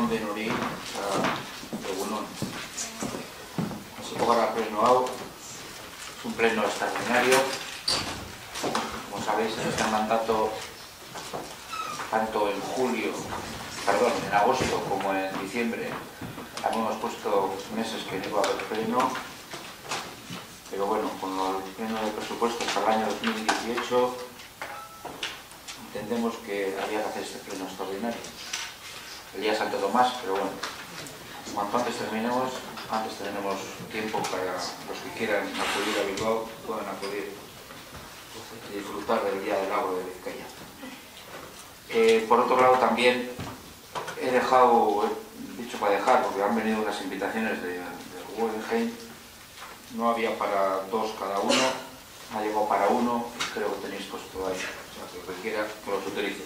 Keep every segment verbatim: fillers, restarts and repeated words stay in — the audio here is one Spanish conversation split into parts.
egun den hori egunon. Así para pleno hau, es un pleno extraordinario. Como sabéis, en este mandato, tanto en julio, perdón, en agosto como en diciembre, habíamos puesto meses que no iba a haber pleno, pero bueno, con el pleno de presupuestos para el año dos mil dieciocho entendemos que había que hacer este pleno extraordinario. El día Santo Tomás, pero bueno, cuanto antes terminemos, antes tenemos tiempo para los que quieran acudir a Bilbao, puedan acudir y disfrutar del Día del Lago de Vizcaya. Eh, por otro lado, también he dejado, he dicho para dejar, porque han venido unas invitaciones de, de Guggenheim, no había para dos cada uno, ha llegado para uno y creo que tenéis puesto ahí, o sea, que el que quiera que los utilice.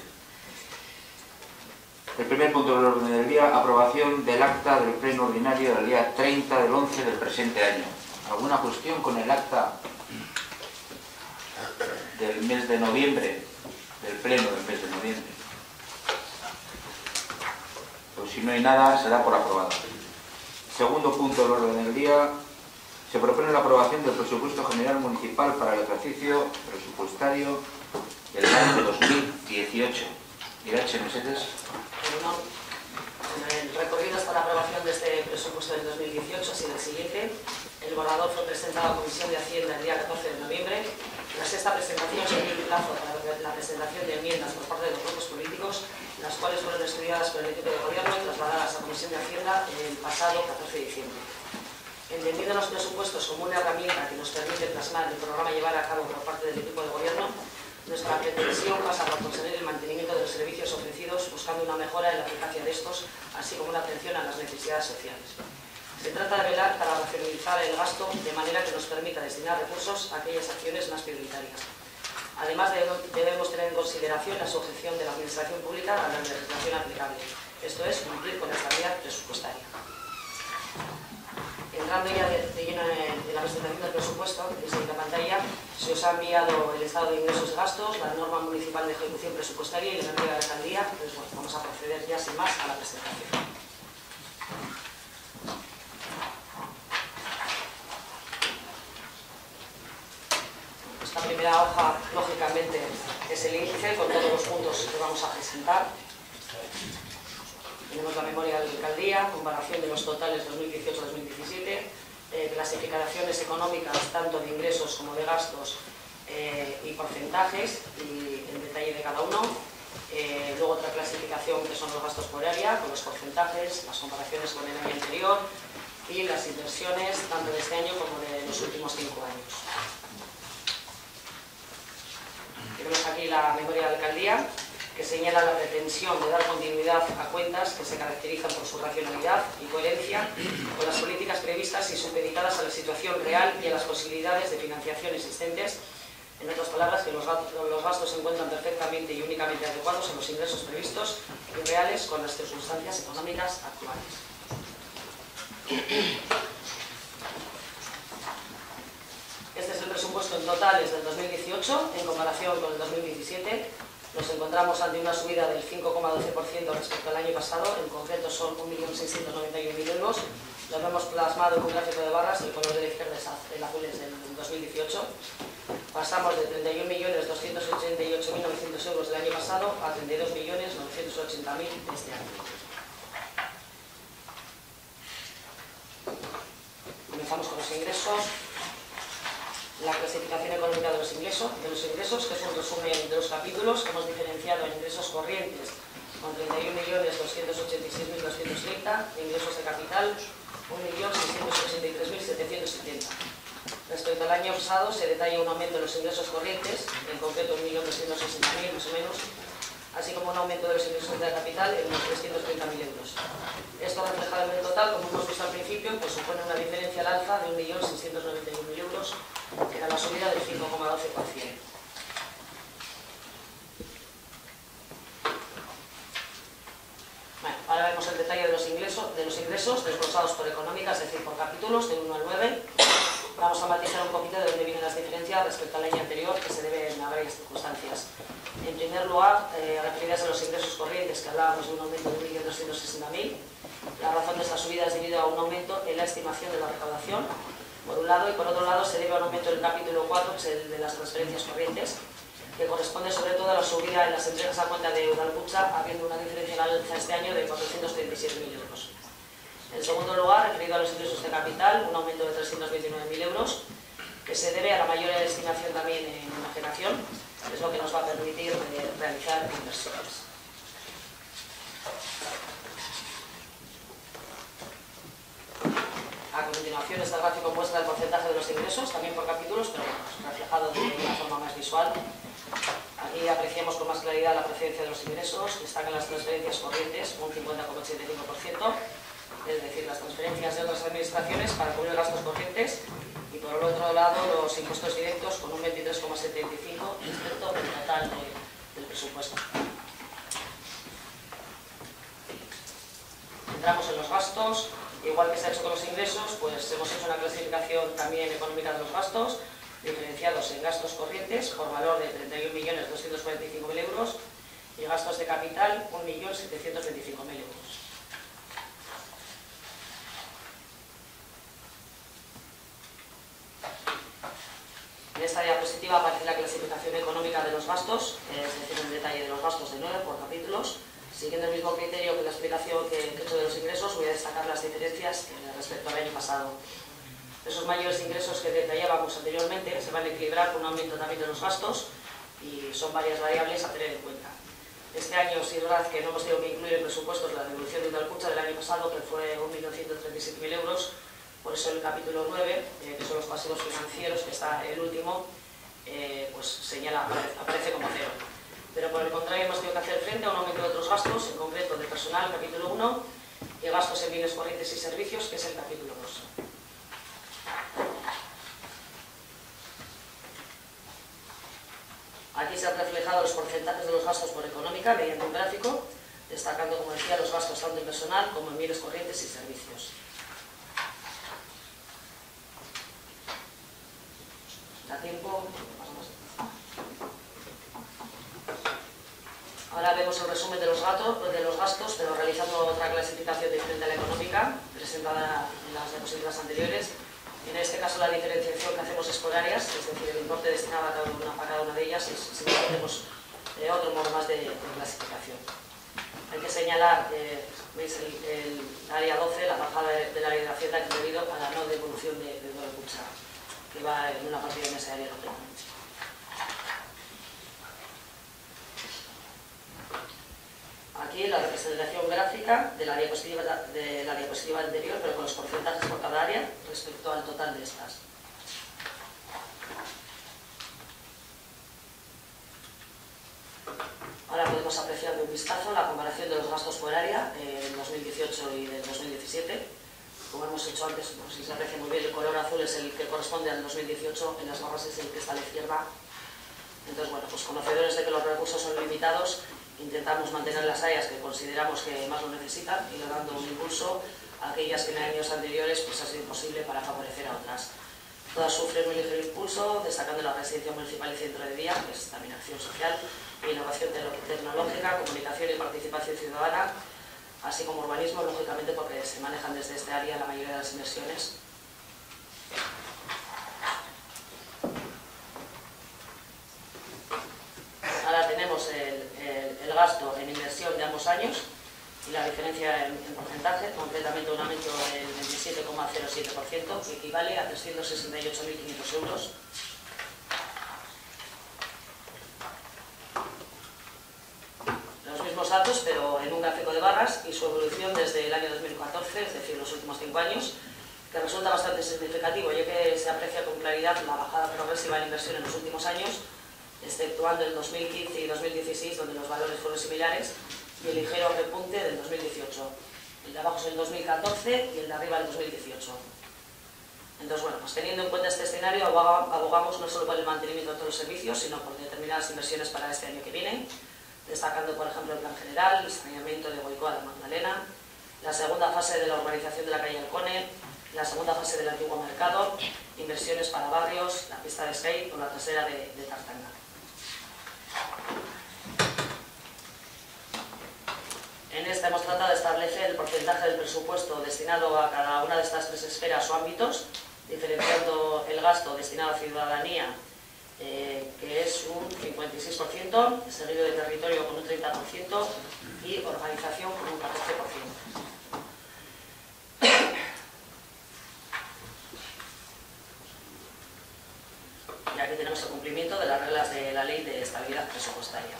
El primer punto del orden del día, aprobación del acta del pleno ordinario del día treinta del once del presente año. ¿Alguna cuestión con el acta del mes de noviembre, del pleno del mes de noviembre? Pues si no hay nada, se da por aprobado. Segundo punto del orden del día, se propone la aprobación del presupuesto general municipal para el ejercicio presupuestario del año dos mil dieciocho. Irache, ¿mesetes? No. El recorrido hasta la aprobación de este presupuesto del dos mil dieciocho ha sido el siguiente. El borrador fue presentado a la Comisión de Hacienda el día catorce de noviembre. Tras esta presentación se dio un plazo para la presentación de enmiendas por parte de los grupos políticos, las cuales fueron estudiadas por el equipo de gobierno y trasladadas a la Comisión de Hacienda el pasado catorce de diciembre. Entendiendo los presupuestos como una herramienta que nos permite plasmar el programa a llevar a cabo por parte del equipo de gobierno, nuestra pretensión pasa por conseguir el mantenimiento de los servicios ofrecidos, buscando una mejora en la eficacia de estos, así como una atención a las necesidades sociales. Se trata de velar para racionalizar el gasto de manera que nos permita destinar recursos a aquellas acciones más prioritarias. Además, debemos tener en consideración la sujeción de la Administración Pública a la legislación aplicable, esto es, cumplir con la estabilidad presupuestaria. Entrando ya de, de lleno de la presentación del presupuesto, desde la pantalla se os ha enviado el estado de ingresos y gastos, la norma municipal de ejecución presupuestaria y la entrega de alcaldía. Pues bueno, vamos a proceder ya sin más a la presentación. Esta primera hoja, lógicamente, es el índice con todos los puntos que vamos a presentar. Tenemos la memoria de la alcaldía, comparación de los totales dos mil dieciocho dos mil diecisiete, eh, clasificaciones económicas tanto de ingresos como de gastos eh, y porcentajes y el detalle de cada uno. Eh, luego otra clasificación que son los gastos por área, con los porcentajes, las comparaciones con el año anterior y las inversiones tanto de este año como de los últimos cinco años. Tenemos aquí la memoria de la alcaldía, que señala la pretensión de dar continuidad a cuentas que se caracterizan por su racionalidad y coherencia con las políticas previstas y supeditadas a la situación real y a las posibilidades de financiación existentes. En otras palabras, que los gastos se encuentran perfectamente y únicamente adecuados a los ingresos previstos y reales con las circunstancias económicas actuales. Este es el presupuesto en total desde el dos mil dieciocho en comparación con el dos mil diecisiete. Nos encontramos ante una subida del cinco coma doce por ciento respecto al año pasado, en concreto son un millón seiscientos noventa y un mil euros. Lo hemos plasmado en un gráfico de barras, el color de la izquierda es el azul es del dos mil dieciocho. Pasamos de treinta y un millones doscientos ochenta y ocho mil novecientos euros del año pasado a treinta y dos millones novecientos ochenta mil de este año. Comenzamos con los ingresos. La clasificación económica de los ingresos, de los ingresos, que es un resumen de los capítulos que hemos diferenciado en ingresos corrientes con treinta y un millones doscientos ochenta y seis mil doscientos treinta, ingresos de capital un millón seiscientos ochenta y tres mil setecientos setenta. Respecto al año pasado se detalla un aumento de los ingresos corrientes, en concreto un millón doscientos sesenta mil más o menos, así como un aumento de los ingresos de capital en unos trescientos treinta mil euros. Esto reflejado en el total, como hemos visto al principio, pues supone una diferencia al alza de un millón seiscientos noventa y un mil euros, que era la subida del cinco coma doce por ciento. Bueno, ahora vemos el detalle de los ingresos, de los ingresos desglosados por económicas, es decir, por capítulos, del uno al nueve. Vamos a matizar un poquito de dónde vienen las diferencias respecto al año anterior, que se deben a varias circunstancias. En primer lugar, eh, referidas a los ingresos corrientes, que hablábamos de un aumento de un millón trescientos sesenta mil. La razón de esta subida es debido a un aumento en la estimación de la recaudación, por un lado, y por otro lado se debe a un aumento en el capítulo cuatro, que es el de las transferencias corrientes, que corresponde sobre todo a la subida en las entregas a cuenta de Udalkutxa, habiendo una diferencia al alza este año de cuatrocientos treinta y siete mil euros. En segundo lugar, referido a los ingresos de capital, un aumento de trescientos veintinueve mil euros, que se debe a la mayor estimación también en enajenación, que es lo que nos va a permitir eh, realizar inversiones. A continuación, este gráfico muestra el porcentaje de los ingresos, también por capítulos, pero bueno, reflejado de una forma más visual. Aquí apreciamos con más claridad la procedencia de los ingresos, destacan las transferencias corrientes, un cincuenta coma ochenta y cinco por ciento, es decir, las transferencias de otras administraciones para cubrir gastos corrientes, y por el otro lado los impuestos directos con un veintitrés coma setenta y cinco por ciento respecto del total de, del presupuesto. Entramos en los gastos. Igual que se ha hecho con los ingresos, pues hemos hecho una clasificación también económica de los gastos, diferenciados en gastos corrientes por valor de treinta y un millones doscientos cuarenta y cinco mil euros y gastos de capital un millón setecientos veinticinco mil euros. En esta diapositiva aparece la clasificación económica de los gastos, es decir, un detalle de los gastos de nueve por capítulos. Siguiendo el mismo criterio que la explicación que he hecho de los ingresos, voy a destacar las diferencias respecto al año pasado. Esos mayores ingresos que detallábamos anteriormente se van a equilibrar con un aumento también de los gastos y son varias variables a tener en cuenta. Este año sí es verdad que no hemos tenido que incluir en presupuestos la devolución de Udalkutxa del año pasado, que fue un millón ciento treinta y siete mil euros, por eso el capítulo nueve, eh, que son los pasivos financieros, que está el último, eh, pues señala, aparece como cero. Pero por el contrario hemos tenido que hacer frente a un aumento de otros gastos, en concreto de personal, capítulo uno, y gastos en bienes corrientes y servicios, que es el capítulo dos. Aquí se han reflejado los porcentajes de los gastos por económica mediante un gráfico, destacando, como decía, los gastos tanto en personal como en bienes corrientes y servicios. Da tiempo. Ahora vemos el resumen de los, gatos, de los gastos, pero realizando otra clasificación diferente a la económica, presentada en las diapositivas anteriores. En este caso la diferenciación que hacemos es por áreas, es decir, el importe destinado a cada una, a cada una de ellas, y simplemente tenemos eh, otro modo más de, de clasificación. Hay que señalar, eh, veis el, el área doce, la bajada de, del área de Hacienda, que es debido a la no devolución de, de Udalkutxa, que va en una partida en ese área lógicamente. Aquí la representación gráfica de la, diapositiva, de la diapositiva anterior, pero con los porcentajes por cada área respecto al total de estas. Ahora podemos apreciar de un vistazo la comparación de los gastos por área eh, del dos mil dieciocho y del dos mil diecisiete. Como hemos hecho antes, no sé si se aprecia muy bien, el color azul es el que corresponde al dos mil dieciocho, en las barras es el que está a la izquierda. Entonces, bueno, pues conocedores de que los recursos son limitados, intentamos mantener las áreas que consideramos que más lo necesitan y le dando un impulso a aquellas que en años anteriores pues, ha sido imposible para favorecer a otras. Todas sufren un ligero impulso, destacando la residencia municipal y centro de día, que es también acción social, innovación tecnológica, comunicación y participación ciudadana, así como urbanismo, lógicamente porque se manejan desde este área la mayoría de las inversiones. Ahora tenemos el, el, el gasto en inversión de ambos años y la diferencia en, en porcentaje, concretamente un aumento del veintisiete coma cero siete por ciento, que equivale a trescientos sesenta y ocho mil quinientos euros. Los mismos datos, pero en un gráfico de barras y su evolución desde el año dos mil catorce, es decir, los últimos cinco años, que resulta bastante significativo, ya que se aprecia con claridad la bajada progresiva de la inversión en los últimos años, exceptuando el dos mil quince y dos mil dieciséis, donde los valores fueron similares, y el ligero repunte del dos mil dieciocho. El de abajo es el dos mil catorce y el de arriba el dos mil dieciocho. Entonces, bueno, pues teniendo en cuenta este escenario, abogamos no solo por el mantenimiento de todos los servicios, sino por determinadas inversiones para este año que viene, destacando, por ejemplo, el plan general, el saneamiento de Goicoa a la Magdalena, la segunda fase de la urbanización de la calle Alcone, la segunda fase del antiguo mercado, inversiones para barrios, la pista de skate o la trasera de, de Tartanga. En esta hemos tratado de establecer el porcentaje del presupuesto destinado a cada una de estas tres esferas o ámbitos, diferenciando el gasto destinado a ciudadanía, eh, que es un cincuenta y seis por ciento, seguido de territorio con un treinta por ciento y organización con un catorce por ciento. Y aquí tenemos el cumplimiento de las reglas de la Ley de Estabilidad Presupuestaria.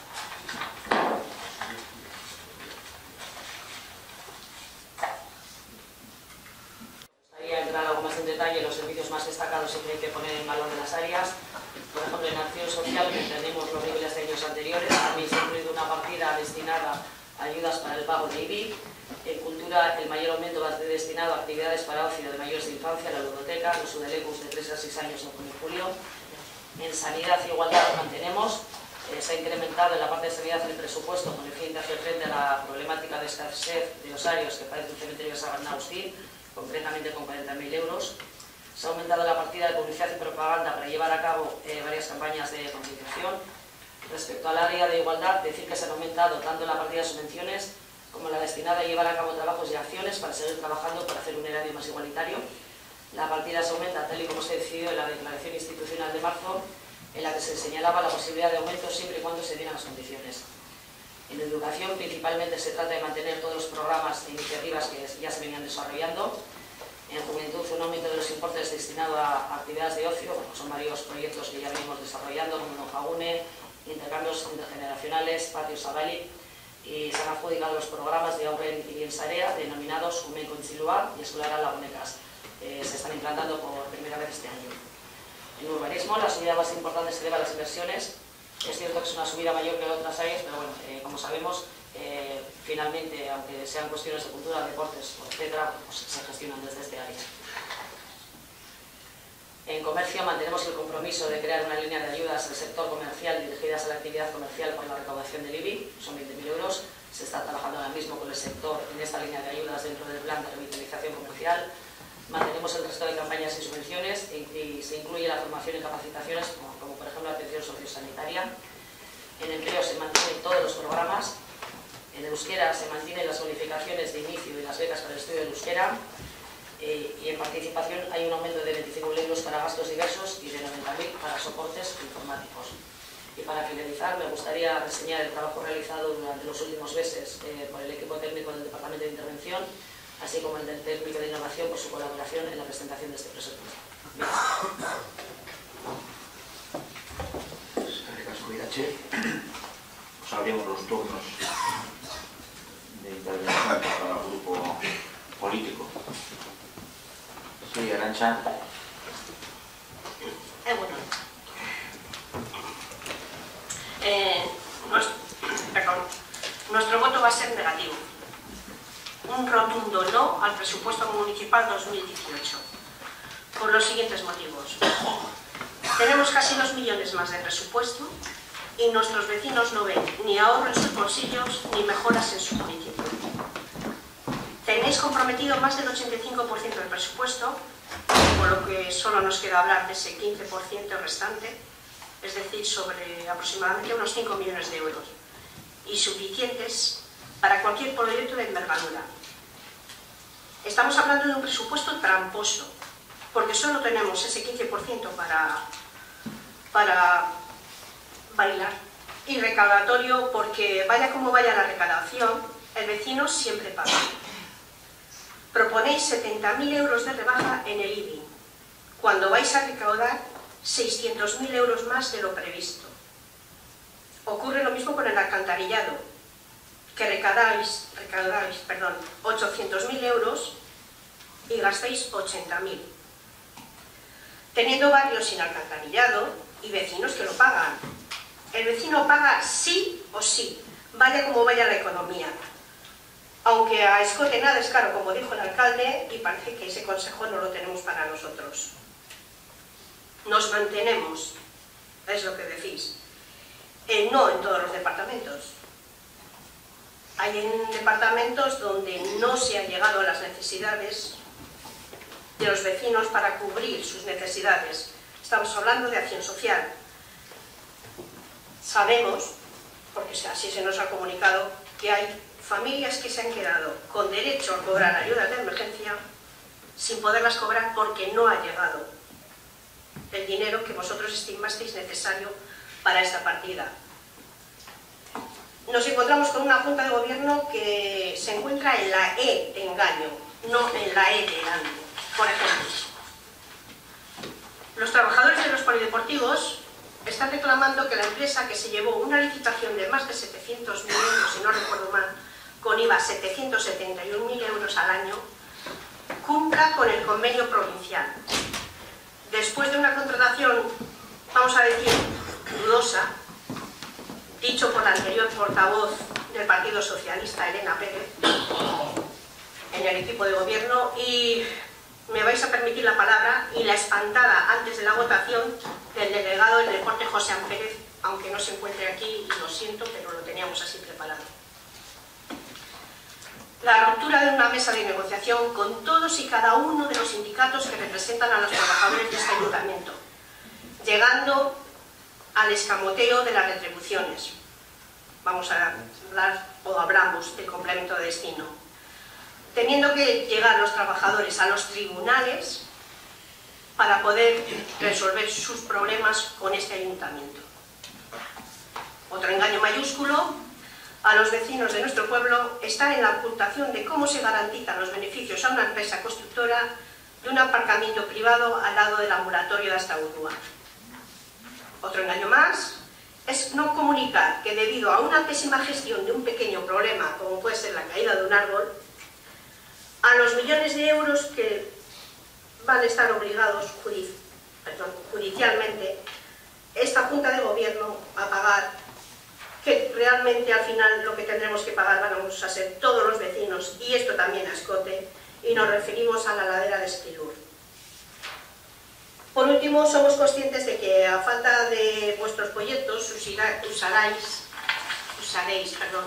Entrar algo más en detalle los servicios más destacados y que hay que poner en valor de las áreas. Por ejemplo, en acción social, que tenemos los niveles de años anteriores, también se ha incluido una partida destinada a ayudas para el pago de I B I. En cultura, el mayor aumento va a ser destinado a actividades para ocio de mayores de infancia, la ludoteca, los udelecus de tres a seis años en junio y julio. En sanidad y igualdad mantenemos, eh, se ha incrementado en la parte de sanidad el presupuesto con el fin de hacer frente a la problemática de escasez de osarios que padece el cementerio de San Agustín, concretamente con cuarenta mil euros. Se ha aumentado la partida de publicidad y propaganda para llevar a cabo eh, varias campañas de concienciación. Respecto al área de igualdad, decir que se han aumentado tanto la partida de subvenciones como la destinada a llevar a cabo trabajos y acciones para seguir trabajando para hacer un erario más igualitario. La partida se aumenta tal y como se decidió en la declaración institucional de marzo, en la que se señalaba la posibilidad de aumento siempre y cuando se dieran las condiciones. En educación, principalmente, se trata de mantener todos los programas e iniciativas que ya se venían desarrollando. En juventud, un aumento de los importes destinado a actividades de ocio, bueno, son varios proyectos que ya venimos desarrollando, como Nojagune, intercambios intergeneracionales, Patio Sabali, y se han adjudicado los programas de Aurren y Biensarea, denominados Umen Conchilua y Escolar Lagunecas. Eh, se están implantando por primera vez este año. En urbanismo, la subida más importante se debe a las inversiones. Es cierto que es una subida mayor que en otras áreas, pero bueno, eh, como sabemos, eh, finalmente, aunque sean cuestiones de cultura, deportes, etcétera, pues se gestionan desde este área. En comercio mantenemos el compromiso de crear una línea de ayudas al sector comercial dirigidas a la actividad comercial por la recaudación del I B I, son veinte mil euros. Se está trabajando ahora mismo con el sector en esta línea de ayudas dentro del plan de revitalización comercial. Mantenemos el resto de campañas y subvenciones y se incluye la formación y capacitaciones, como, como por ejemplo la atención sociosanitaria. En empleo se mantienen todos los programas. En euskera se mantienen las bonificaciones de inicio y las becas para el estudio del euskera. Eh, y en participación hay un aumento de veinticinco mil euros para gastos diversos y de noventa mil para soportes informáticos. Y para finalizar, me gustaría reseñar el trabajo realizado durante los últimos meses eh, por el equipo técnico del Departamento de Intervención, así como el del técnico de innovación por su colaboración en la presentación de este presupuesto. Pues abrimos los turnos de intervención para el grupo político. Sí, Arantxa. Eh, bueno. Eh, nuestro, perdón, nuestro voto va a ser negativo. Un rotundo no al presupuesto municipal dos mil dieciocho, por los siguientes motivos. Tenemos casi dos millones más de presupuesto y nuestros vecinos no ven ni ahorro en sus bolsillos ni mejoras en su municipio. Tenéis comprometido más del ochenta y cinco por ciento del presupuesto, por lo que solo nos queda hablar de ese quince por ciento restante, es decir, sobre aproximadamente unos cinco millones de euros, y suficientes para cualquier proyecto de envergadura. Estamos hablando de un presupuesto tramposo, porque solo tenemos ese quince por ciento para, para bailar, y recaudatorio porque vaya como vaya la recaudación, el vecino siempre paga. Proponéis setenta mil euros de rebaja en el I B I, cuando vais a recaudar seiscientos mil euros más de lo previsto. Ocurre lo mismo con el alcantarillado, que recaudáis, recaudáis perdón, ochocientos mil euros y gastáis ochenta mil. Teniendo barrios sin alcantarillado y vecinos que lo pagan. El vecino paga sí o sí, vaya como vaya la economía. Aunque a escote nada es caro, como dijo el alcalde, y parece que ese consejo no lo tenemos para nosotros. Nos mantenemos, es lo que decís, eh, no en todos los departamentos. Hay en departamentos donde no se ha llegado a las necesidades de los vecinos para cubrir sus necesidades. Estamos hablando de acción social. Sabemos, porque así se nos ha comunicado, que hay familias que se han quedado con derecho a cobrar ayudas de emergencia sin poderlas cobrar porque no ha llegado el dinero que vosotros estimasteis necesario para esta partida. Nos encontramos con una Junta de Gobierno que se encuentra en la E de engaño, no en la E de grande. Por ejemplo, los trabajadores de los polideportivos están reclamando que la empresa que se llevó una licitación de más de setecientos mil euros, si no recuerdo mal, con I V A setecientos setenta y un mil euros al año, cumpla con el convenio provincial. Después de una contratación, vamos a decir, dudosa, dicho por la anterior portavoz del Partido Socialista, Elena Pérez, en el equipo de gobierno, y me vais a permitir la palabra, y la espantada antes de la votación del delegado del deporte José Pérez, aunque no se encuentre aquí, y lo siento, pero lo teníamos así preparado. La ruptura de una mesa de negociación con todos y cada uno de los sindicatos que representan a los trabajadores de este ayuntamiento, llegando al escamoteo de las retribuciones. Vamos a hablar, o hablamos, del complemento de destino. Teniendo que llegar los trabajadores a los tribunales para poder resolver sus problemas con este ayuntamiento. Otro engaño mayúsculo a los vecinos de nuestro pueblo está en la ocultación de cómo se garantizan los beneficios a una empresa constructora de un aparcamiento privado al lado del ambulatorio de Astaurrúa. Otro engaño más es no comunicar que debido a una pésima gestión de un pequeño problema, como puede ser la caída de un árbol, a los millones de euros que van a estar obligados judici perdón, judicialmente esta Junta de Gobierno a pagar, que realmente al final lo que tendremos que pagar vamos a ser todos los vecinos, y esto también a escote, y nos referimos a la ladera de Esquilur. Por último, somos conscientes de que a falta de vuestros proyectos usaréis, usaréis perdón,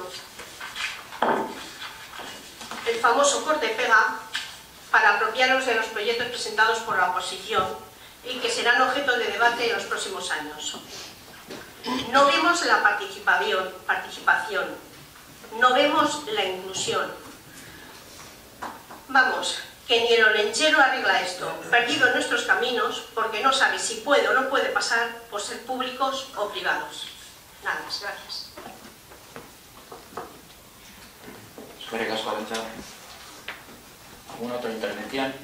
el famoso corte-pega para apropiaros de los proyectos presentados por la oposición y que serán objeto de debate en los próximos años. No vemos la participación, participación, no vemos la inclusión. Vamos, que ni el olenchero arregla esto, perdido en nuestros caminos, porque no sabe si puede o no puede pasar por ser públicos o privados. Nada más, gracias. Eskerrik asko, Arantxa. ¿Alguna otra intervención?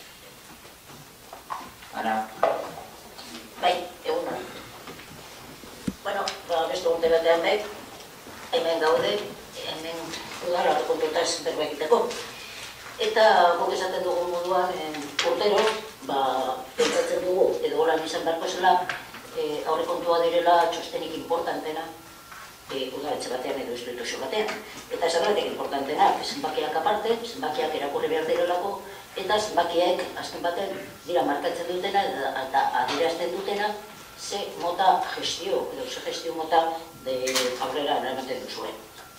Ana. Bai, egun hori. Bueno, ba, beste urte batean bai, hemen gaude, hemen udara kontuetaz berba egiteko. Eta guk esaten dugu moduan urtero, ba, pentsatzen dugu, edo horan izan beharko zela, aurrekontua direla txostenik importantena, udaletxe batean edo instituzio batean. Eta zergatik importantena, zenbakiak aparte, zenbakiak erakurri behar direlako, eta zenbakiak azken baten dira markatzen dutena eta adierazten dutena ze mota gestio, edo ze gestio mota aurrera eramaten duzuen.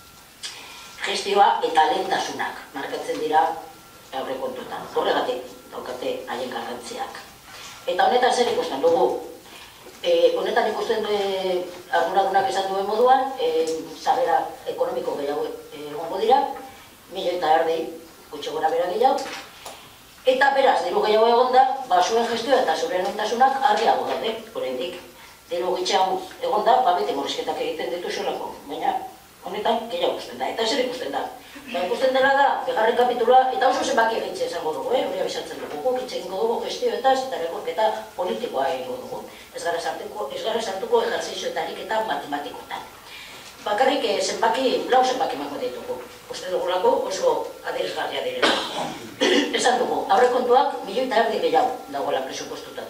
Gestioa eta lehentasunak markatzen dira aurrekontuetan. Horregatik daukate haien garrantziak. Eta honetan zer ikusten dugu? Honetan ikusten arduradunak esan duen moduan, sarrera ekonomiko gehiago egongo dira, milioi eta erdi gutxi gora bera gehiago, eta beraz, diru gehiago egon da, ba, zuen gestioa eta zure lehentasunak argiago daude, oraindik. Diru gutxiago egon da, ba, beti murrizketak egiten dituzulako, baina honetan gehiago ikusten da. Eta zer ikusten da? Ba, ikusten dela da, bigarren kapitulua, eta oso zenbaki egitze esango dugu, hori abisatzen dugu, guk hitz egingo dugu gestioetaz eta rekorketa politikoa egingo dugu. Ez gara sartuko ejerzizioetarik eta matematikoetan. Bakarrik zenbaki, lau zenbaki mako ditugu. Uste dugulako oso adierazgarria direla. Esan dugu, aurrekontuak milioi eta erdi gehiago dagoela presupuestutan.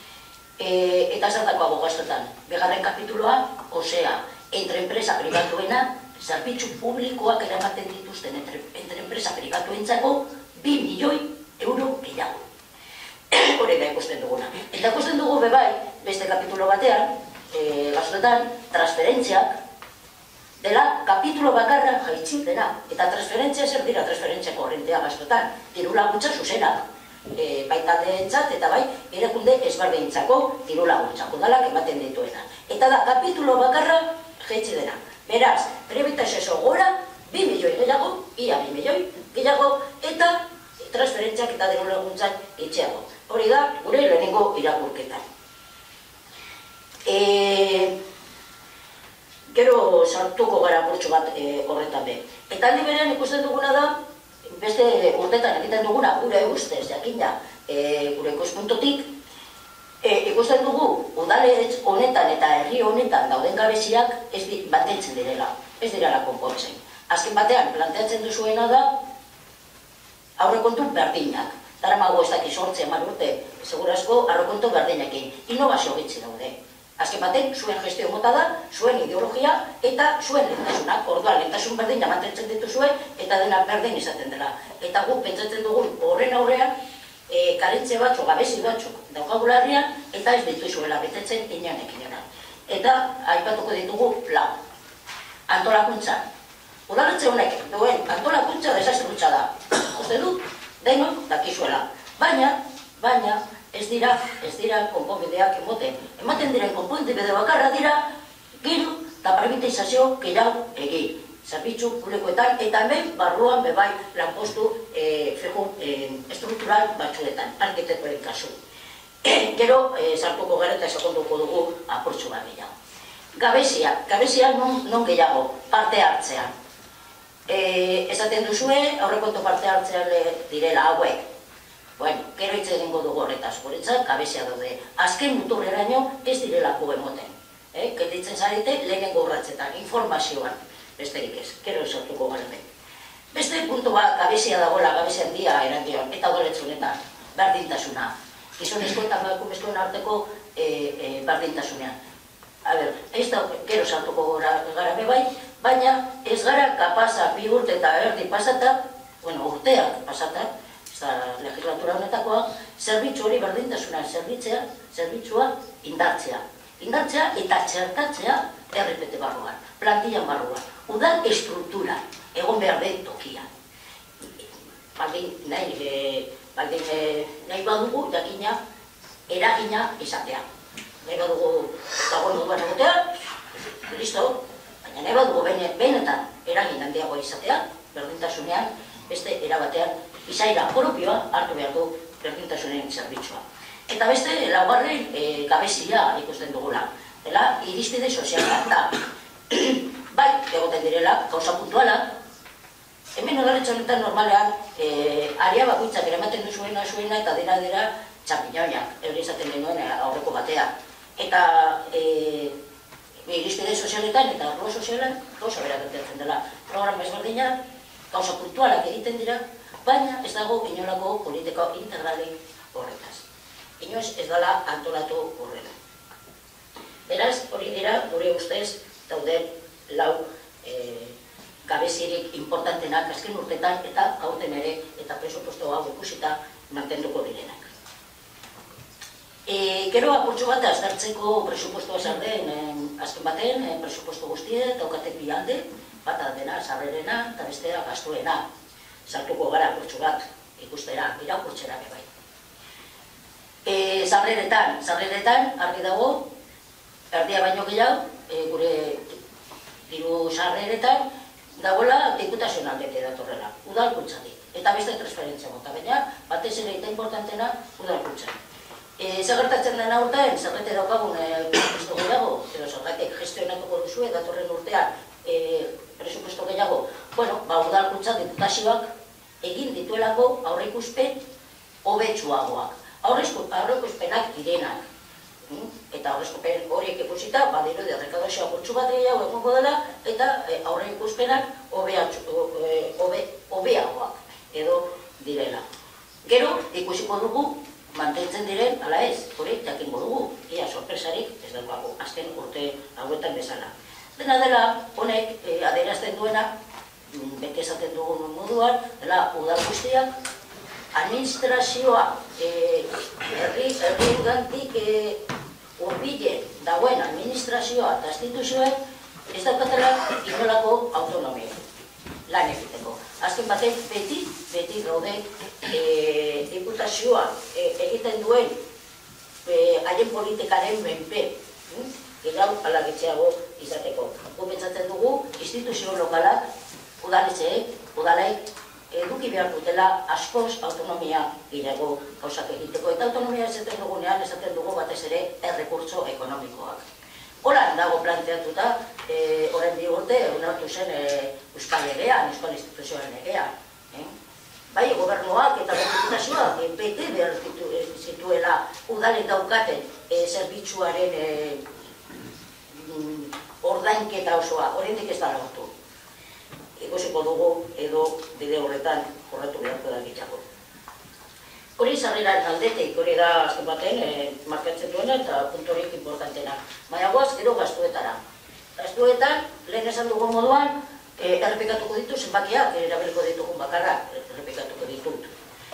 Eta zertakoago gastotan. Bigarren kapituloa, osea, entre enpresa pribatuena, zerbitzu publikoak eramaten dituzten entre enpresa pribatuentzako bi milioi euro gehiago. Hori da ikusten duguna. Eta ikusten dugu bebai, beste kapitulo batean, gastotan, transferentziak, dela kapitulo bakarra jaitsi dela. Eta transferentzia zer dira transferentziako horrentea gastotan? Diru laguntza zuzenak. Baita deentzat eta bai, erakunde ezberdintzako diru laguntzak udalak ematen dituena. Eta da, kapitulo bakarra jaitsi dena. Beraz, prebitazio gora, bi milioi gehiago ia bi milioi gehiago, eta transferentziak eta diru laguntzak itxeago. Hori da, gure lehenengo irakurketan. Gero sartuko gara burtsu bat horretan be. Eta aldi berean ikusten duguna da, beste urtetan egiten duguna, gure ustez, jakina, gure ikuspuntotik, ikusten dugu, udaletx honetan eta herri honetan dauden gabeziak ez batentzen direla, ez direla konpontzen. Azken batean, planteatzen duzuena da, aurrekontu berdinak. Daramago ez daki sortze eman urte, segurazko aurrekontu berdinakin. Innovazio gitzi daude. Azken baten, zuen gestio mota da, zuen ideologia eta zuen lehentasunak. Orduan, lehentasun berdina mantentzen dituzue eta dena berdin izaten dela. Eta guk pentsatzen dugun horren aurrean, karentze batzuk, gabezi batzuk daukagula herrian, eta ez dituzuela betetzen inoenek inora. Eta aipatuko ditugu lau. Antolakuntza. Udaletxe honek duen antolakuntza desastrutza da. Uste dut, denok dakizuela. Baina, baina, ez dira, ez dira konponbideak emoten. Ematen diren konponbide bakarra dira, gero eta privatizazio gehiago egin. Zerbitzu publikoetan eta hemen barruan bebai lanpostu estruktural batzuetan, arkitektoren kasu. Gero, sartuko gara eta sakonduko dugu apurtxu bat gehiago. Gabezia, gabezia non gehiago, parte hartzean. Esaten duzue, aurrekontu parte hartzean direla hauek. Bueno, gero hitz egingo dugu horretaz, guretzat, gabezia daude. Azken muturreraino ez direlako emoten. Gelditzen zarete, lehenengo urratzetan, informazioan. Besterik ez, gero esortuko gara. Beste puntu bat, gabezia dagoela, gabezia handia erandion, eta udaletzunetan, berdintasuna. Gizonezko eta emakumezkoen arteko berdintasunean. A ber, ez da, gero sartuko gara bebai, baina ez gara kapaza bi urte eta erdi pasata, bueno, urteak pasata, ez da legislatura honetakoa, zerbitzu hori berdintasuna, zerbitzea, zerbitzua indartzea. Indartzea eta txertatzea R P T barruan, plantillan barruan. Udal estruktura, egon behar den tokia. Baldin nahi badugu, jakina, eragina izatea. Nahi badugu dagoen moduan egotea, listo, baina nahi badugu benetan eragin handiagoa izatea, berdintasunean, beste erabatean, izaera propioa hartu behar du berdintasunen zerbitzua. Eta beste, laugarren gabezia ikusten dugula. Dela, irizpide sozialak da. Bai, egoten direla, gauza puntualak. Hemen udaletxe honetan normalean, aria bakoitzak eramaten duzuena zuena eta dira dira txampinoiak, hori izaten genuen aurreko batea. Eta irizpide sozialetan eta arlo sozialan gauza bera gertatzen dela. Programa ezberdinak, gauza puntualak egiten dira, baina ez dago inolako politika integralik horretaz. Inoz ez dela antolatu horrela. Beraz, hori dira, gure ustez, dauden lau gabezirik importantenak azken urtetan eta aurten ere eta presupuesto hau ikusita mantenduko direnak. Gero apurtxo bat aztertzeko presupuestoa zer den azken baten, presupuesto guztie, daukatek bi alde, bata dena sarrerena eta bestea gastuena. Sartuko gara apurtxo bat ikustera, irakurtzera bebai. Sarreretan, sarreretan, argi dago, erdia baino gehiago, gure diru sarreretan, dagoela diputazionaldetik datorrela, udalkuntzatik. Eta beste transferentzia mota, baina batez ere eta importantena udalkuntza. Zer gertatzen dena urtean, zerrete daukagun presupuesto gehiago, edo zergatik gestionatuko duzue datorren urtean presupuesto gehiago, bueno, ba udalkuntza diputazioak egin dituelako aurreikuspen hobetsuagoak. Aurreikuspenak direnak. Eta aurreikuspen horiek ikusita, badiru de rekadazioa kurtsu bat gehiago egongo dela, eta aurreikuspenak hobeagoak edo direla. Gero, ikusiko dugu, mantentzen diren, ala ez, hori jakingo dugu, ia sorpresarik ez daukago, azken urte hauetan bezala. Dena dela, honek adierazten duena, bete esaten dugun moduan, dela udal guztiak, administrazioa, herri udantik urbilen dagoen administrazioa eta instituzioek ez daukatela inolako autonomia lan egiteko. Azken batek beti, beti gaude diputazioa egiten duen haien politikaren menpe, gehiago alagitzeago izateko. Gu pentsatzen dugu instituzio lokalak udaletxeek, udalaik, eduki behar dutela askoz autonomia gehiago gauzak egiteko. Eta autonomia esaten dugunean, esaten dugu batez ere errekurtso ekonomikoak. Holan dago planteatuta, orain bi urte, onartu zen Euskal Legean, Euskal Instituzioaren Legean. Bai, gobernuak eta diputazioak bete behar zituela udalen daukaten zerbitzuaren ordainketa osoa, oraindik ez da lortu. Ikusiko dugu edo bide horretan jorratu beharko da gitxako. Hori sarreraren aldetik, hori da azken baten markatzen duena eta puntorik importantena. Baina goaz, gero gastuetara. Gastuetan, lehen esan dugu moduan, errepikatuko ditu zenbakiak, erabiliko ditugun bakarrak, errepikatuko ditut.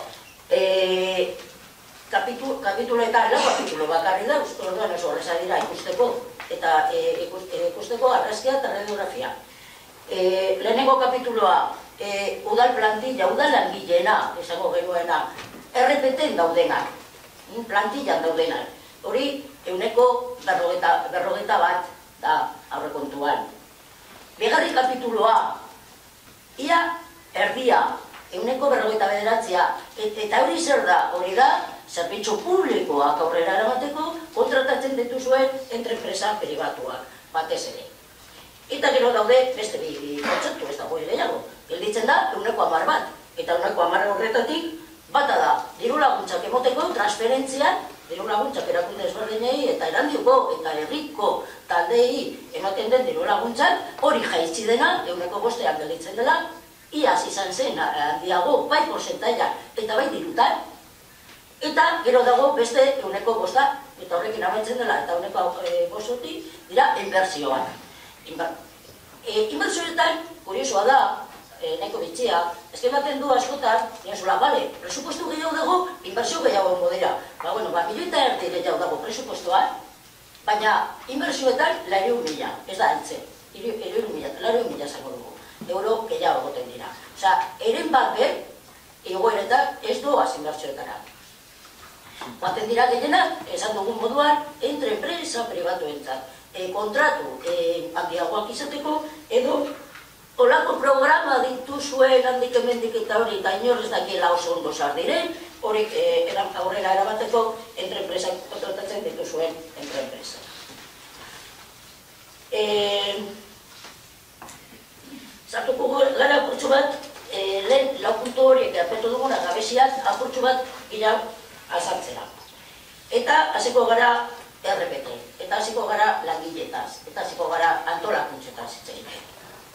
Kapituloetan, lau kapitulo bakarri da, orduan oso horreza dira ikusteko, eta ikusteko argazkia eta radiografia. Lehenengo kapituloa, udal plantilla, udal langileena, esango genuena, errepeten daudenak, plantillan daudenak. Hori, euneko berrogeta bat da aurrekontuan. Bigarri kapituloa, ia erdia, euneko berrogeta bederatzea, eta hori zer da, hori da, zerbitzu publikoak aurrera eramateko kontratatzen dituzuen entrepresa pribatuak, batez ere. Eta gero daude beste bi kontzeptu, ez dago gehiago. Gelditzen da, euneko hamar bat. Eta euneko hamar horretatik, bata da, diru laguntzak emoteko, transferentzian, diru laguntzak erakunde ezberdinei eta erandiuko eta herriko taldei ematen den diru laguntzak, hori jaitsi dena, euneko bostean gelditzen dela, iaz izan zen handiago, bai porzentaia eta bai dirutan, eta gero dago beste euneko bosta, eta horrekin amaitzen dela, eta euneko bostutik dira inbertsioak. Inbertsioetan, kuriosoa da, nahiko bitxia, eskematen du askotan, niazula, bale, presupuestu gehiago dago, inbertsio gehiago modera. Ba, bueno, ba, milioi eta erdi gehiago dago presupuestuan, baina inbertsioetan lariun mila, ez da antzen, lariun mila zango dugu, euro gehiago goten dira. Osa, eren bat ber, egoeretan ez doaz inbertsioetara. Baten dira gehienak, esan dugun moduan, entre enpresa pribatuentzat. Kontratu handiagoak izateko, edo olako programa dituzuen handik emendik eta hori, eta inorrez dakiela oso ondo sar diren, horik aurrera erabateko entrepresak kontratatzen dituzuen entrepresa. Zartuko gara apurtxu bat, lehen laupuntu horiek apetu duguna gabeziak apurtxu bat gira azartzera. Eta hasiko gara R P T, eta hasiko gara langiletaz, eta hasiko gara antolakuntzetaz hitz egiten.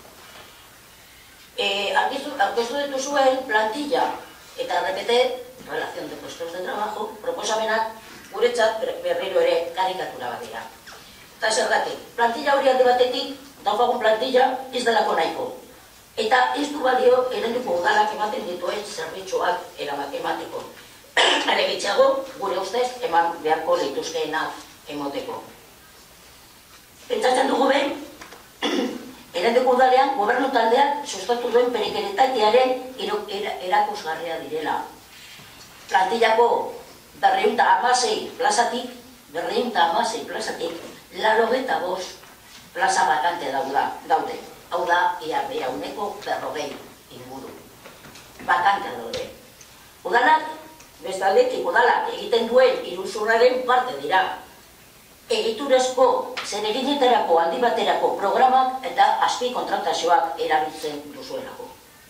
Aurkeztu dituzuen plantilla eta R P T, relación de puestos de trabajo, proposamenak guretzat berriro ere karikatura bat dira. Eta zergatik, plantilla hori alde batetik, daukagun plantilla ez delako nahiko. Eta ez du balio eranduko udalak ematen dituen zerbitzuak emateko. Alegitxago, gure ustez, eman beharko lituzkeenak emoteko. Pentsatzen dugu ben, eranduko udalean, gobernu taldeak sustatu duen perikeretatearen erakusgarria direla. Plantillako berreunta hamasei plazatik, berreunta hamasei plazatik, larogeta bost plaza bakante daude. Hau da, ia behauneko berrogei inguru. Bakante daude. Udalak, bestaldetik udalak egiten duen iruzurraren parte dira. Egiturezko, zereginetarako, aldi baterako programak eta azpi kontratazioak erabiltzen duzuelako.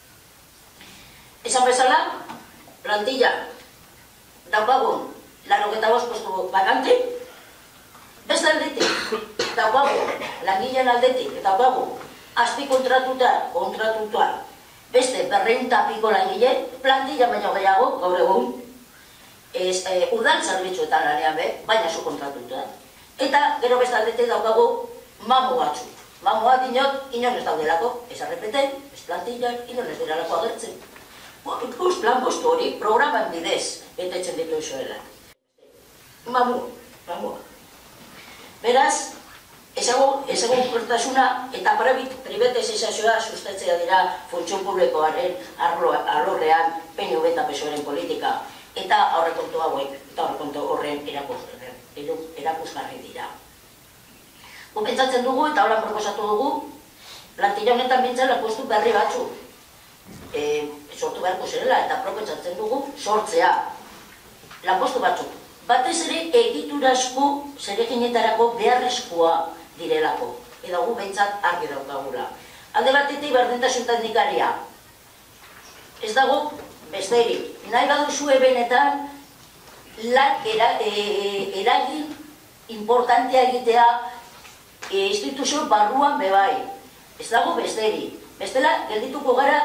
Esan bezala, plantilla daukagun larogeta bost postu bakante, beste aldetik daukagun langileen aldetik daukagun azpi kontratuta, kontratuta, beste berreunta piko langile, plantilla baino gehiago, gaur egun, udal zerbitzuetan lanean be, baina zu kontratuta. Eta gero beste aldetik daukagu mamu batzuk. Mamu bat inot, inon ez daudelako, ez arrepeten, ez plantillak, inon ez diralako agertzen. Ikust plan postu hori, programan bidez, betetzen ditu isoela. Mamu, mamu. Beraz, ezagun kortasuna eta privatizazioa sustatzea dira funtzio publikoaren arlorrean P N V eta P S O E-ren politika eta aurrekontu hauek, eta aurrekontu horren erakusgarri dira. Pentsatzen dugu eta holan proposatu dugu, plantilla honetan bintzen lanpostu berri batzu sortu beharko zirela, eta propetzatzen dugu sortzea lanpostu batzuk. Batez ere egiturazko zereginetarako beharrezkoa direlako, edo gu behintzat argi daukagula. Alde batetik berdintasun teknikaria. Ez dago besterik. Nahi baduzue benetan lan eragin importantea egitea instituzio barruan bebai. Ez dago besterik. Bestela, geldituko gara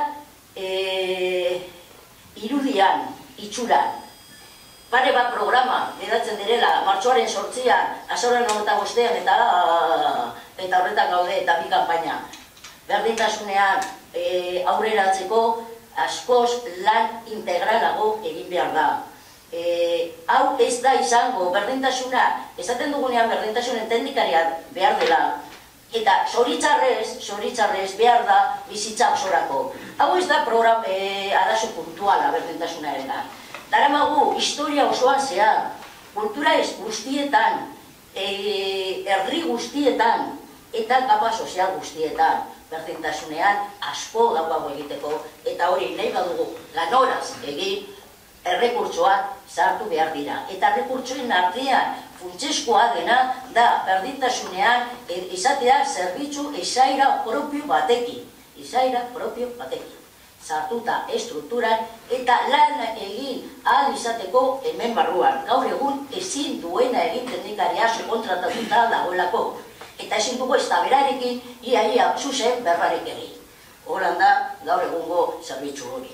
irudian, itxuran. Pare bat programa edatzen direla, martxoaren sortzian, azoren hogeita bostean eta horretan gaude eta bi kanpaina. Berdintasunean aurreratzeko askoz lan integralago egin behar da. Hau ez da izango, berdintasuna, esaten dugunean berdintasunen teknikaria behar dela, eta zoritzarrez, zoritzarrez behar da bizitza osorako. Hau ez da program arazo puntuala berdintasunaren da. Daramagu, historia osoan zehar, kultura ez guztietan, herri guztietan, eta kapa sozial guztietan, berdintasunean asko daukago egiteko, eta hori nahi badugu ganoraz egin, errekurtsoak sartu behar dira. Eta errekurtsoen artean funtsezkoa dena da berdintasunean izatea zerbitzu izaera propio batekin. Izaera propio batekin. Sartuta estrukturan eta lan egin ahal izateko hemen barruan. Gaur egun ezin duena egin teknikaria subkontratatuta dagoelako. Eta ezin dugu ez da berarekin ia-ia zuzen berrarik egin. Horan da gaur egungo zerbitzu hori.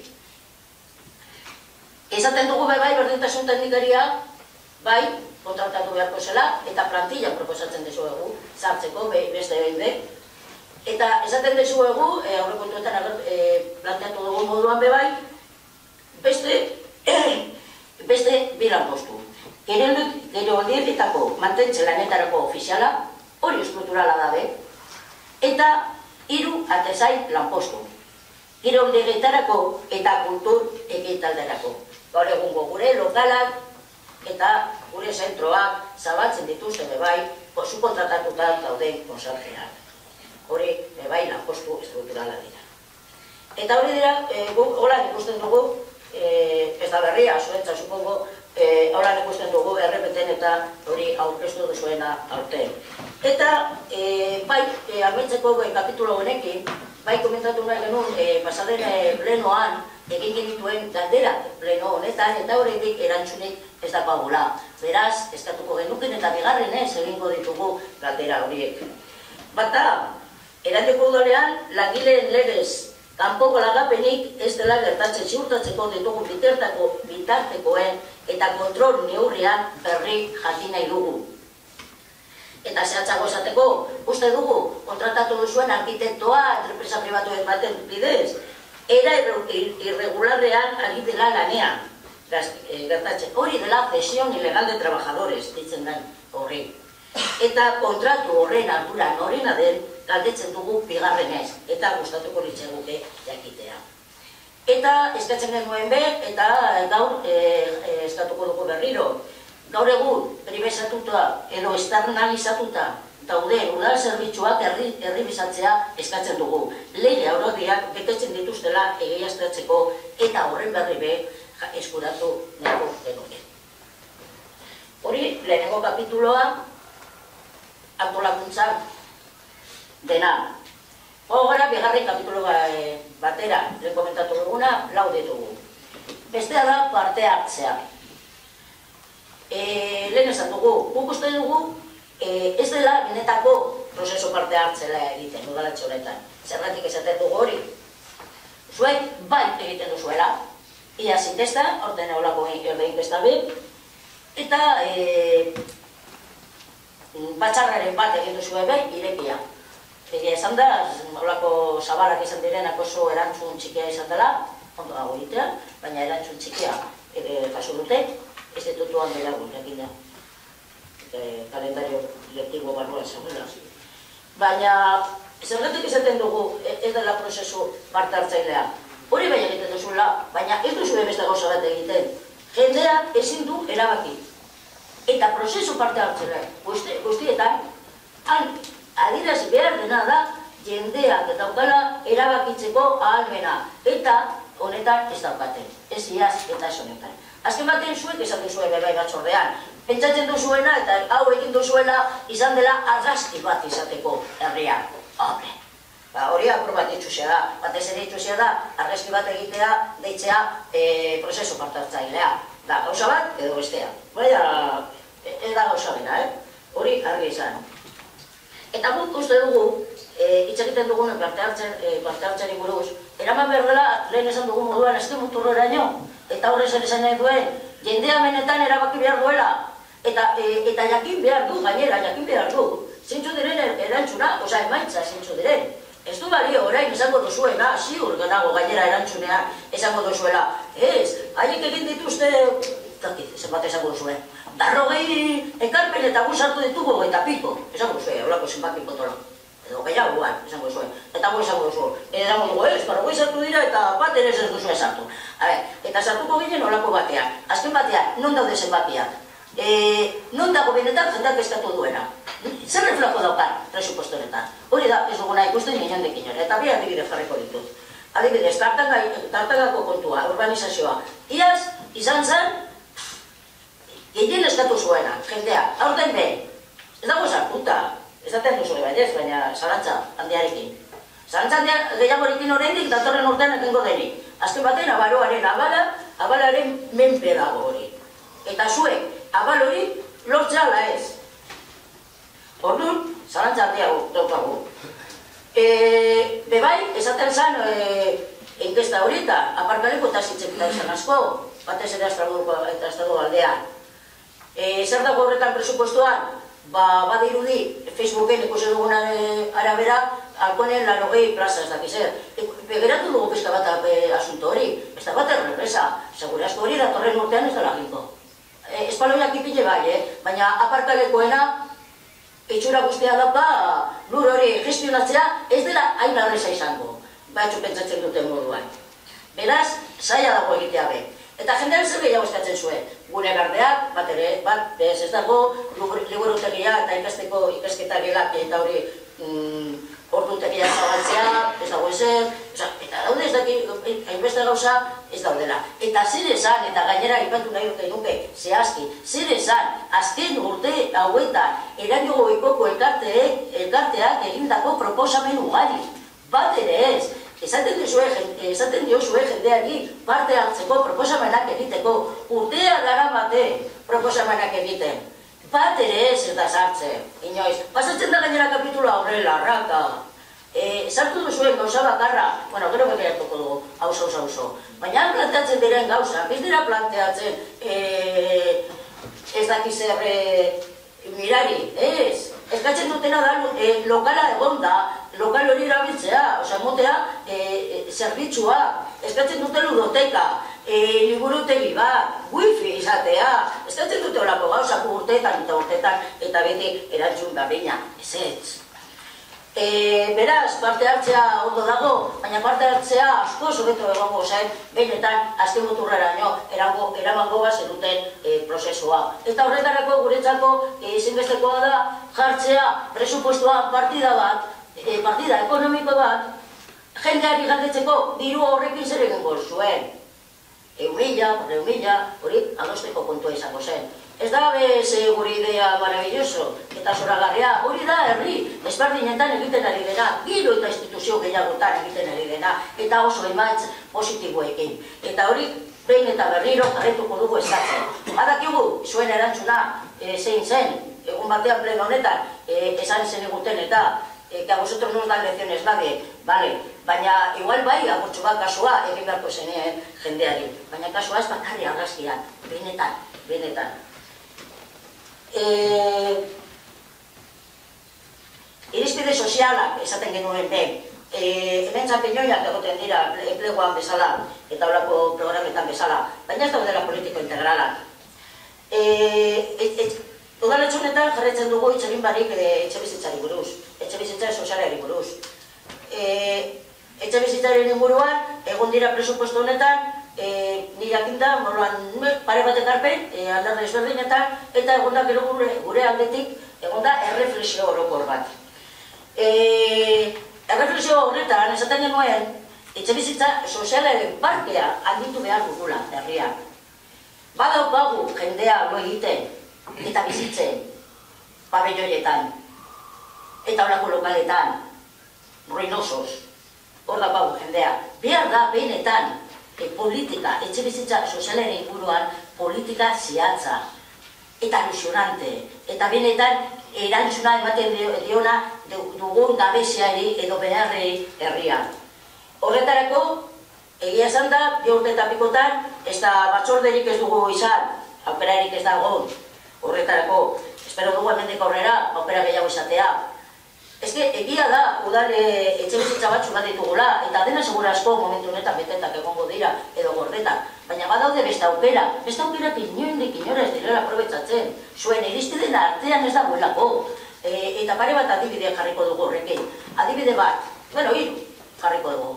Ezaten dugu bai berdintasun teknikaria, bai kontratatu beharko zela, eta plantilla proposatzen dezuegu, sartzeko beste behin be. Eta esaten dezuegu, aurrekontuetan planteatu dugu moduan bebai, beste bi lanpostu. Gero aldietako mantentze lanetarako ofiziala, hori estrukturala dabe, eta hiru atezain lanpostu. Gero aldietako eta kultur egitalderako. Gaur egungo gure lokalak eta gure zentroak zabaltzen dituzte bebai, subkontratatuta dauden konsarjeak. Hori bebai lanpostu estrukturala dira. Eta hori dira, holan ikusten dugu, ez da berria, zuentza supongo, holan ikusten dugu errepeten eta hori aurkeztu duzuena aurten. Eta bai, armentzeko kapitulo honekin, bai komentatu nahi genuen, pasaden plenoan, egin genituen galderak pleno honetan, eta horretik erantzunik ez dakagula. Beraz, eskatuko genuken eta bigarrenez egingo ditugu galdera horiek. Bata, eranteko udolean, langileen legez kanpoko lagapenik ez dela gertatzen ziurtatzeko ditugu bitartekoen eta kontrol neurrian berri jakin nahi dugu. Eta zehatzago esateko, uste dugu, kontratatu duzuen arkitektoa, entrepresa pribatuen baten bidez, era irregularrean ari dela lanean gertatzen. Hori dela cesión ilegal de trabajadores, ditzen den horri. Eta kontratu horren ardura norena den galdetzen dugu bigarrenez, eta gustatuko litzeguke jakitea. Eta eskatzen genuen be, eta gaur eskatuko dugu berriro. Gaur egun, pribezatuta edo externalizatuta dauden udal zerbitzuak herri bizatzea eskatzen dugu. Lege araudiak betetzen dituztela egiaztatzeko eta horren berri be eskuratu nago genuke. Hori, lehenengo kapituloa, antolakuntza dena. Gogora, bigarren kapitulo batera, lehen komentatu duguna, lau ditugu. Bestea da parte hartzea. Lehen esan dugu, guk uste dugu, ez dela benetako prozesu parte hartzela egiten, udaletxe honetan. Zergatik esaten dugu hori. Zuek bai egiten duzuela, ia zintesta, orten eolako erdein besta be, eta batxarraren bat egin duzue be, irekia. Egia esan da, eolako zabalak izan direnak oso erantzun txikia izan dela, ondo dago egitea, baina erantzun txikia jaso dute, ez ditutuan dela gure, kalendario lektibo barruan zegoela. Baina, zergatik izaten dugu ez dela prozesu parte hartzailea. Hori bai egiten duzula, baina ez duzu beste gauza bat egiten. Jendeak ezin du erabaki. Eta prozesu parte hartzailea guztietan, adieraz behar dena da jendeak daukala erabakitzeko ahalmena, eta honetan ez daukaten, ez iaz eta ez honetan. Azken batean zuek esan duzuen bebai batzordean, pentsatzen duzuena eta hau egin duzuela izan dela argazki bat izateko herrian. Hombre, hori aprobat itxuzea da, batez ere itxuzea da, argazki bat egitea, deitzea prozesu partartzailea. Da, gauza bat edo bestea. Baina, ez da gauza bera, hori argi izan. Eta guk uste dugu, hitz egiten dugun parte hartzeari buruz, eraman behar dela, lehen esan dugu moduan, ez muturro eraino, eta horrez ere esan nahi duen, jendea benetan erabaki behar duela, eta jakin behar du, gainera, jakin behar du, zintzu diren erantzuna, oza, emaitza zintzu diren. Ez du balio, orain esango duzuena, ziur genago gainera erantzunean esango duzuela. Ez, haiek egin dituzte, dakit, zenbat esango duzuen, berrogei ekarpen eta gu sartu ditugu eta piko, esango duzue, holako zenbaki potola. Edo gehiagoan, esango duzuen, eta gu esango duzu, esango dugu, ez, berrogei sartu dira eta bat ere ez duzue sartu. Eta sartuko ginen holako batean, azken batean, non daude zenbakiak? Non dago benetan jendak eskatu duena? Zer reflejo daukan presupuestoretan? Hori da, ez duguna ikusten inondik inore, eta bi adibide jarriko ditut. Adibidez, tartagako kontua, urbanizazioa. Iaz, izan zen, gehien eskatu zuena, jendea, aurten behin. Ez dago sartuta, ez daten duzu ebaidez, baina zarantza handiarekin. Zarantza gehiagorikin horrendik, datorren urtean ekengo denik. Azken batean, abaroaren abala, abalaren menpe dago hori. Eta zuek, abal hori, lortzea ala ez. Orduan, zarantza handiago daukagu. Bebai, esaten zen, enkesta hori eta aparkaleko eta zitzekita izan asko, batez ere eta estadu aldean. Zer dago horretan presupuestoan? Badirudi, Facebooken ikusi dugunan arabera, alkonen larogei plaza ez dakizer. Begeratu dugu pizka bat asunto hori, ez da bat errepresa, segure asko hori datorren urtean ez dela ginko. Espaloiak ipile bai, baina aparkalekoena itxura guztia dauka, lur hori gestionatzea ez dela hain arreza izango, batzu pentsatzen duten moduan. Beraz, zaila dago egitea be. Eta jendean zer gehiago eskatzen zuen. Gure gardeak, bat ere, bat, bez ez dago, liburutegia eta ikasteko ikasketa gelak eta hori ordutegia zabaltzea, ez dago ezer, eta daude ez daki, hainbeste gauza, ez daudela. Eta zer esan, eta gainera ipatu nahi dute nuke, zehazki, zer esan, azken urte hauetan, eraino goikoko elkarteak egindako proposamen ugari. Bat ere ez, esaten diozue jendeari parte hartzeko proposamenak egiteko, urtea gara bate proposamenak egiten. Bat ere ez ez da sartzen, inoiz. Pasatzen da gainera kapitula horrela, raka. Sartu duzuen gauza bakarra, bueno, gero begeratuko dugu, hauzo, hauzo, hauzo. Baina planteatzen diren gauza, biz dira planteatzen ez dakizer mirari, ez. Eskatzen dutena da lokala egonda, lokal hori erabiltzea, oza, motea zerbitzua, eskatzen dute ludoteka, liburutegi bat, wifi izatea, eskatzen dute olako gauzak urteetan eta urteetan eta beti erantzun gabina, ez ez. Beraz, parte hartzea ondo dago, baina parte hartzea asko zobeto egongo zen, behinetan, azken muturreraino, eramango bat zenuten prozesua. Eta horretarako guretzako ezinbestekoa da jartzea presupuestoa partida bat, partida ekonomiko bat, jendeari galdetzeko diru horrekin zer egingo zuen. Eunila, eunila, hori adosteko kontua izango zen. Ez da bez gure idea maravilloso eta zoragarria, hori da herri ezberdinetan egiten ari dena, giro eta instituzio gehiagotan egiten ari dena, eta oso emaitz positiboekin. Eta hori behin eta berriro jarretuko dugu eskatzen. Badakigu, zuen erantzuna zein zen, egun batean pleno honetan, esan zen eguten eta que a vosotros no os dan lecciones nadie, vale, baina igual bai, agurtxu bat kasua egin beharko zeneen jendeari, baina kasua ez bakarri argazkian, benetan, benetan. Irizpide sozialak esaten genuen ben, hemen txampeñoiak egoten dira enpleguan bezala eta horako programetan bezala, baina ez daudela politiko integralak. Udaletxonetan jarretzen dugu itxegin barik etxe bizitzari buruz, etxe bizitzari sozialari buruz. Etxe bizitzaren inguruan, egon dira presupuesto honetan, nire akinta, pare bat ekarpen, aldarra ezberdinetan, eta egon da gure aldetik, egon da erreflexio orokor bat. erreflexio horretan, esaten genuen, etxebizitza sozialaren parkea handitu behar dugula, herriak. Badaukagu jendea lo egiten eta bizitzen pabelloietan eta horako lokaletan, ruinosos, hor daukagu jendea. Behar da, benetan, politika, etxebizitza sozialaren inguruan, politika zehatza eta ilusionante, eta benetan erantzuna ematen diona dugun gabeziari edo beharrei herrian. Horretarako, egia esan da, bi urte eta pikotan, ez da batzorderik ez dugu izan, aukerarik ez dago. Horretarako, espero dugu hemendik aurrera, aukera gehiago izatea. Ez que, egia da, udal etxebizitza batzu bat ditugula, eta dena segurazko momentu honetan betetak egongo dira, edo gordetak. Baina badaude beste aukera, beste aukerak inoendik inora ez direla aprobetsatzen. Zuen iristiden artean ez dagoelako. Eta pare bat adibide jarriko dugu horrekin. Adibide bat, bueno, hiru jarriko dugu.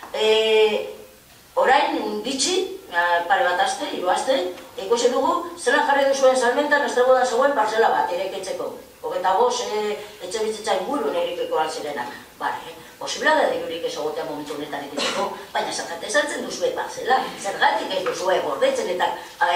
Orain ditxi, pare bat aste, hiru aste, ikusi dugu, zelan jarri duzuen salmentan ez dago da zegoen parcela bat, irekitzeko. Hogeta boz etxe bizitza inguru nerikeko altzirenak. Bale, posibla da dirurik ez egotea momentu honetan egiteko, baina zergatik saltzen duzue parcela, zergatik ez duzue gordetzen eta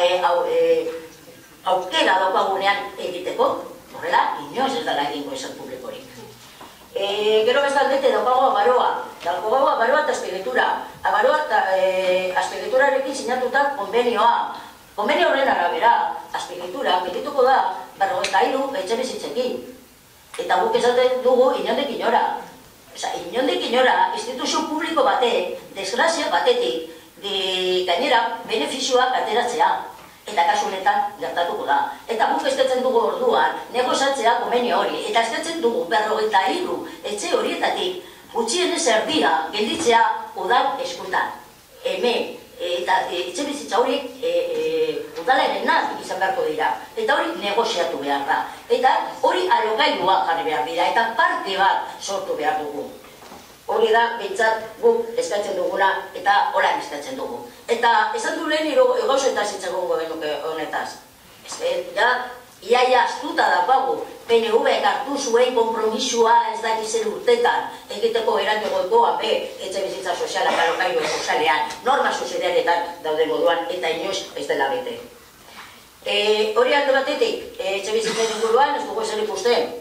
aukera daukagunean egiteko, horrela, inoz ez dela egingo esan publikorik. Gero bestaldete daukago agaroa, daukago agaroa eta azpiegitura. Agaroa eta azpiegiturarekin sinatuta konbenioa. Konbenio horren arabera, azpiegitura, egituko da, berrogeita hiru etxe bizitzekin. Eta guk esaten dugu inondik inora. Osa, inondik inora, instituzio publiko batek, desgrazia batetik, gainera, benefizioak ateratzea. Eta kasu honetan gertatuko da. Eta guk eskatzen dugu orduan, negozatzea konbenio hori. Eta eskatzen dugu berrogeita hiru etxe horietatik, gutxienez erdia gelditzea udal eskutan. Hemen, eta etxe bizitza horiek udalaren nahi izan beharko dira. Eta hori negoziatu behar da. Eta hori alokairua jarri behar dira. Eta parke bat sortu behar dugu. Hori da, behintzat, guk eskatzen duguna eta horan eskatzen dugu. Eta esan du lehen gauzetaz itzagongo genuke honetaz. Ez que, ja, iaia astuta daukagu. P N V hartu zuen kompromisua ez da gizen urtetan egiteko erantegoikoa be etxe bizitza sozialak alokairu sozialean, norma sozialetan daude moduan eta inoiz ez dela bete. Hori alde batetik, etxe bizitzen inguruan ez dugu esan ikusten.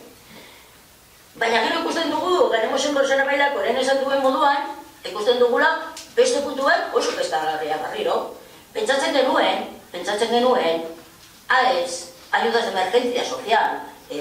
Baina gero ikusten dugu, ganemos en Borsana Bailak, orain esan duen moduan, ikusten dugula beste puntuan oso pestagarria barriro. Pentsatzen genuen, pentsatzen genuen, AES, ayudas de emergencia social,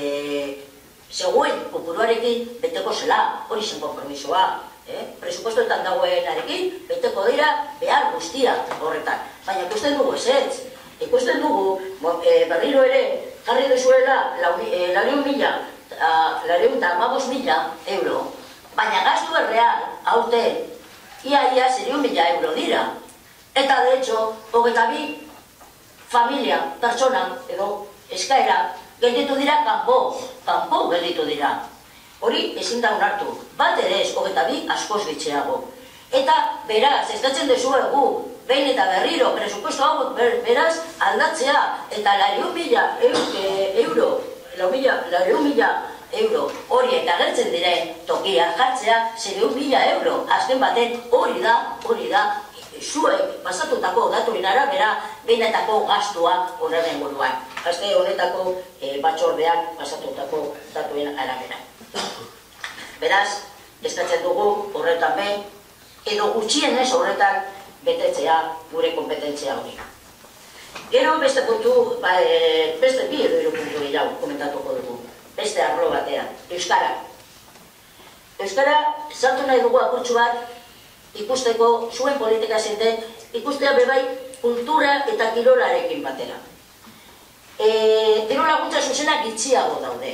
seguen kopuruarekin beteko zela, hori zen kompromisoa. Presupuestoetan dagoenarekin beteko dira behar guztia horretan. Baina ikusten dugu ezetz, ikusten dugu berriro ere jarri duzuela lareun mila, lareun eta amabos mila euro, baina gastu erreal, aurten, ia-ia zeriun mila euro dira. Eta, de hecho, hogeita bi familia, pertsona, edo eskaera, gelditu dira kanpo, kanpo gelditu dira. Hori ezin da onartu, bat ere ez, hogeita bi askoz bitxeago. Eta, beraz, eskatzen dezuegu, behin eta berriro, presupuesto hau beraz aldatzea, eta lareun mila euro, lareun mila euro horiek agertzen diren tokia jartzea, zereun mila euro, azken baten hori da, hori da, zuek pasatutako daturin arabera, behinetako gastua horren buruan. Azte honetako batxordean pasatutako datuen arabera. Beraz, eskatzen dugu horretan behin, edo gutxienez horretan betetzea gure kompetentzia hori. Gero beste puntu, beste bi edo hiru puntu gehiago komentatuko dugu. Beste arlo batean, Euskara. Euskara sartu nahi dugu apurtxu bat ikusteko zuen politika zinten, ikustea bebai kultura eta kirolarekin batera. Diru laguntza zuzenak gitxiago daude.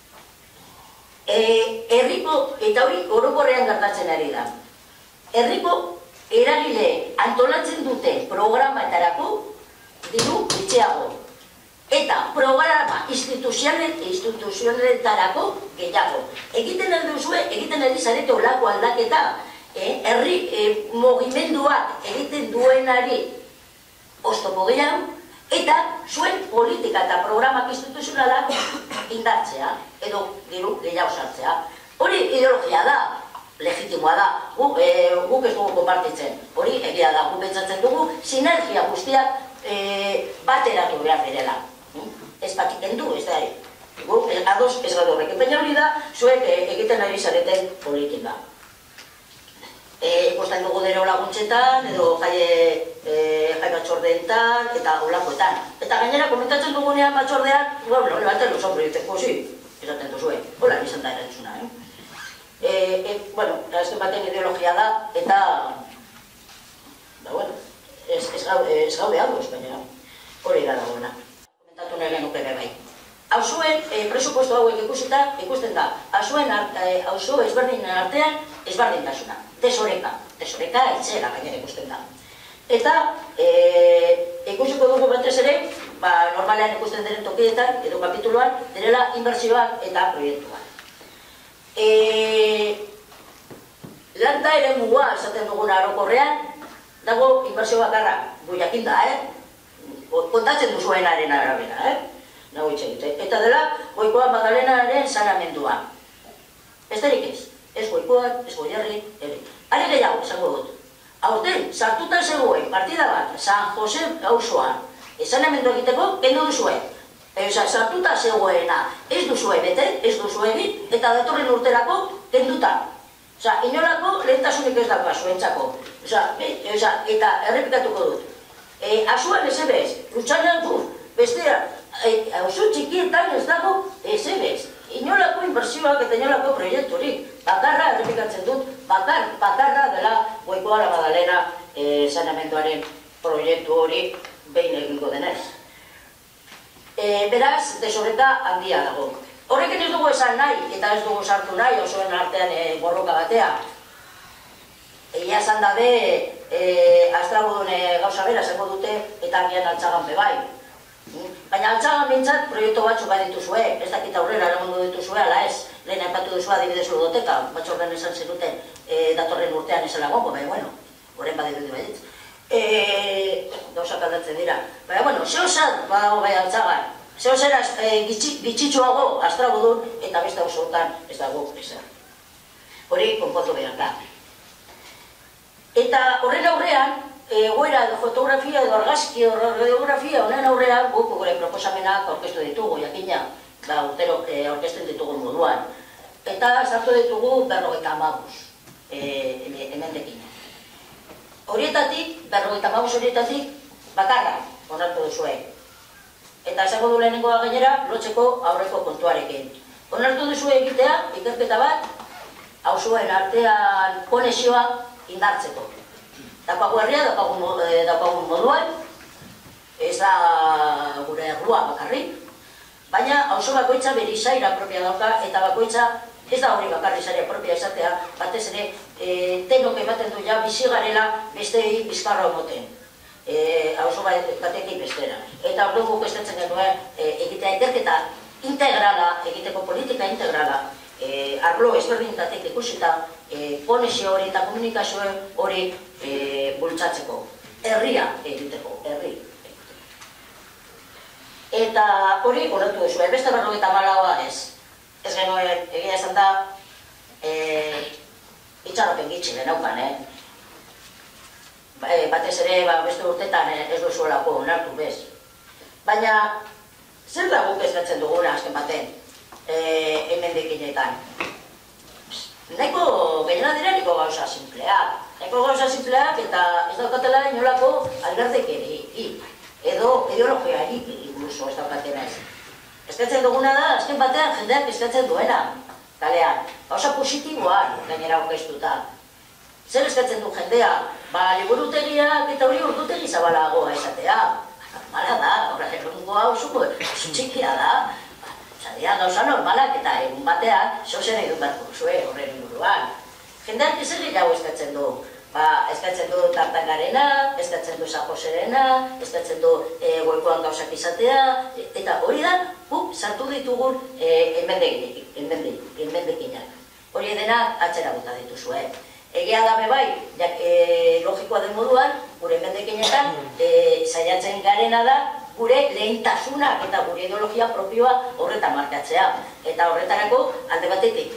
Herriko, eta hori orokorrean gertatzen ari da. Herriko eragile antolatzen dute programaetarako diru gitxiago. Eta programa instituzionetarako gehiago. Egiten alduzue, egiten aldi zarete olako aldaketa, herri mugimenduak egiten duenari oztopo gehiago, eta zuen politika eta programak instituzionalak indartzea, edo diru gehiago sartzea. Hori ideologia da, legitimoa da, guk ez dugu konpartitzen, hori egia da, guk pentsatzen dugu, sinergia guztiak bateratu behar direla. Ez batik du, ez da, guk ados ez gado horrek, baina hori da, zuek egiten ari zareten politika. Ikusten dugu dero laguntzetan, edo jai batzordeetan, eta olakoetan. Eta gainera, komentatzen dugunean batzordean, bueno, levanten los hombros, ditzen, pues sí, esaten duzue, hola izan da erantzuna, eh? Bueno, azken baten ideologia da, eta, bueno, ez gaude ados, baina hori gara dagoena. Komentatu nahi genuke bai. Hauzuen presupuesto hauek ikusita, ikusten da, hauzu ezberdinen artean ezberdintasuna, desoreka, desoreka etxera gainera ikusten da. Eta ikusiko dugu batez ere, normalean ikusten diren tokietan, edo kapituluan, direla inbertsioak eta proiektuak. Landa ere mugua esaten duguna orokorrean, dago inbertsio bakarra, gu jakin da, kontatzen duzuenaren arabera, nago itxegite. Eta dela, Goikoa Magdalenaren saneamendua. Ez derik ez, ez Goikoak, ez Goierri, ere. Ari gehiago, esango dut. Aurten, sartuta zegoen partida bat, San Jose auzoan, saneamendua egiteko, kendu duzue. Sartuta zegoena, ez duzue bete, ez duzue egin, eta datorren urterako, kenduta. Inolako lehentasunik ez dauka zuentzako. Eta errepikatuko dut. Azuan ez ebez, lutsanean du, bestea, hauzu txikietan ez dago ez ebez. Inolako inbertsioak eta inolako proiekturik. Bakarra, errepikatzen dut, bakarra dela Goikoa Magdalena saneamenduaren proiektu hori behin egingo denez. Beraz, desoreka handia dago. Horrekin ez dugu esan nahi, eta ez dugu sartu nahi, osoen artean borroka batea. Egia esan dabe, astrabudun gauza bera esango dute, eta agian Altzagan bebai. Baina Altzagan bintzat proiektu batzuk badituzue, ez dakit aurrera eramundu dituzue, ala ez, lehen aipatu duzua adibidez ludoteka, batzorren esan zenuten datorren urtean esela gongo, baina, bueno, horren badiru du baditz. Gauzak aldatzen dira. Baina, bueno, zehozat badago bai Altzagan, zehozera bitxitxuago astrabudun, eta beste osotan ez dago ezer. Hori konpontu behar da. Eta horren aurrean, egoera edo fotografia edo argazki edo radiografia honen aurrean guk gure proposamenak aurkeztu ditugu, jakina, urtero aurkezten ditugun moduan. Eta sartu ditugu berrogeita hamabos hemendekin. Horietatik, berrogeita hamabos horietatik, bakarra onartu duzue. Eta esango du lehenengoa gainera, lotzeko aurreko kontuarekin. Onartu duzue egitea, ikerketa bat, hauzuen artean konexioa indartzeko. Daukagu herria, daukagun moduan, ez da gure errua bakarrik, baina hauzo bakoitza bere izaira propia dauka, eta bakoitza ez da hori bakarri izaira propia esatea, batez ere, tenok ematen du ja bizi garela bestei bizkarra omoten. Hauzo batekin bestera. Eta ordu guk estatzen genuen egitea ikerketa integrala, egiteko politika integrala, arlo ezberdinetatik ikusita, konexio hori eta komunikazio hori bultzatzeko, herria egiteko, herri. Eta hori onartu duzu, beste berrogeita hamalaua ez. Ez genuen, egia esan da, itxaropen gitxi genaukan, batez ere beste urtetan ez duzuelako onartu bez. Baina, zer da guk eskatzen duguna azken baten, hemendekinetan? Nahiko gehiena dira niko gauza simpleak. Nahiko gauza simpleak eta ez daukatela inolako alderdekerik, edo ideologiarik incluso ez daukatena ez. Eskatzen duguna da, azken batean jendeak eskatzen duena, kalean. Gauza positiboan gainera aurkeztuta. Zer eskatzen du jendea? Ba, liburutegiak eta hori urdutegi zabalagoa esatea. Normala da, horrek errungo hau zuko, txikia da. Zadia gauza normalak eta egun batean, zozen egin batko zue horren inguruan. Jendeak ez gehiago eskatzen du. Eskatzen du Tartangarena, eskatzen du San Joserena, eskatzen du Goikoan gauzak izatea, eta hori da, guk sartu ditugun enmendekinak. Hori dena atzera bota dituzue. Egia da bebai, logikoa den moduan, gure enmendekinetan, saiatzen garena da, gure lehentasunak eta gure ideologia propioa horretan markatzea. Eta horretarako alde batetik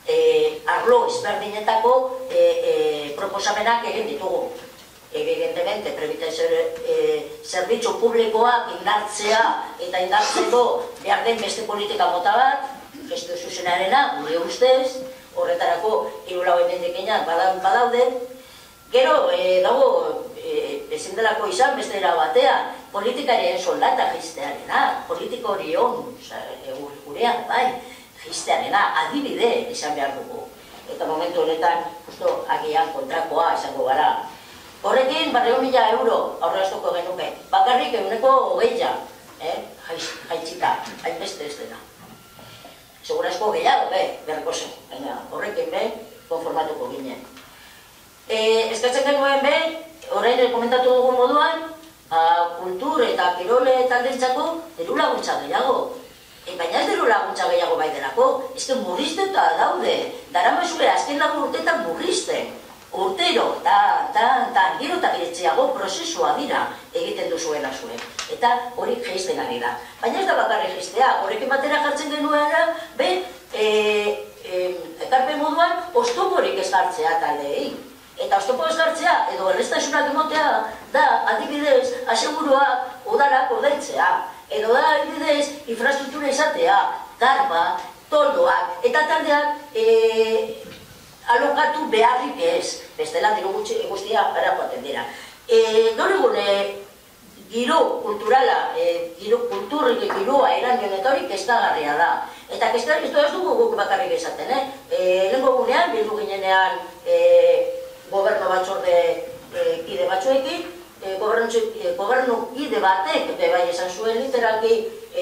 arlo ezberdinetako proposamenak egin ditugu. Evidentemente, zerbitzu publikoak indartzea eta indartzeko behar den beste politika mota bat, gestu zuzenarena, gure ustez, horretarako hiru lau emendakinak badaude. Gero, dago, ezin delako izan beste era batean, politikarien soldata jistearena, politiko horion, gurean, bai, jistearena, adibide izan behar dugu. Eta momentu honetan, justo, agian kontrakoa izango gara. Horrekin, barreun mila euro aurreztuko genuke. Bakarrik eguneko hogeia, jaitsita, hainbeste ez dena. Segurazko gehiago, be, beharko zen. Horrekin, be, konformatuko ginen. Eskatzen genuen, be, horrein komentatu dugun moduan, kultur eta kirole taldentzako diru laguntza gehiago. Baina ez diru laguntza gehiago bai delako, ez que murriztuta daude. Daramazue azken lagu urtetan murrizten. Urtero, tan, tan, tan, gero eta giretzeago prozesua dira egiten duzuela zuen. Eta hori geizten ari da. Baina ez da bakarri geiztea, horrekin batera jartzen genuela, be, ekarpen moduan, oztoporik ez jartzea taldeei. Eta oztopo ez jartzea, edo errestasunak emotea, da, adibidez, aseguruak udarak ordaintzea. Edo da, adibidez, infrastruktura izatea, garba, toldoak, eta taldeak, alokatu beharrik ez, bestela diru guztia gara joaten dira. Gaur egun, giro kulturala, giro kulturrik giroa erandion eta hori kezkagarria da. Eta kezkagarria ez dugu guk bakarrik esaten, lehenko gunean, bildu ginenean gobernu batzorde kide batzuekin, gobernu kide batek, bai esan zuen literalki,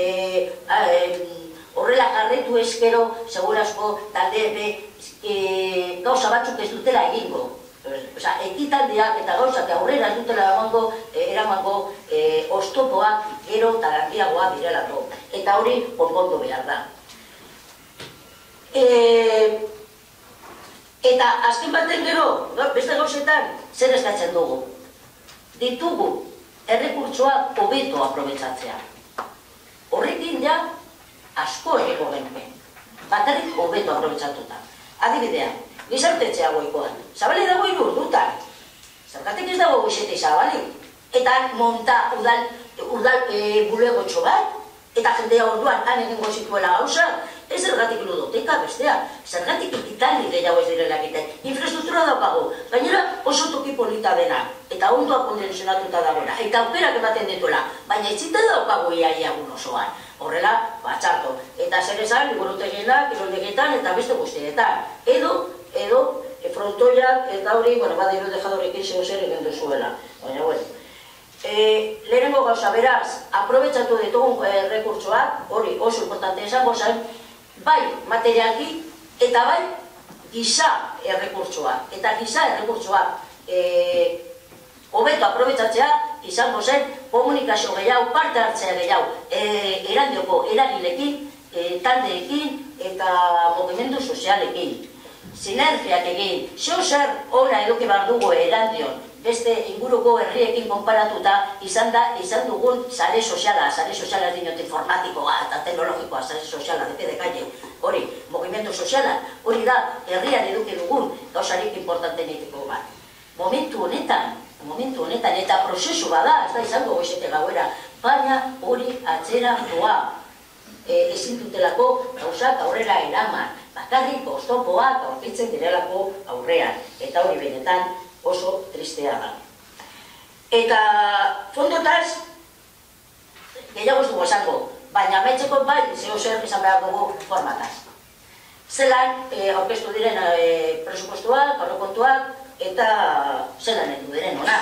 horrela jarretu eskero, segurazko talde gauza batzuk ez dutela egingo. Ekitaldiak eta gauzak aurrera ez dutela eramango oztopoak gero eta handiagoak direlako. Eta hori konpondu behar da. Eta azken baten gero, beste gauzetan, zer eskatzen dugu? Ditugu errekurtsoak hobeto aprobetxatzea. Horrekin ja, asko egeko genuke. Bakarrik hobeto aprobetxatuta. Adibidea, gizartetzea goikoan. Zabali dago hiru urdutan. Zergatik ez dago goizete zabali. Eta monta udal bulegotxo bat, eta jendea orduan han egingo zituela gauza, ez zergatik ludoteka bestea. Zergatik ikitaldi gehiago ez direla egiten. Infrastruktura daukagu, gainera oso toki polita dena. Eta ondoa kondizionatuta dagoena. Eta aukerak ematen dituela. Baina itzita daukagu iaia egun osoan. Horrela, batxarto. Eta zer esan, liburutegienak, kiroldegetan eta beste guztietan. Edo, edo, frontoiak eta hori, bueno, badiru dejadorrekin zeu zer egin duzuela. Baina, bueno. Lehenengo gauza, beraz, aprobetxatu ditugun rekurtsoak, hori oso importante esango zen, bai materialki eta bai giza errekurtsoak. Eta giza errekurtsoak hobeto aprobetxatzea izango zen komunikazio gehiago, parte hartzea gehiago, erandioko eragilekin, taldeekin eta mugimendu sozialekin. Sinergiak egin, zeo zer ona eduki behar dugu erandion, beste inguruko herriekin konparatuta izan da, izan dugun sare soziala, sare soziala dinot informatikoa eta teknologikoa, sare soziala, depe de calle, hori, mugimendu soziala, hori da herrian eduki dugun gauzarik importanten egiteko bat. Momentu honetan, momentu honetan eta prozesu bada, ez da izango goizete gauera, baina hori atzera doa. Ezin dutelako gauzak aurrera eraman, bakarrik oztopoak aurkitzen direlako aurrean, eta hori benetan oso tristea da. Eta fondotaz, gehiago ez dugu esango, baina amaitzeko bai zeo zer izan behar dugu formataz. Zelan aurkeztu diren presupuestoak, aurrekontuak, eta zelan edu diren ona.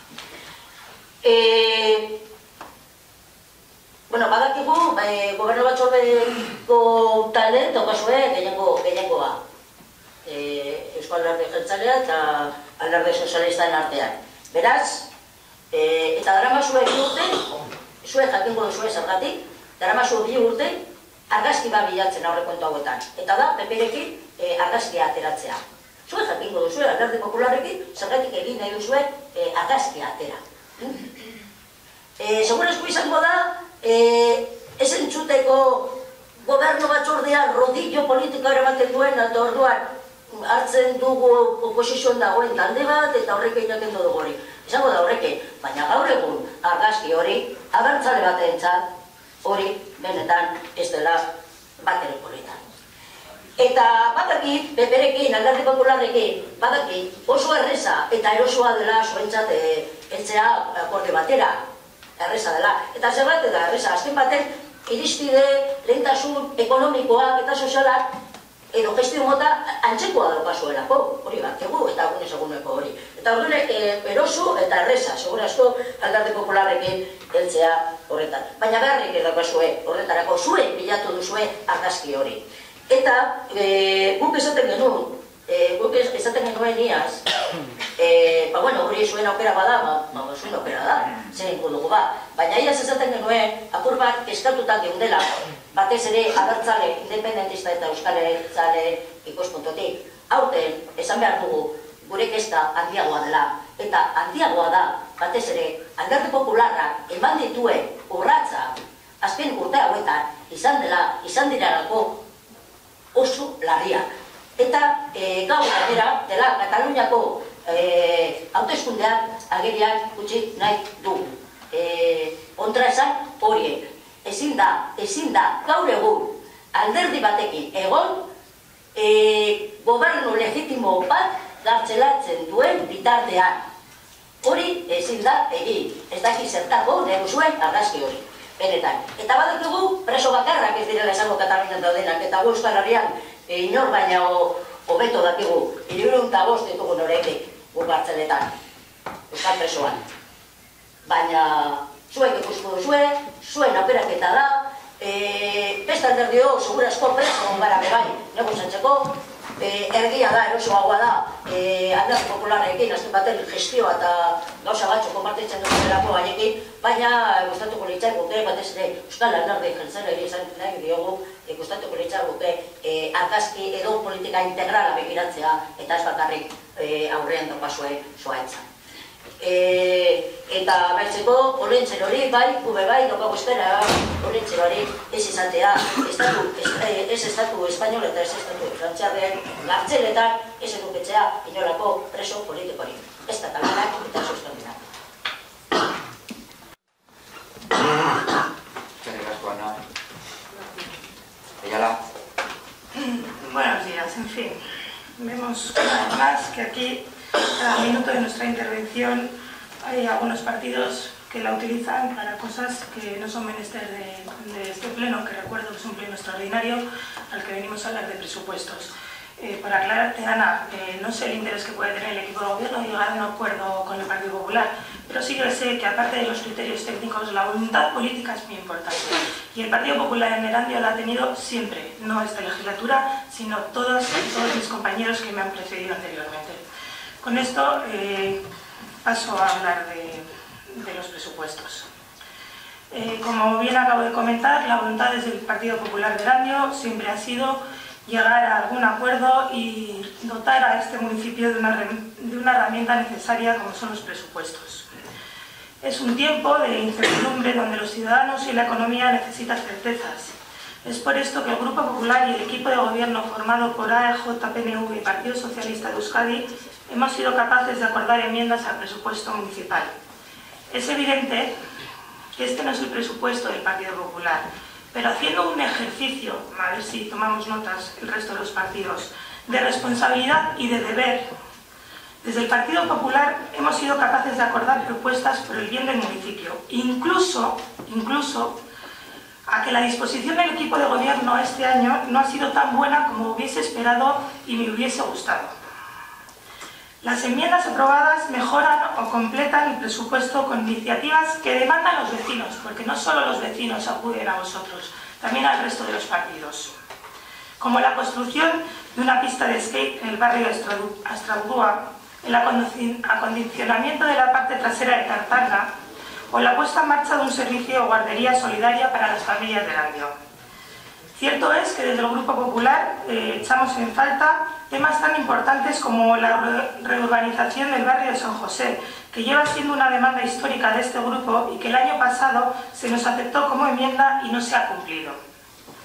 Bueno, badakigu, gobernu batzordeko talde, daukazue gehiengoa. Euskal Alderdi Jeltzalea eta Alderdi Sozialistaren artean. Beraz, eta daramazue bi urte, zuek jakingo duzue zergatik, daramazue bi urte, argazki bat bilatzen aurrekontu hauetan. Eta da, P P-rekin argazkia ateratzea. Zuek jakingo duzue, Alderdi Popularrekin, zergatik egin nahi duzue argazkia atera. Segurazko izango da, ez entzuteko gobernu batzordean rodillo politiko eramaten duen, eta orduan hartzen dugu oposizioan dagoen talde bat, eta horrek egin endo dugu hori. Esango da horreke, baina gaur egun argazki hori, abertzale batentzat hori benetan ez dela bat ere politan. Eta badaki, peperekin, Alderdi Popularrekin, badaki oso erreza eta erosoa dela zuentzat heltzea akorde batera, erreza dela. Eta zer bat da, erreza, azken baten iristide, lehentasun ekonomikoak eta sozialak edo gestio mota antzekoa daukazuelako, hori bat, egu, eta agunez aguneko hori. Eta horren eroso eta erreza, segur asko Alderdi Popularrekin heltzea horretan. Baina beharrik edaukazue horretarako, zuen bilatu duzue argazki hori. Eta guk esaten genuen, guk esaten genuen iaz, ba bueno, hori zuen aukera bada, ba zuen aukera da, zein dugu ba. Baina iaz esaten genuen, apur bat eskatutak geundela, batez ere abertzale, independentista eta euskaltzale ikuspuntotik. Aurten, esan behar dugu, gure kesta handiagoa dela. Eta handiagoa da, batez ere, Alderdi Popularrak eman dituen urratza, azken urte hauetan, izan dela, izan dirarako, oso larriak. Eta gaur gainera dela Kataluniako hauteskundeak agerian utzi nahi du. Kontraesan horiek. Ezin da, ezin da, gaur egun alderdi batekin egon gobernu legitimo bat gartzelatzen duen bitartean. Hori ezin da egin. Ez daki zertako dugu zuen argazki hori. Benetan. Eta badakigu preso bakarrak ez direla esango Katalunian daudenak, eta gu Euskal Herrian inor baina hobeto dakigu, hirurehun eta bost ditugun horretik gu gartzeletan, Euskal presoan. Baina zuek ikusko duzue, zuen aukeraketa da, beste alderdio segurazko preso gara bebai negoziatzeko, erdia da, erosoagoa da, Alderdi Popularrekin, azken baten gestioa eta gauza batzu konpartitzen dutelako haiekin, baina gustatuko litzaiguke, batez ere Euskal Alderdi jeltzaleari izan nahi diogu, gustatuko litzaiguke argazki edo politika integrala begiratzea eta ez bakarrik aurrean daukazue zuaitza. Eta bertzeko, olentzen hori, bai, gube bai, daukago espera, olentzen hori ez izatea, ez estatu espainol eta ez estatu frantziarren gartzeletan ez eduketzea inolako preso politikori. Ez katalanak eta sustendunak. Eskerrik asko, Ana. Ayala. Buenos días, en fin. Vemos además que aquí, cada minuto de nuestra intervención, hay algunos partidos que la utilizan para cosas que no son menester de, de este pleno, que recuerdo que es un pleno extraordinario al que venimos a hablar de presupuestos. Eh, para aclararte, Ana, eh, no sé el interés que puede tener el equipo de gobierno de llegar a un acuerdo con el Partido Popular, pero sí que sé que aparte de los criterios técnicos, la voluntad política es muy importante. Y el Partido Popular en Erandio la ha tenido siempre, no esta legislatura, sino todos, todos mis compañeros que me han precedido anteriormente. Con esto eh, paso a hablar de, de los presupuestos. Eh, como bien acabo de comentar, la voluntad desde el Partido Popular de Erandio siempre ha sido llegar a algún acuerdo y dotar a este municipio de una, de una herramienta necesaria como son los presupuestos. Es un tiempo de incertidumbre donde los ciudadanos y la economía necesitan certezas. Es por esto que el Grupo Popular y el equipo de gobierno formado por A E J, P N V y Partido Socialista de Euskadi hemos sido capaces de acordar enmiendas al presupuesto municipal. Es evidente que este no es el presupuesto del Partido Popular, pero haciendo un ejercicio, a ver si tomamos notas el resto de los partidos, de responsabilidad y de deber, desde el Partido Popular hemos sido capaces de acordar propuestas por el bien del municipio, incluso, incluso a que la disposición del equipo de gobierno este año no ha sido tan buena como hubiese esperado y me hubiese gustado. Las enmiendas aprobadas mejoran o completan el presupuesto con iniciativas que demandan los vecinos, porque no solo los vecinos acuden a vosotros, también al resto de los partidos. Como la construcción de una pista de skate en el barrio de Astraudúa, el acondicionamiento de la parte trasera de Tartanga o la puesta en marcha de un servicio o guardería solidaria para las familias de Erandio. Cierto es que desde el Grupo Popular eh, echamos en falta temas tan importantes como la re reurbanización del barrio de San José, que lleva siendo una demanda histórica de este grupo y que el año pasado se nos aceptó como enmienda y no se ha cumplido.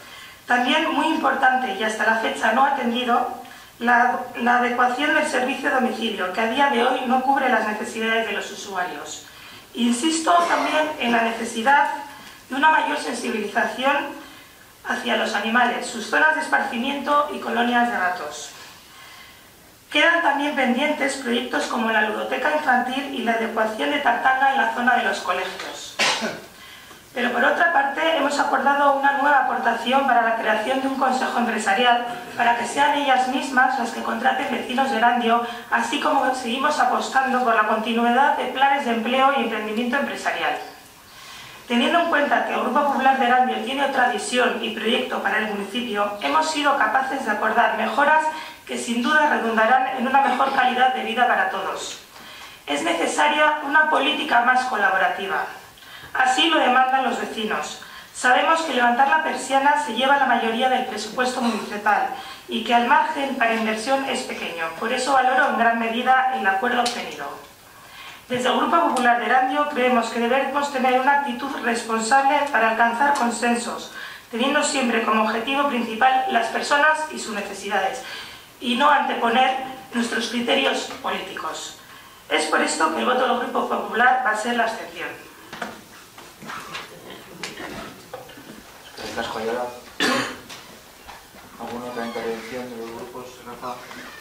También muy importante y hasta la fecha no atendido, la, la adecuación del servicio de domicilio, que a día de hoy no cubre las necesidades de los usuarios. Insisto también en la necesidad de una mayor sensibilización hacia los animales, sus zonas de esparcimiento y colonias de gatos. Quedan también pendientes proyectos como la ludoteca infantil y la adecuación de tartanga en la zona de los colegios. Pero por otra parte hemos acordado una nueva aportación para la creación de un consejo empresarial para que sean ellas mismas las que contraten vecinos de Erandio, así como seguimos apostando por la continuidad de planes de empleo y emprendimiento empresarial. Teniendo en cuenta que el Grupo Popular de Erandio tiene otra visión y proyecto para el municipio, hemos sido capaces de acordar mejoras que sin duda redundarán en una mejor calidad de vida para todos. Es necesaria una política más colaborativa. Así lo demandan los vecinos. Sabemos que levantar la persiana se lleva la mayoría del presupuesto municipal y que el margen para inversión es pequeño. Por eso valoro en gran medida el acuerdo obtenido. Desde el Grupo Popular de Erandio creemos que debemos tener una actitud responsable para alcanzar consensos, teniendo siempre como objetivo principal las personas y sus necesidades, y no anteponer nuestros criterios políticos. Es por esto que el voto del Grupo Popular va a ser la abstención. ¿Alguna otra intervención de los grupos, Rafa?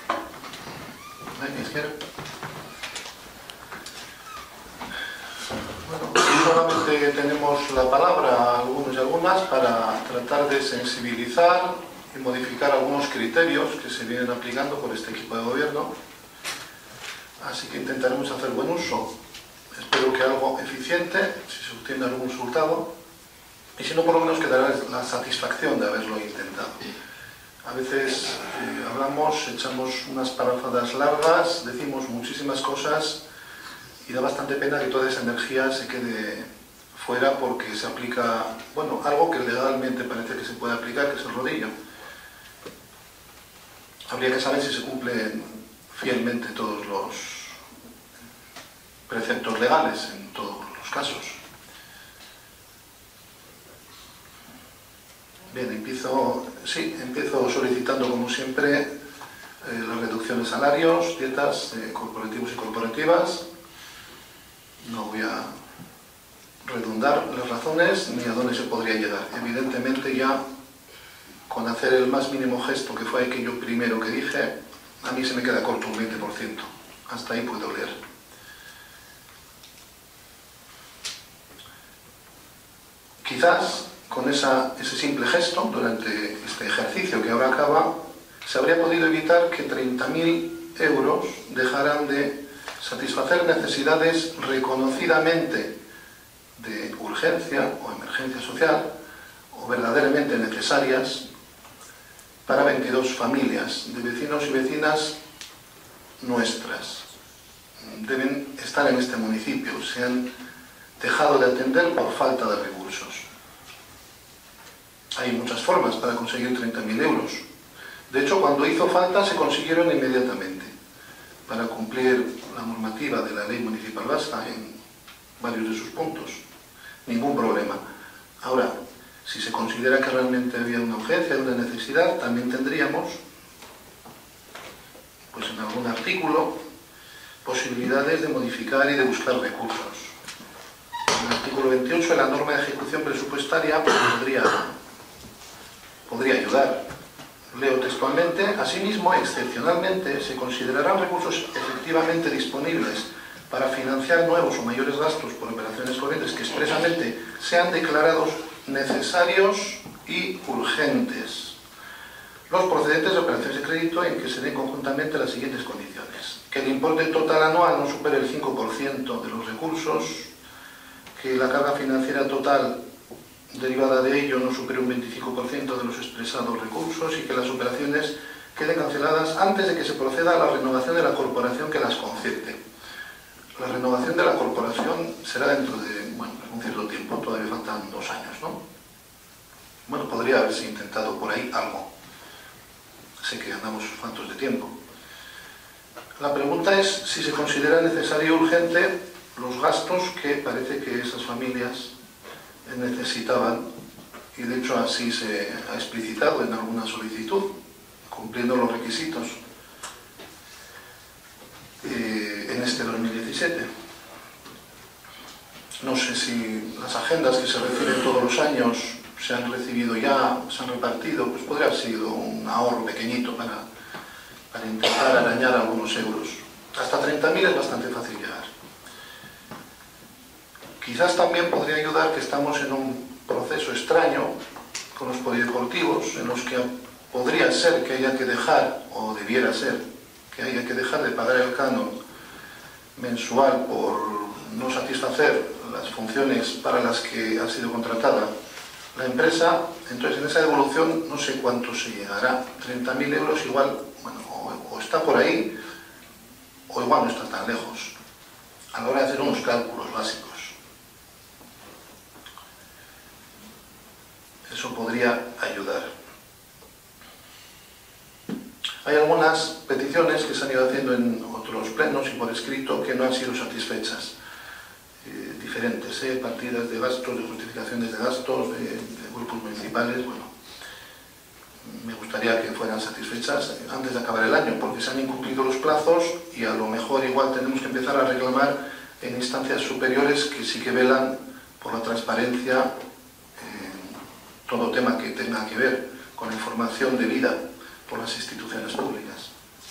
Bueno, solamente tenemos la palabra, algunos y algunas, para tratar de sensibilizar y modificar algunos criterios que se vienen aplicando por este equipo de gobierno. Así que intentaremos hacer buen uso. Espero que algo eficiente, si se obtiene algún resultado, y si no, por lo menos quedará la satisfacción de haberlo intentado. A veces eh, hablamos, echamos unas párrafadas largas, decimos muchísimas cosas y da bastante pena que toda esa energía se quede fuera porque se aplica, bueno, algo que legalmente parece que se puede aplicar, que es el rodillo. Habría que saber si se cumplen fielmente todos los preceptos legales en todos los casos. Bien, empiezo, sí, empiezo solicitando, como siempre, eh, la reducción de salarios, dietas eh, corporativos y corporativas. No voy a redundar las razones ni a dónde se podría llegar. Evidentemente, ya con hacer el más mínimo gesto, que fue aquello primero que dije, a mí se me queda corto un veinte por ciento. Hasta ahí puedo leer. Quizás con esa, ese simple gesto, durante este ejercicio que ahora acaba, se habría podido evitar que treinta mil euros dejaran de satisfacer necesidades reconocidamente de urgencia o emergencia social, o verdaderamente necesarias, para veintidós familias de vecinos y vecinas nuestras. Deben estar en este municipio, se han dejado de atender por falta de recursos. Hay muchas formas para conseguir treinta mil euros. De hecho, cuando hizo falta se consiguieron inmediatamente para cumplir la normativa de la ley municipal vasca en varios de sus puntos. Ningún problema. Ahora, si se considera que realmente había una urgencia, una necesidad, también tendríamos, pues en algún artículo, posibilidades de modificar y de buscar recursos. En el artículo veintiocho de la norma de ejecución presupuestaria podría, podría ayudar. Leo textualmente: asimismo, excepcionalmente, se considerarán recursos efectivamente disponibles para financiar nuevos o mayores gastos por operaciones corrientes que expresamente sean declarados necesarios y urgentes. Los procedentes de operaciones de crédito en que se den conjuntamente las siguientes condiciones: que el importe total anual no supere el cinco por ciento de los recursos, que la carga financiera total derivada de ello no supere un veinticinco por ciento de los expresados recursos y que las operaciones queden canceladas antes de que se proceda a la renovación de la corporación que las concede. La renovación de la corporación será dentro de, bueno, un cierto tiempo, todavía faltan dos años, ¿no? Bueno, podría haberse intentado por ahí algo. Sé que andamos faltos de tiempo. La pregunta es si se considera necesario y urgente los gastos que parece que esas familias necesitaban y de hecho así se ha explicitado en alguna solicitud, cumpliendo los requisitos eh, en este dos mil diecisiete. No sé si las agendas que se refieren todos los años se han recibido ya, se han repartido, pues podría haber sido un ahorro pequeñito para, para intentar arañar algunos euros. Hasta treinta mil es bastante fácil llegar. Quizás también podría ayudar que estamos en un proceso extraño con los polideportivos, en los que podría ser que haya que dejar, o debiera ser, que haya que dejar de pagar el canon mensual por no satisfacer las funciones para las que ha sido contratada la empresa. Entonces en esa devolución no sé cuánto se llegará. treinta mil euros igual, bueno, o, o está por ahí, o igual no está tan lejos, a la hora de hacer unos cálculos básicos. Eso podría ayudar. Hay algunas peticiones que se han ido haciendo en otros plenos y por escrito que no han sido satisfechas. Eh, diferentes, eh, partidas de gastos, de justificaciones de gastos, de, de grupos municipales. Bueno, me gustaría que fueran satisfechas antes de acabar el año, porque se han incumplido los plazos y a lo mejor igual tenemos que empezar a reclamar en instancias superiores que sí que velan por la transparencia, todo tema que tenga que ver con la información debida por las instituciones públicas.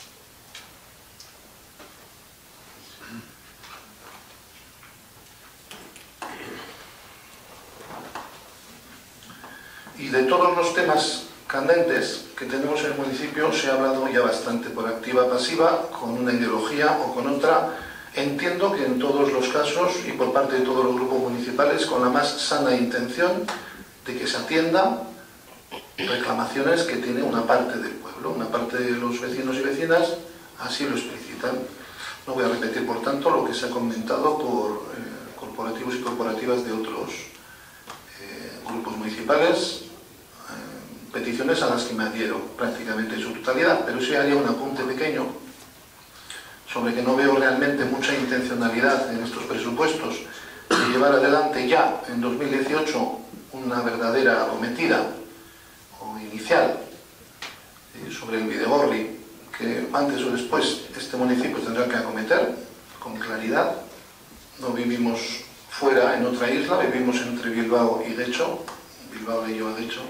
Y de todos los temas candentes que tenemos en el municipio se ha hablado ya bastante por activa pasiva, con una ideología o con otra. Entiendo que en todos los casos y por parte de todos los grupos municipales con la más sana intención de que se atienda reclamaciones que tiene una parte del pueblo, una parte de los vecinos y vecinas, así lo explicitan. No voy a repetir, por tanto, lo que se ha comentado por eh, corporativos y corporativas de otros eh, grupos municipales, eh, peticiones a las que me adhiero prácticamente en su totalidad, pero sí haría un apunte pequeño sobre que no veo realmente mucha intencionalidad en estos presupuestos de llevar adelante ya en dos mil dieciocho una verdadera acometida o inicial eh, sobre el Bidegorri, que antes o después este municipio tendrá que acometer con claridad. No vivimos fuera en otra isla, vivimos entre Bilbao y Guecho, Bilbao de yo a Guecho.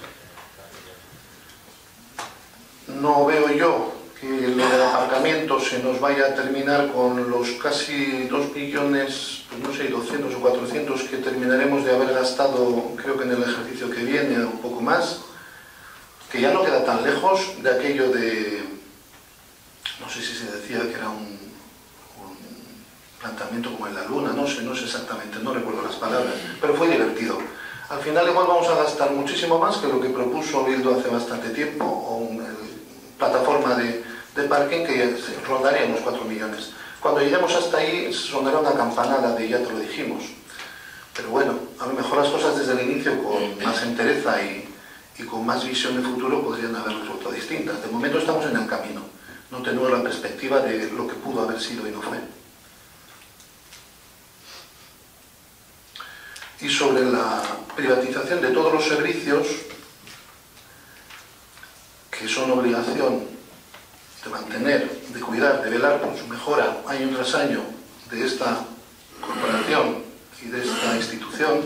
No veo yo que lo del aparcamiento se nos vaya a terminar con los casi dos millones, pues no sé, doscientos o cuatrocientos que terminaremos de haber gastado, creo que en el ejercicio que viene, un poco más, que ya no queda tan lejos de aquello de, no sé si se decía que era un, un planteamiento como en la luna, no sé, no sé exactamente, no recuerdo las palabras, pero fue divertido. Al final igual vamos a gastar muchísimo más que lo que propuso Bildu hace bastante tiempo, o una plataforma de, de parking que rondaría unos cuatro millones. Cuando lleguemos hasta ahí sonará una campanada de ya te lo dijimos. Pero bueno, a lo mejor las cosas desde el inicio con más entereza y, y con más visión de futuro podrían haber resultado distintas. De momento estamos en el camino, no tenemos la perspectiva de lo que pudo haber sido y no fue. Y sobre la privatización de todos los servicios que son obligación de mantener, de cuidar, de velar por su mejora año tras año de esta corporación y de esta institución,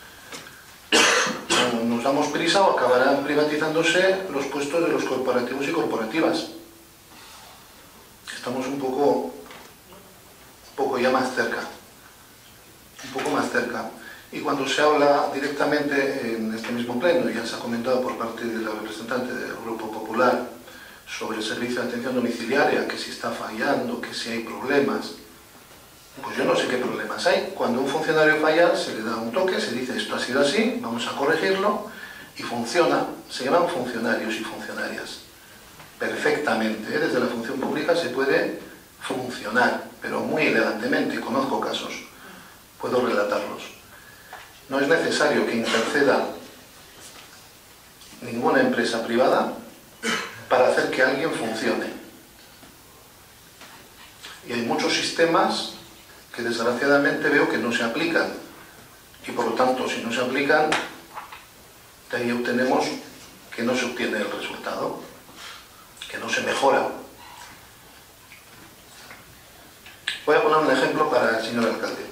cuando nos damos prisa o acabarán privatizándose los puestos de los corporativos y corporativas. Estamos un poco, un poco ya más cerca, un poco más cerca. Y cuando se habla directamente en este mismo pleno, ya se ha comentado por parte de la representante del Grupo Popular sobre el servicio de atención domiciliaria, que si está fallando, que si hay problemas, pues yo no sé qué problemas hay. Cuando un funcionario falla, se le da un toque, se dice esto ha sido así, vamos a corregirlo, y funciona. Se llaman funcionarios y funcionarias. Perfectamente, ¿eh? Desde la función pública se puede funcionar, pero muy elegantemente, conozco casos, puedo relatarlos. No es necesario que interceda ninguna empresa privada para hacer que alguien funcione. Y hay muchos sistemas que desgraciadamente veo que no se aplican. Y por lo tanto, si no se aplican, De ahí obtenemos que no se obtiene el resultado, que no se mejora. Voy a poner un ejemplo para el señor alcalde.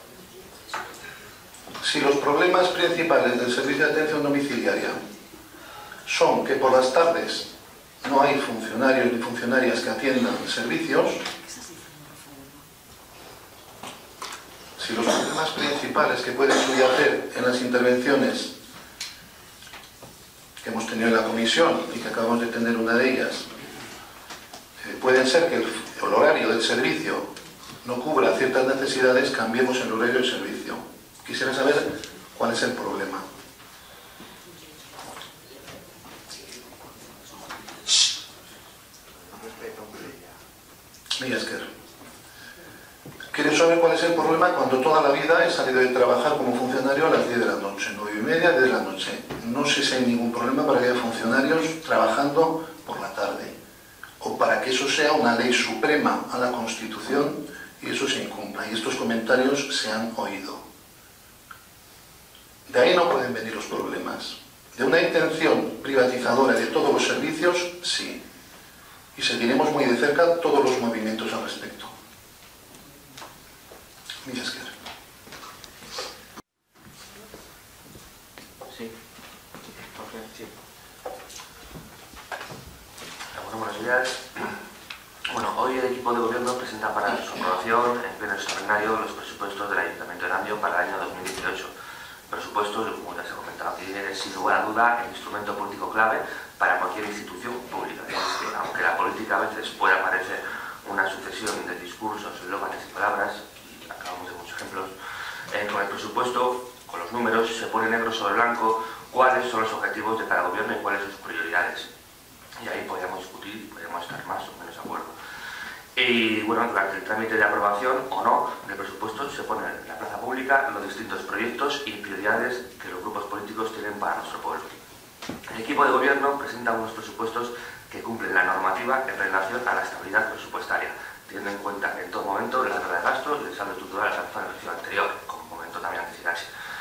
Si los problemas principales del servicio de atención domiciliaria son que por las tardes no hay funcionarios ni funcionarias que atiendan servicios, si los problemas principales que puede subyacer en las intervenciones que hemos tenido en la comisión y que acabamos de tener una de ellas, eh, pueden ser que el, el horario del servicio no cubra ciertas necesidades, cambiemos el horario del servicio. Quisiera saber cuál es el problema. Mira, Esker, quiero saber cuál es el problema cuando toda la vida he salido de trabajar como funcionario a las diez de la noche, nueve y media, diez de la noche. No sé si hay ningún problema para que haya funcionarios trabajando por la tarde, o para que eso sea una ley suprema a la Constitución y eso se incumpla, y estos comentarios se han oído. De ahí no pueden venir los problemas. De una intención privatizadora de todos los servicios, sí. Y seguiremos muy de cerca todos los movimientos al respecto. Mira, Esker. Sí. Jorge, sí. Bueno, buenos días. Bueno, hoy el equipo de gobierno presenta para su aprobación en pleno extraordinario los presupuestos del Ayuntamiento de Erandio para el año dos mil dieciocho. Presupuestos, como ya se ha comentado aquí, es sin lugar a duda el instrumento político clave para cualquier institución pública. Es que, aunque la política a veces pueda parecer una sucesión de discursos, eslóganes y palabras, y acabamos de muchos ejemplos, eh, con el presupuesto, con los números, se pone negro sobre blanco cuáles son los objetivos de cada gobierno y cuáles sus prioridades. Y ahí podríamos discutir y podríamos estar más o menos de acuerdo. Y bueno, durante el trámite de aprobación o no del presupuesto se ponen en la plaza pública los distintos proyectos y prioridades que los grupos políticos tienen para nuestro pueblo. El equipo de gobierno presenta unos presupuestos que cumplen la normativa en relación a la estabilidad presupuestaria, teniendo en cuenta en todo momento la regla de gasto y el saldo estructural alcanzado en el ejercicio anterior, como comentó también antes Ignacio.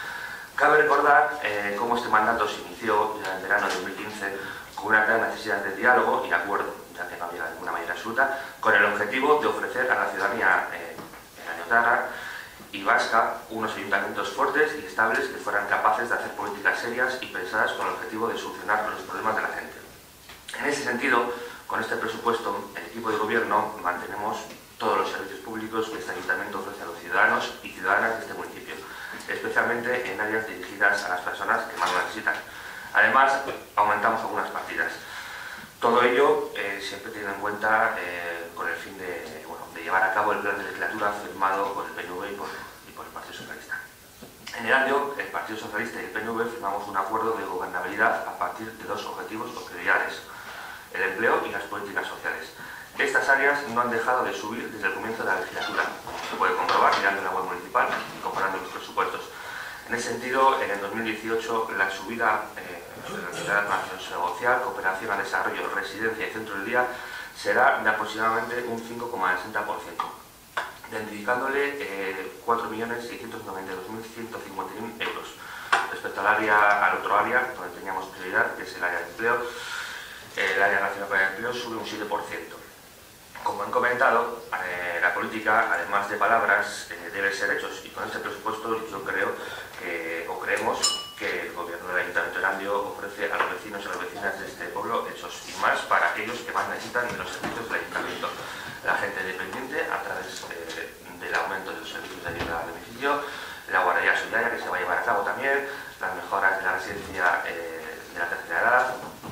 Cabe recordar eh, cómo este mandato se inició ya en verano de dos mil quince con una gran necesidad de diálogo y de acuerdo, ya que no había ninguna mayoría absoluta, con el objetivo de ofrecer a la ciudadanía eh, añotarra y vasca unos ayuntamientos fuertes y estables que fueran capaces de hacer políticas serias y pensadas con el objetivo de solucionar los problemas de la gente. En ese sentido, con este presupuesto, el equipo de gobierno mantenemos todos los servicios públicos que este ayuntamiento ofrece a los ciudadanos y ciudadanas de este municipio, especialmente en áreas dirigidas a las personas que más lo necesitan. Además, aumentamos algunas partidas. Todo ello eh, siempre teniendo en cuenta eh, con el fin de, bueno, de llevar a cabo el plan de legislatura firmado por el P N V y por, y por el Partido Socialista. En el año, el Partido Socialista y el P N V firmamos un acuerdo de gobernabilidad a partir de dos objetivos o prioridades: el empleo y las políticas sociales. Estas áreas no han dejado de subir desde el comienzo de la legislatura, como se puede comprobar mirando en la web municipal y comparando los presupuestos. En ese sentido, en el dos mil dieciocho, la subida eh, de la unidad de acción social, cooperación al desarrollo, residencia y centro del día será de aproximadamente un cinco coma sesenta por ciento, dedicándole eh, cuatro millones seiscientos noventa y dos mil ciento cincuenta y uno euros. Respecto al área, al otro área, donde teníamos prioridad, que es el área de empleo, eh, el área nacional para el empleo sube un siete por ciento. Como han comentado, eh, la política, además de palabras, eh, debe ser hechos, y con este presupuesto yo creo que, o creemos que el gobierno del Ayuntamiento de Erandio ofrece a los vecinos y a las vecinas de este pueblo hechos, y más para aquellos que más necesitan de los servicios del Ayuntamiento. La gente dependiente a través eh, del aumento de los servicios de ayuda al domicilio, la guardería solidaria que se va a llevar a cabo también, las mejoras de la residencia eh, de la tercera edad,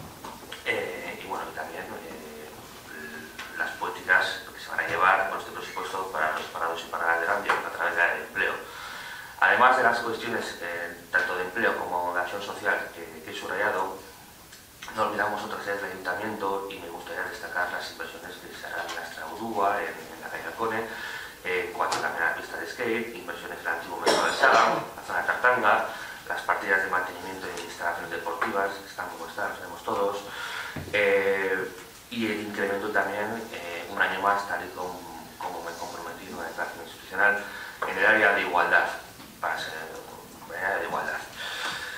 eh, y bueno, y también eh, las políticas que se van a llevar con este presupuesto para los parados y paradas de Erandio a través del empleo. Además de las cuestiones eh, tanto de empleo como de acción social que, que he subrayado, no olvidamos otras áreas del ayuntamiento y me gustaría destacar las inversiones que se harán en la Estraudúa, en, en la calle Alcone, eh, en cuanto también a la pista de skate, inversiones en el antiguo metro del Salam, la zona de Tartanga, las partidas de mantenimiento de instalaciones deportivas, están como están, lo sabemos todos, eh, y el incremento también, eh, un año más, tal y como, como me he comprometido en el plan institucional, en el área de igualdad, para ser en el área de igualdad. En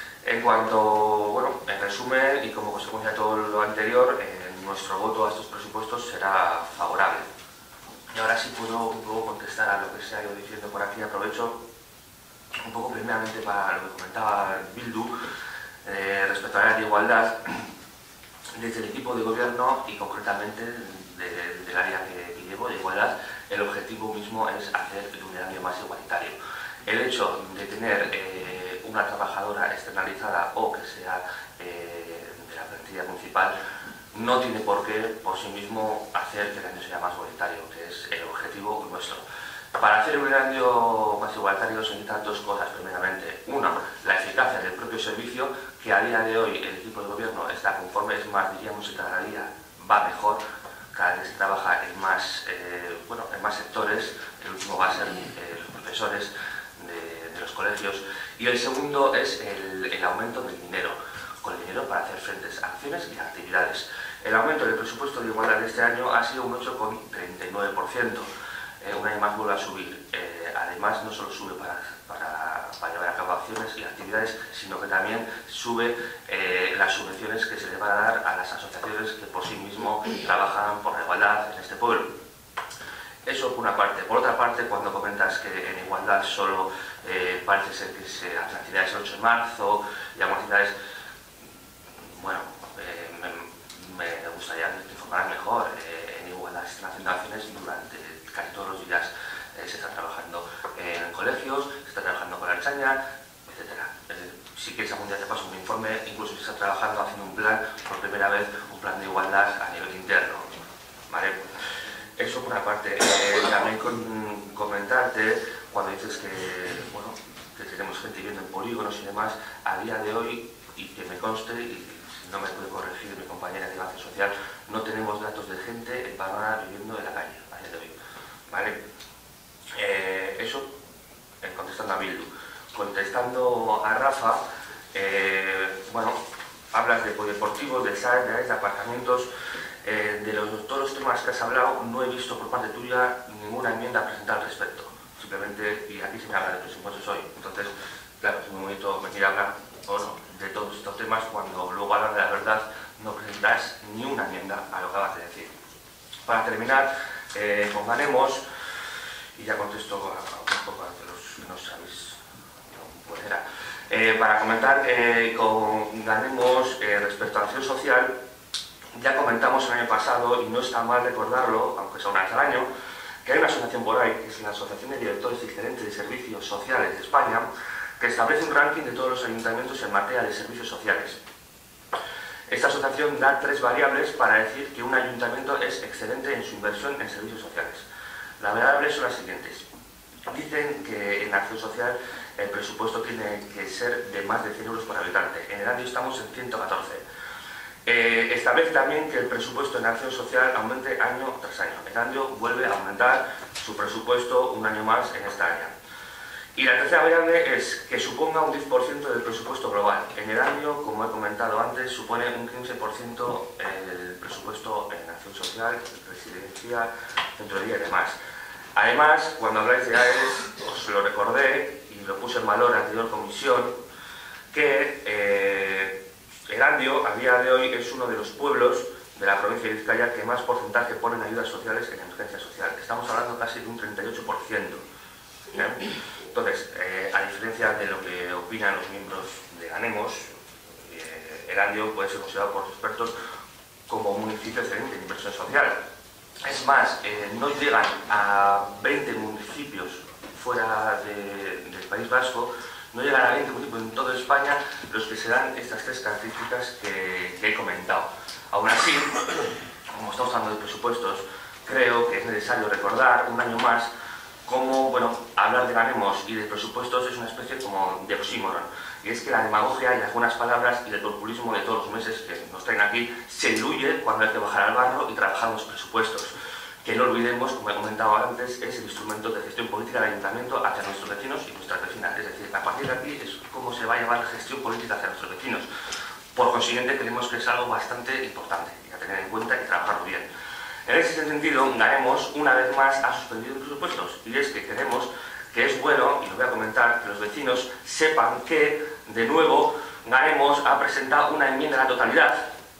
cuanto, bueno, en resumen y como consecuencia de todo lo anterior, eh, nuestro voto a estos presupuestos será favorable. Y ahora sí puedo un poco contestar a lo que se ha ido diciendo por aquí. Aprovecho un poco primeramente para lo que comentaba Bildu eh, respecto a la ley de igualdad. Desde el equipo de gobierno y concretamente de, del área que, que llevo, de igualdad, el objetivo mismo es hacer un Erandio más igualitario. El hecho de tener eh, una trabajadora externalizada o que sea eh, de la plantilla municipal no tiene por qué por sí mismo hacer que el Erandio sea más igualitario, que es el objetivo nuestro. Para hacer un Erandio más igualitario se necesitan dos cosas, primeramente. Uno, la eficacia del propio servicio, que a día de hoy el equipo de gobierno está conforme, es más, diríamos que cada día va mejor, cada vez se trabaja en más, eh, bueno, en más sectores, el último va a ser eh, los profesores de, de los colegios, y el segundo es el, el aumento del dinero, con el dinero para hacer frentes a acciones y actividades. El aumento del presupuesto de igualdad de este año ha sido un ocho coma treinta y nueve por ciento. Eh, un año más vuelve a subir. Eh, además, no solo sube para, para, para llevar a cabo acciones y actividades, sino que también sube eh, las subvenciones que se le van a dar a las asociaciones que por sí mismo trabajan por la igualdad en este pueblo. Eso por una parte. Por otra parte, cuando comentas que en igualdad solo eh, parece ser que se hacen actividades el ocho de marzo y algunas actividades, bueno, eh, me, me gustaría que te informaras mejor. Eh, en igualdad se están haciendo acciones durante casi todos los días. Eh, se está trabajando en colegios, se está trabajando con la Archaña, etcétera. Eh, si quieres algún día te paso un informe, incluso se está trabajando haciendo un plan, por primera vez, un plan de igualdad a nivel interno. ¿Vale? Eso por una parte. Eh, también con, comentarte, cuando dices que, bueno, que tenemos gente viviendo en polígonos y demás, a día de hoy, y que me conste, y si no me puede corregir mi compañera de Avance Social, no tenemos datos de gente empadronada viviendo en la calle, a día de hoy. ¿Vale? Eh, eso, eh, contestando a Bildu. Contestando a Rafa, eh, bueno, hablas de polideportivos, de S A E, de aparcamientos, eh, de los, todos los temas que has hablado, no he visto por parte tuya ninguna enmienda presentada al respecto. Simplemente, y aquí se me habla de presupuestos hoy, entonces, claro, es muy bonito venir a hablar bueno, de todos estos temas cuando luego a la hora de la verdad no presentas ni una enmienda a lo que acabas de decir. Para terminar, eh, con Ganemos, y ya contesto a, a un poco a los que no sabéis cuál era. Eh, para comentar eh, con Ganemos eh, respecto a la acción social, ya comentamos el año pasado, y no está mal recordarlo, aunque sea una vez al año, que hay una asociación por ahí, que es la Asociación de Directores y Gerentes de Servicios Sociales de España, que establece un ranking de todos los ayuntamientos en materia de servicios sociales. Esta asociación da tres variables para decir que un ayuntamiento es excelente en su inversión en servicios sociales. Las variables son las siguientes. Dicen que en acción social el presupuesto tiene que ser de más de cien euros por habitante. En el año estamos en ciento catorce. Eh, establece también que el presupuesto en acción social aumente año tras año. El año vuelve a aumentar su presupuesto un año más en esta área. Y la tercera variable es que suponga un diez por ciento del presupuesto global. En el año, como he comentado antes, supone un quince por ciento el presupuesto en acción social, residencia, centro de día y demás. Además, cuando habláis de A E S, os lo recordé y lo puse en valor en la anterior comisión, que eh, Erandio, a día de hoy, es uno de los pueblos de la provincia de Vizcaya que más porcentaje ponen ayudas sociales en emergencia social. Estamos hablando casi de un treinta y ocho por ciento. ¿eh? Entonces, eh, a diferencia de lo que opinan los miembros de Ganemos, eh, Erandio puede ser considerado por los expertos como un municipio excelente en inversión social. Es más, eh, no llegan a veinte municipios fuera de, del País Vasco, no llegan a veinte municipios en toda España los que se dan estas tres características que, que he comentado. Aún así, como estamos hablando de presupuestos, creo que es necesario recordar un año más cómo, bueno, hablar de Ganemos y de presupuestos es una especie como de oxímoron. Y es que la demagogia y algunas palabras y el populismo de todos los meses que nos traen aquí se diluye cuando hay que bajar al barro y trabajar los presupuestos. Que no olvidemos, como he comentado antes, es el instrumento de gestión política del ayuntamiento hacia nuestros vecinos y nuestras vecinas. Es decir, a partir de aquí es cómo se va a llevar la gestión política hacia nuestros vecinos. Por consiguiente, creemos que es algo bastante importante y a tener en cuenta y trabajarlo bien. En ese sentido, Ganemos, una vez más, ha suspendido los presupuestos. Y es que creemos que es bueno, y lo voy a comentar, que los vecinos sepan que, de nuevo, Ganemos ha presentado una enmienda a la totalidad,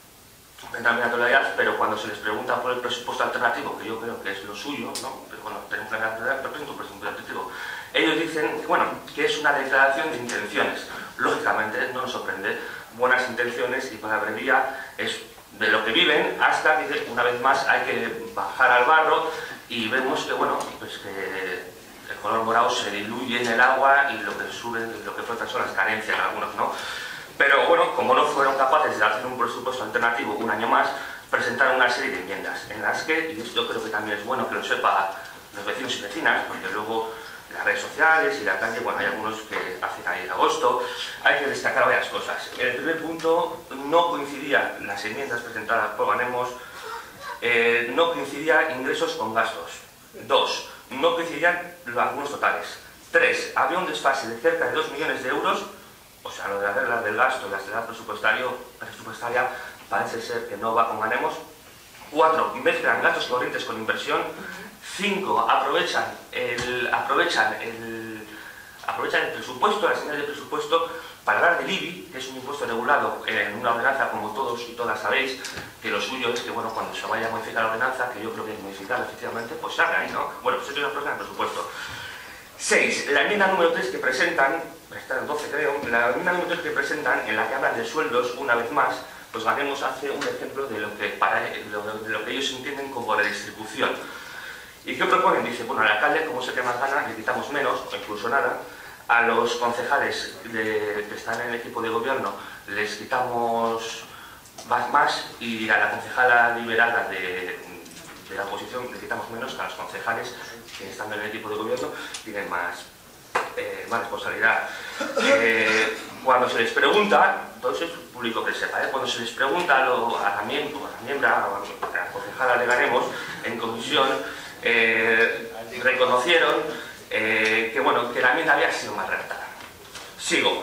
una enmienda a la totalidad, pero cuando se les pregunta por el presupuesto alternativo, que yo creo que es lo suyo, ¿no? Pero bueno, tenemos que hablar de presento un presupuesto alternativo. Ellos dicen que, bueno, que es una declaración de intenciones. Lógicamente, no nos sorprende, buenas intenciones, y para brevía es de lo que viven hasta que una vez más hay que bajar al barro y vemos que, bueno, pues que el color morado se diluye en el agua y lo que sube, lo que flota son las carencias en algunos, ¿no? Pero bueno, como no fueron capaces de hacer un presupuesto alternativo un año más, presentaron una serie de enmiendas en las que, y esto creo que también es bueno que lo sepa los vecinos y vecinas, porque luego las redes sociales y la calle, bueno, hay algunos que hacen ahí en agosto, hay que destacar varias cosas. En el primer punto, no coincidían las enmiendas presentadas por Ganemos, eh, no coincidían ingresos con gastos. Dos, no coincidían los algunos totales. Tres, había un desfase de cerca de dos millones de euros, o sea, lo de las reglas del gasto y la estabilidad presupuestaria parece ser que no va con Ganemos. Cuatro, mezclan gastos corrientes con inversión. Cinco, aprovechan el, aprovechan el, aprovechan el presupuesto, la señal de presupuesto, para hablar del I B I, que es un impuesto regulado en una ordenanza, como todos y todas sabéis, que lo suyo es que, bueno, cuando se vaya a modificar la ordenanza, que yo creo que hay que modificarla efectivamente, pues se haga ahí, ¿no? Bueno, pues esto es una cosa del presupuesto. Seis, la enmienda número tres que presentan, está en doce creo, la enmienda número tres que presentan, en la que hablan de sueldos, una vez más, pues Ganemos hace un ejemplo de lo que, para, de lo, de lo que ellos entienden como la distribución. ¿Y qué proponen? Dice, bueno, al alcalde, como sé que más gana, le quitamos menos, o incluso nada. A los concejales de, que están en el equipo de gobierno les quitamos más, más y a la concejala liberada de, de la oposición le quitamos menos, que a los concejales que están en el equipo de gobierno tienen más, eh, más responsabilidad. Eh, cuando se les pregunta, todo eso es público que sepa, ¿eh? Cuando se les pregunta a, lo, a, la, miembro, a la miembra, a la concejala de Ganemos en comisión, Eh, reconocieron eh, que, bueno, que la enmienda había sido más redactada. Sigo.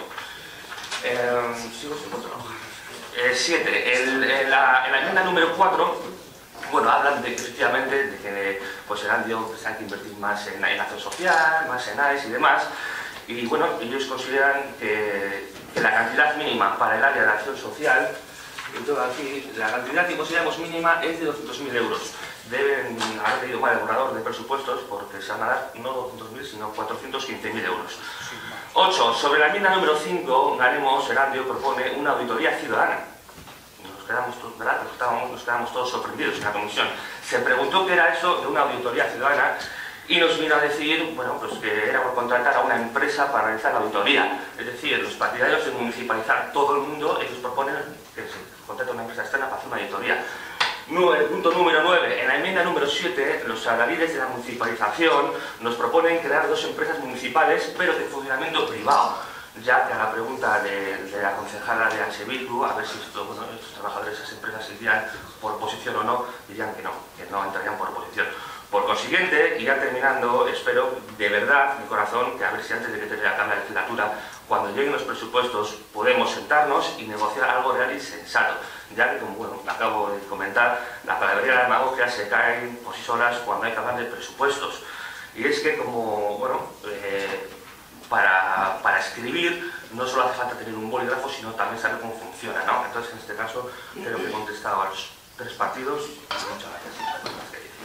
Eh, sigo sin otro. Eh, siete. El, en, la, en la enmienda número cuatro, bueno, hablan de que efectivamente de que pues, el Andio pues, hay que invertir más en, en acción social, más en A E S y demás. Y bueno, ellos consideran que, que la cantidad mínima para el área de acción social, entonces aquí, la cantidad que consideramos mínima es de doscientos mil euros. Deben haber tenido mal el borrador de presupuestos porque se van a dar no doscientos mil sino cuatrocientos quince mil euros. ocho. Sobre la enmienda número cinco, Ganemos, Erandio propone una auditoría ciudadana. Nos quedamos, todos, ¿verdad? Nos, quedamos, nos quedamos todos sorprendidos en la comisión. Se preguntó qué era eso de una auditoría ciudadana y nos vino a decir, bueno, pues que era por contratar a una empresa para realizar la auditoría. Es decir, los partidarios de municipalizar todo el mundo, ellos proponen que se contrate a una empresa externa para hacer una auditoría. El punto número nueve. En la enmienda número siete, los alarides de la municipalización nos proponen crear dos empresas municipales, pero de funcionamiento privado, ya que a la pregunta de, de la concejala de H. Bildu, a ver si esto, bueno, estos trabajadores de esas empresas irían por oposición o no, dirían que no, que no entrarían por oposición. Por consiguiente, y ya terminando, espero de verdad, mi corazón, que a ver si antes de que termine la legislatura, cuando lleguen los presupuestos, podemos sentarnos y negociar algo real y sensato. Ya que, como bueno, acabo de comentar, la palabrería de la demagogia se caen por sí solas cuando hay que hablar de presupuestos. Y es que, como, bueno, eh, para, para escribir no solo hace falta tener un bolígrafo, sino también saber cómo funciona, ¿no? Entonces, en este caso, creo que he contestado a los tres partidos. Muchas gracias.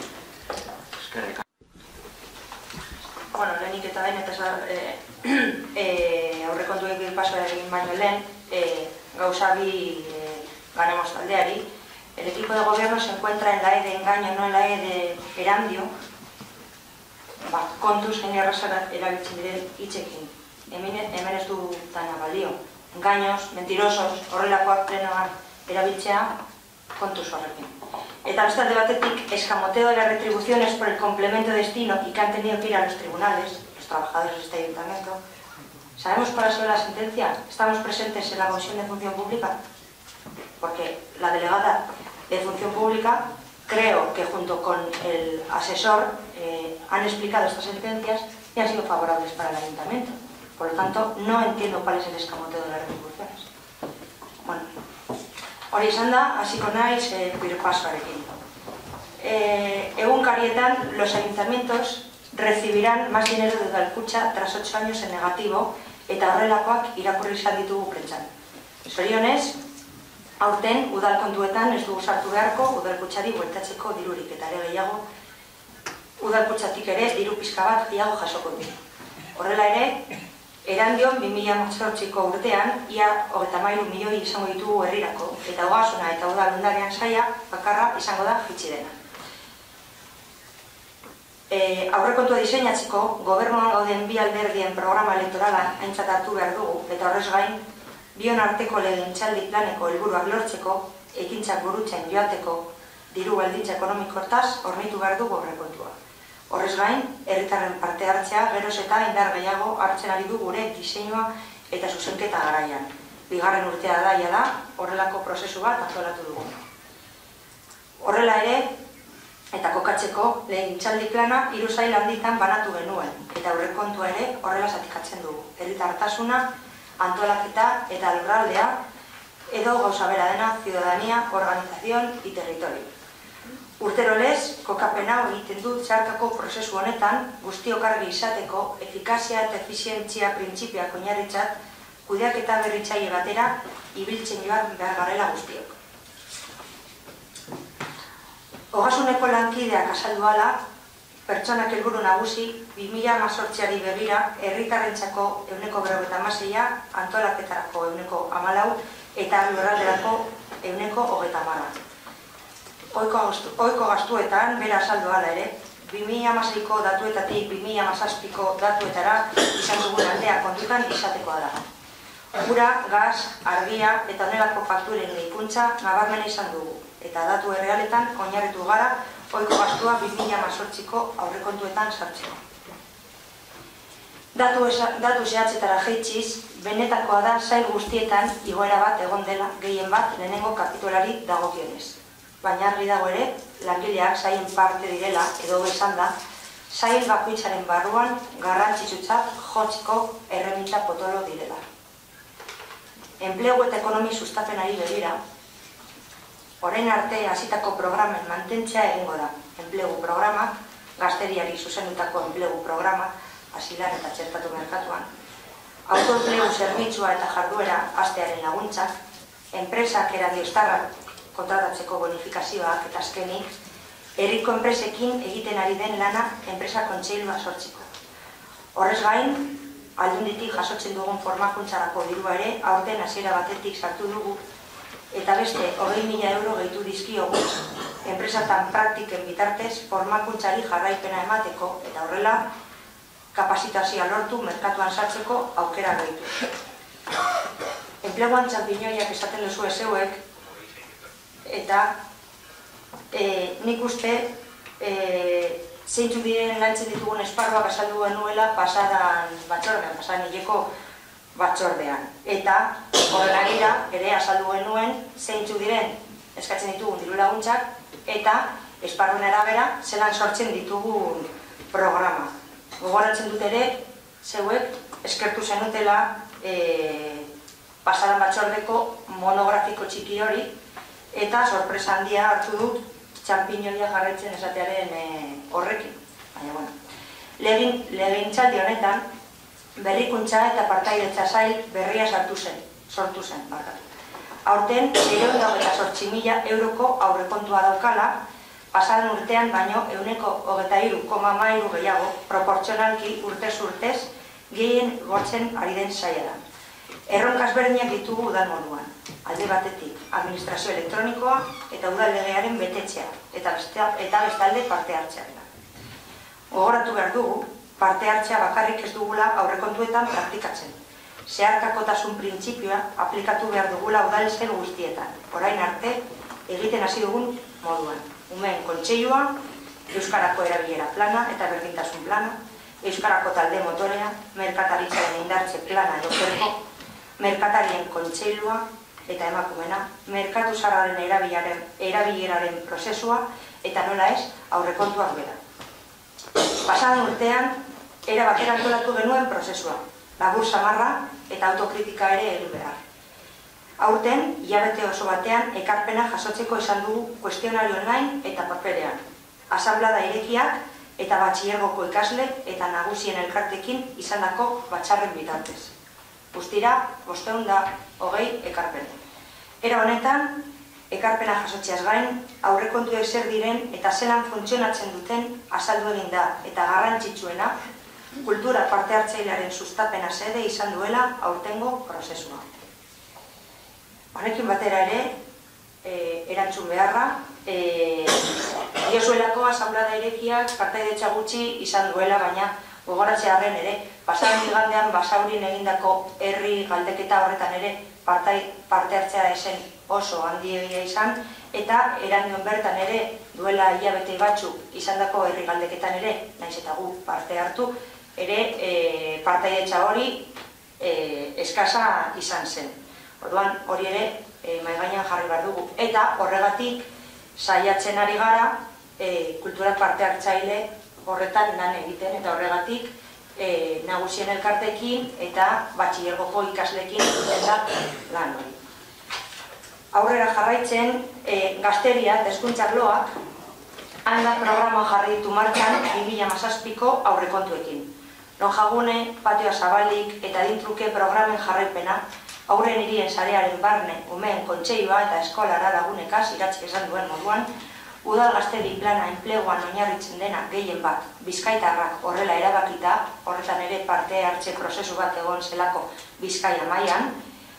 Bueno, lehenik eta behin eta eh, eh, aurrekontuek paso egin baino lehen, eh, gauza bi eh, Ganemos taldeari. El equipo de gobierno se encuentra en la E de engaño, no en la E de Erandio. Ba, kontuz geni errazara erabiltzen diren hitzekin. Hemen, hemen ez du dana balio. Engaños, mentirosos, horrelakoak plenoan erabiltzea kontuz horrekin. Eta beste alde batetik, escamoteo de las retribuciones por el complemento de destino y que han tenido que ir a los tribunales, los trabajadores de este ayuntamiento. ¿Sabemos cuál ha sido la sentencia? ¿Estamos presentes en la Comisión de Función Pública? Porque la delegada de Función Pública, creo que junto con el asesor eh, han explicado estas sentencias y han sido favorables para el ayuntamiento. Por lo tanto, no entiendo cuál es el escamoteo de las retribuciones. Bueno, hori izan da, hasiko naiz eh, birpasoarekin. Eh, egunkarietan, los ayuntamientos recibirán más dinero de Udalkutxa tras ocho años en negativo eta horrelakoak irakurri izan ditugu prentsan. Zorionez, aurten udal kontuetan ez dugu sartu beharko udalkutsari bueltatzeko dirurik, eta ere gehiago udalkutsatik ere diru pixka bat gehiago jasoko du. Horrela ere, Erandion bi mila hemezortziko urtean ia hogeita hamairu milioi izango ditugu herrirako, eta Ogasuna eta udal ondarean saila bakarra izango da jaitsi dena. E, aurrekontua diseinatzeko, gobernuan gauden bi alderdien programa elektorala aintzat hartu behar dugu, eta horrez gain, bion arteko legegintzaldi planeko helburuak lortzeko, ekintzak burutzen joateko, diru baldintza ekonomikortaz hornitu behar dugu aurrekontua. Horrez gain, herritarren parte hartzea geroz eta indar gehiago hartzen ari du gure diseinua eta zuzenketa garaian. Bigarren urtea daia da, horrelako prozesu bat antolatu dugu. Horrela ere, eta kokatzeko, legegintzaldi plana hiru sail handitan banatu genuen, eta aurrekontua ere horrela zatikatzen dugu. Herritartasuna, antolaketa eta lurraldea, edo gauza bera dena, ciudadanía, organización y territorio. Urtero lez, kokapena egiten dut zeharkako prozesu honetan, guztiok argi izateko, efikazia eta efizientzia printzipioak oinarritzat, kudeaketa berritzaile batera, ibiltzen joan behar garela guztiok. Ogasuneko lankideak azaldu ala, pertsonak helburu nagusi, bi mila hemezortziari begira, herritarrentzako ehuneko berrogeita hamaseia, antolaketarako ehuneko hamalau eta lurralderako ehuneko hogeita hamara. Ohiko gastuetan, bera azaldu ala ere, bi mila hamaseiko datuetatik bi mila hamazazpiko datuetara izan dugun aldea kontutan izatekoa da. Ura, gas, argia eta honelako fakturen gehikuntza nabarmena izan dugu, eta datu errealetan oinarritu gara ohiko gastua bi mila hemezortziko aurrekontuetan sartzeko. Datu zehatzetara jaitsiz, benetakoa da sail guztietan igoera bat egon dela gehien bat lehenengo kapitolari dagokionez. Baina argi dago ere, langileak sailen parte direla, edo bezan da, sail bakoitzaren barruan garrantzitsutzat jotzeko erreminta potolo direla. Enplegu eta ekonomi sustapenari begira, orain arte hasitako programen mantentzea egingo da. Enplegu programak, gazteriari zuzendutako enplegu programa, asilan eta txertatu merkatuan, autoenplegu zerbitzua eta jarduera hastearen laguntzak, enpresak eradiostarrak kontratatzeko bonifikazioak eta azkenik, herriko enpresekin egiten ari den lana enpresa kontseilua sortzeko. Horrez gain, aldunditik jasotzen dugun formakuntzarako dirua ere, aurten hasiera batetik sartu dugu, eta beste hogei mila euro gehitu dizkiogu, enpresatan praktiken bitartez formakuntzari jarraipena emateko, eta horrela, kapasitazioa lortu merkatuan sartzeko aukera gehitu. Enpleguan txanpiñoiak esaten duzu ezeuek, eta nik uste zeintzuk diren lantzen ditugun esparruak azaldu genuela pasadan batzordean, pasadan hileko batzordean. Eta horrenagira ere azaldu genuen zeintzuk diren eskatzen ditugun diru laguntzak eta esparruen arabera zelan sortzen ditugun programa. Gogoratzen dut ere, zeuek eskertu zenutela pasadan batzordeko monografiko txiki hori, eta sorpresa handia hartu dut txanpiñoia jarraitzen esatearen horrekin. Baina, bueno, legegintzaldi honetan berrikuntza eta partaidetza sail berria sartu zen, sortu zen, barkatu. Aurten, seiehun eta hogeita zortzi mila euroko aurrekontua daukala, pasaden urtean baino ehuneko hogeita hiru koma hamairu gehiago, proportzionalki urtez urtez gehien gotzen ari den saila da. Erronkaz berdinak ditugu udal moduan. Alde batetik, administrazio elektronikoa eta udal legearen betetzea, eta bestalde parte hartzea. Gogoratu behar dugu, parte hartzea bakarrik ez dugula aurrekontuetan praktikatzen. Zeharkakotasun printzipioa aplikatu behar dugula udal zen guztietan, orain arte egiten hasi dugun moduan. Umeen kontseilua, Euskarako erabilera plana eta berdintasun plana, Euskarako talde motorea, merkataritzaren indartze plana edo kerko, merkatarien kontseilua eta emakumena, merkatu zarraren erabileraren prozesua eta nola ez aurrekontuak bera. Pasadan urtean, era batera antolatu genuen prozesua, labur samarra eta autokritika ere heldu behar. Aurten, hilabete oso batean, ekarpena jasotzeko izan dugu kuestionario online eta paperean. Asanblada irekiak eta batxillergoko ikasle eta nagusien elkartekin izandako batzarren bitartez. guztira bostehun eta hogei ekarpen. Era honetan, ekarpena jasotzeaz gain, aurrekontuek zer diren eta zelan funtzionatzen duten azaldu egin da, eta garrantzitsuena, kultura parte hartzailearen sustapena xede izan duela aurtengo prozesua. Honekin batera ere, erantzun beharra, diozuelako asamblada irekiak partaidetza gutxi izan duela, baina gogoratzearren ere, pasaren igandean Basaurin egindako herri galdeketa horretan ere parte hartzea esen oso handiegia izan, eta erandion bertan ere, duela hilabete batzuk izandako herri galdeketan ere, naiz eta gu parte hartu, ere partaidetza hori eskasa izan zen. Orduan hori ere mahai gainean jarri behar dugu. Eta horregatik saiatzen ari gara kultura parte hartzaile horretan lan egiten, eta horregatik nagusien elkartekin eta batxilergoko ikaslekin eta lan hori. Aurrera jarraitzen, gazteria eta hezkuntza arloak handa programa jarri ditu martxan bi mila hamazazpiko aurrekontuekin. Non jagune, patioa zabalik eta dintruke programen jarraipena, aurren hirien sarearen barne, umeen kontseilua eta eskolara lagunekaz iratzik esan duen moduan, udal gaztedi plana enpleguan oinarritzen dena gehien bat, Bizkaitarrak horrela erabakita, horretan ere parte hartze prozesu bat egon zelako Bizkaia mailan,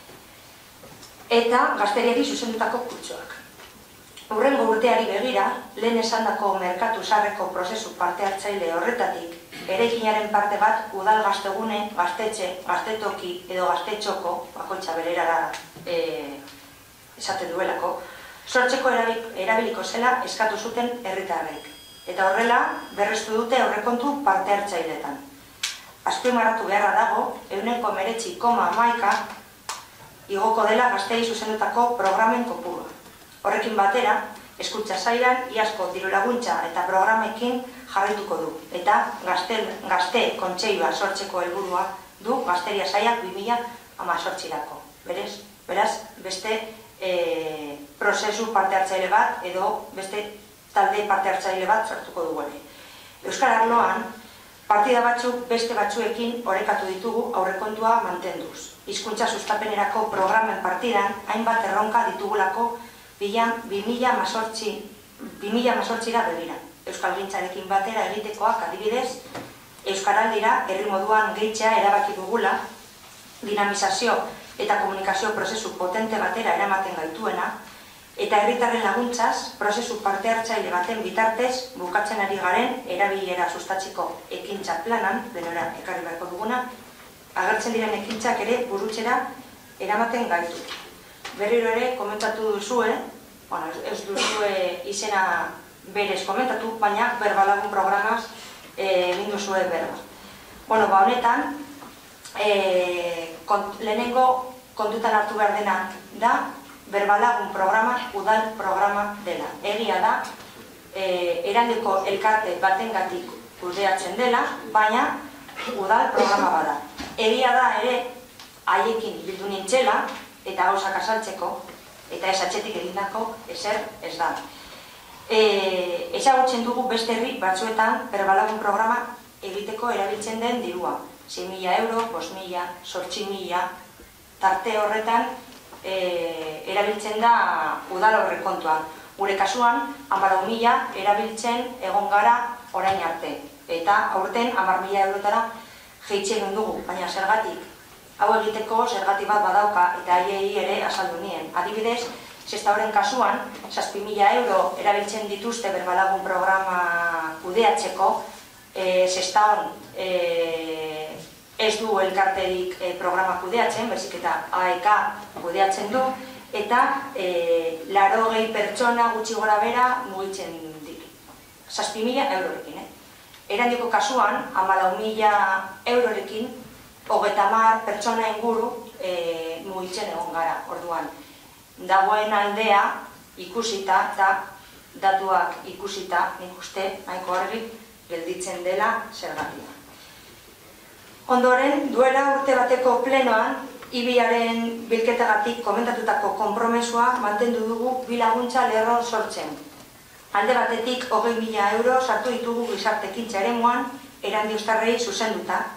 eta gazteriari zuzendutako kurtsoak. Hurrengo urteari begira, lehen esandako merkatu sarreko prozesu parte hartzaile horretatik, eraikinaren parte bat udal gaztegune, gaztetxe, gaztetoki edo gaztetxoko, bakoitza bererara esaten duelako, sortzeko erabiliko zela eskatu zuten herritarrek. Eta horrela, berrestu dute aurrekontu parte hartzailetan. Azpimarratu beharra dago, ehuneko hemeretzi koma hamaika igoko dela gaztei zuzendutako programen kopurua. Horrekin batera, hezkuntza sailan iazko dirulaguntza eta programekin jarraituko du. Eta gazte kontseilua sortzeko helburua du gazteria sailak bi mila hemezortzirako. Beraz, beste prozesu parte hartzaile bat edo beste talde parte hartzaile bat sortuko dugu ere. Euskal Arloan, partida batzuk beste batzuekin orekatu ditugu aurrekontua mantenduz. Hizkuntza sustapenerako programen partidan hainbat erronka ditugulako bi mila hemezortzira begira. Euskalgintzarekin batera egitekoak adibidez, Euskaraldira herri moduan gehitzea erabaki dugula, dinamizazio eta komunikazio prozesu potente batera eramaten gaituena, eta herritarren laguntzaz, prozesu parte hartzaile baten bitartez, bukatzen ari garen erabilera sustatzeko ekintza planan, denora ekarri beharko duguna, agertzen diren ekintzak ere burutzera eramaten gaitu. Berriro ere, komentatu duzue, ez duzue izena berez komentatu, baina berbalagun programaz egin duzue berba. Bueno, ba honetan, lehenengo kontutan hartu behar dena da, berbalagun programa, udal programa dela. Egia da, erandiko elkarte batengatik kudeatzen dela, baina udal programa bada. Egia da ere, haiekin bildu nintzela, eta gauzak azaltzeko, eta ez atxetik egindako ezer ez da. Ezagutzen dugu beste herri batzuetan berbalagun programa egiteko erabiltzen den dirua. sei mila euro, bost mila, zortzi mila, tarte horretan erabiltzen da udal aurrekontuan. Gure kasuan, hamalau mila erabiltzen egon gara orain arte. Eta aurten hamar mila eurotara jeitzen dugu, baina zergatik. Hau egiteko zergatik bat badauka eta haiei ere azaldu nien. Adibidez, Sestaoren kasuan, zazpi mila euro erabiltzen dituzte berbalagun programa kudeatzeko, Sestaon ez du elkarterik programa kudeatzen, baizik eta A E K kudeatzen du, eta laurogei pertsona gutxi gora bera mugitzen ditu. Zazpi mila eurorekin. Erandiko kasuan, hamalau mila eurorekin, hogeita hamar pertsona inguru mugitzen egon gara, orduan. Dagoen aldea ikusita eta datuak ikusita, nik uste, nahiko argi, gelditzen dela zergatia. Ondoren, duela urte bateko plenoan, Ibiaren bilketagatik komentatutako konpromesua mantendu dugu bi laguntza lerro sortzen. Alde batetik hogei mila euro sartu ditugu gizarte ekintza eremuan, Erandioztarrei zuzenduta,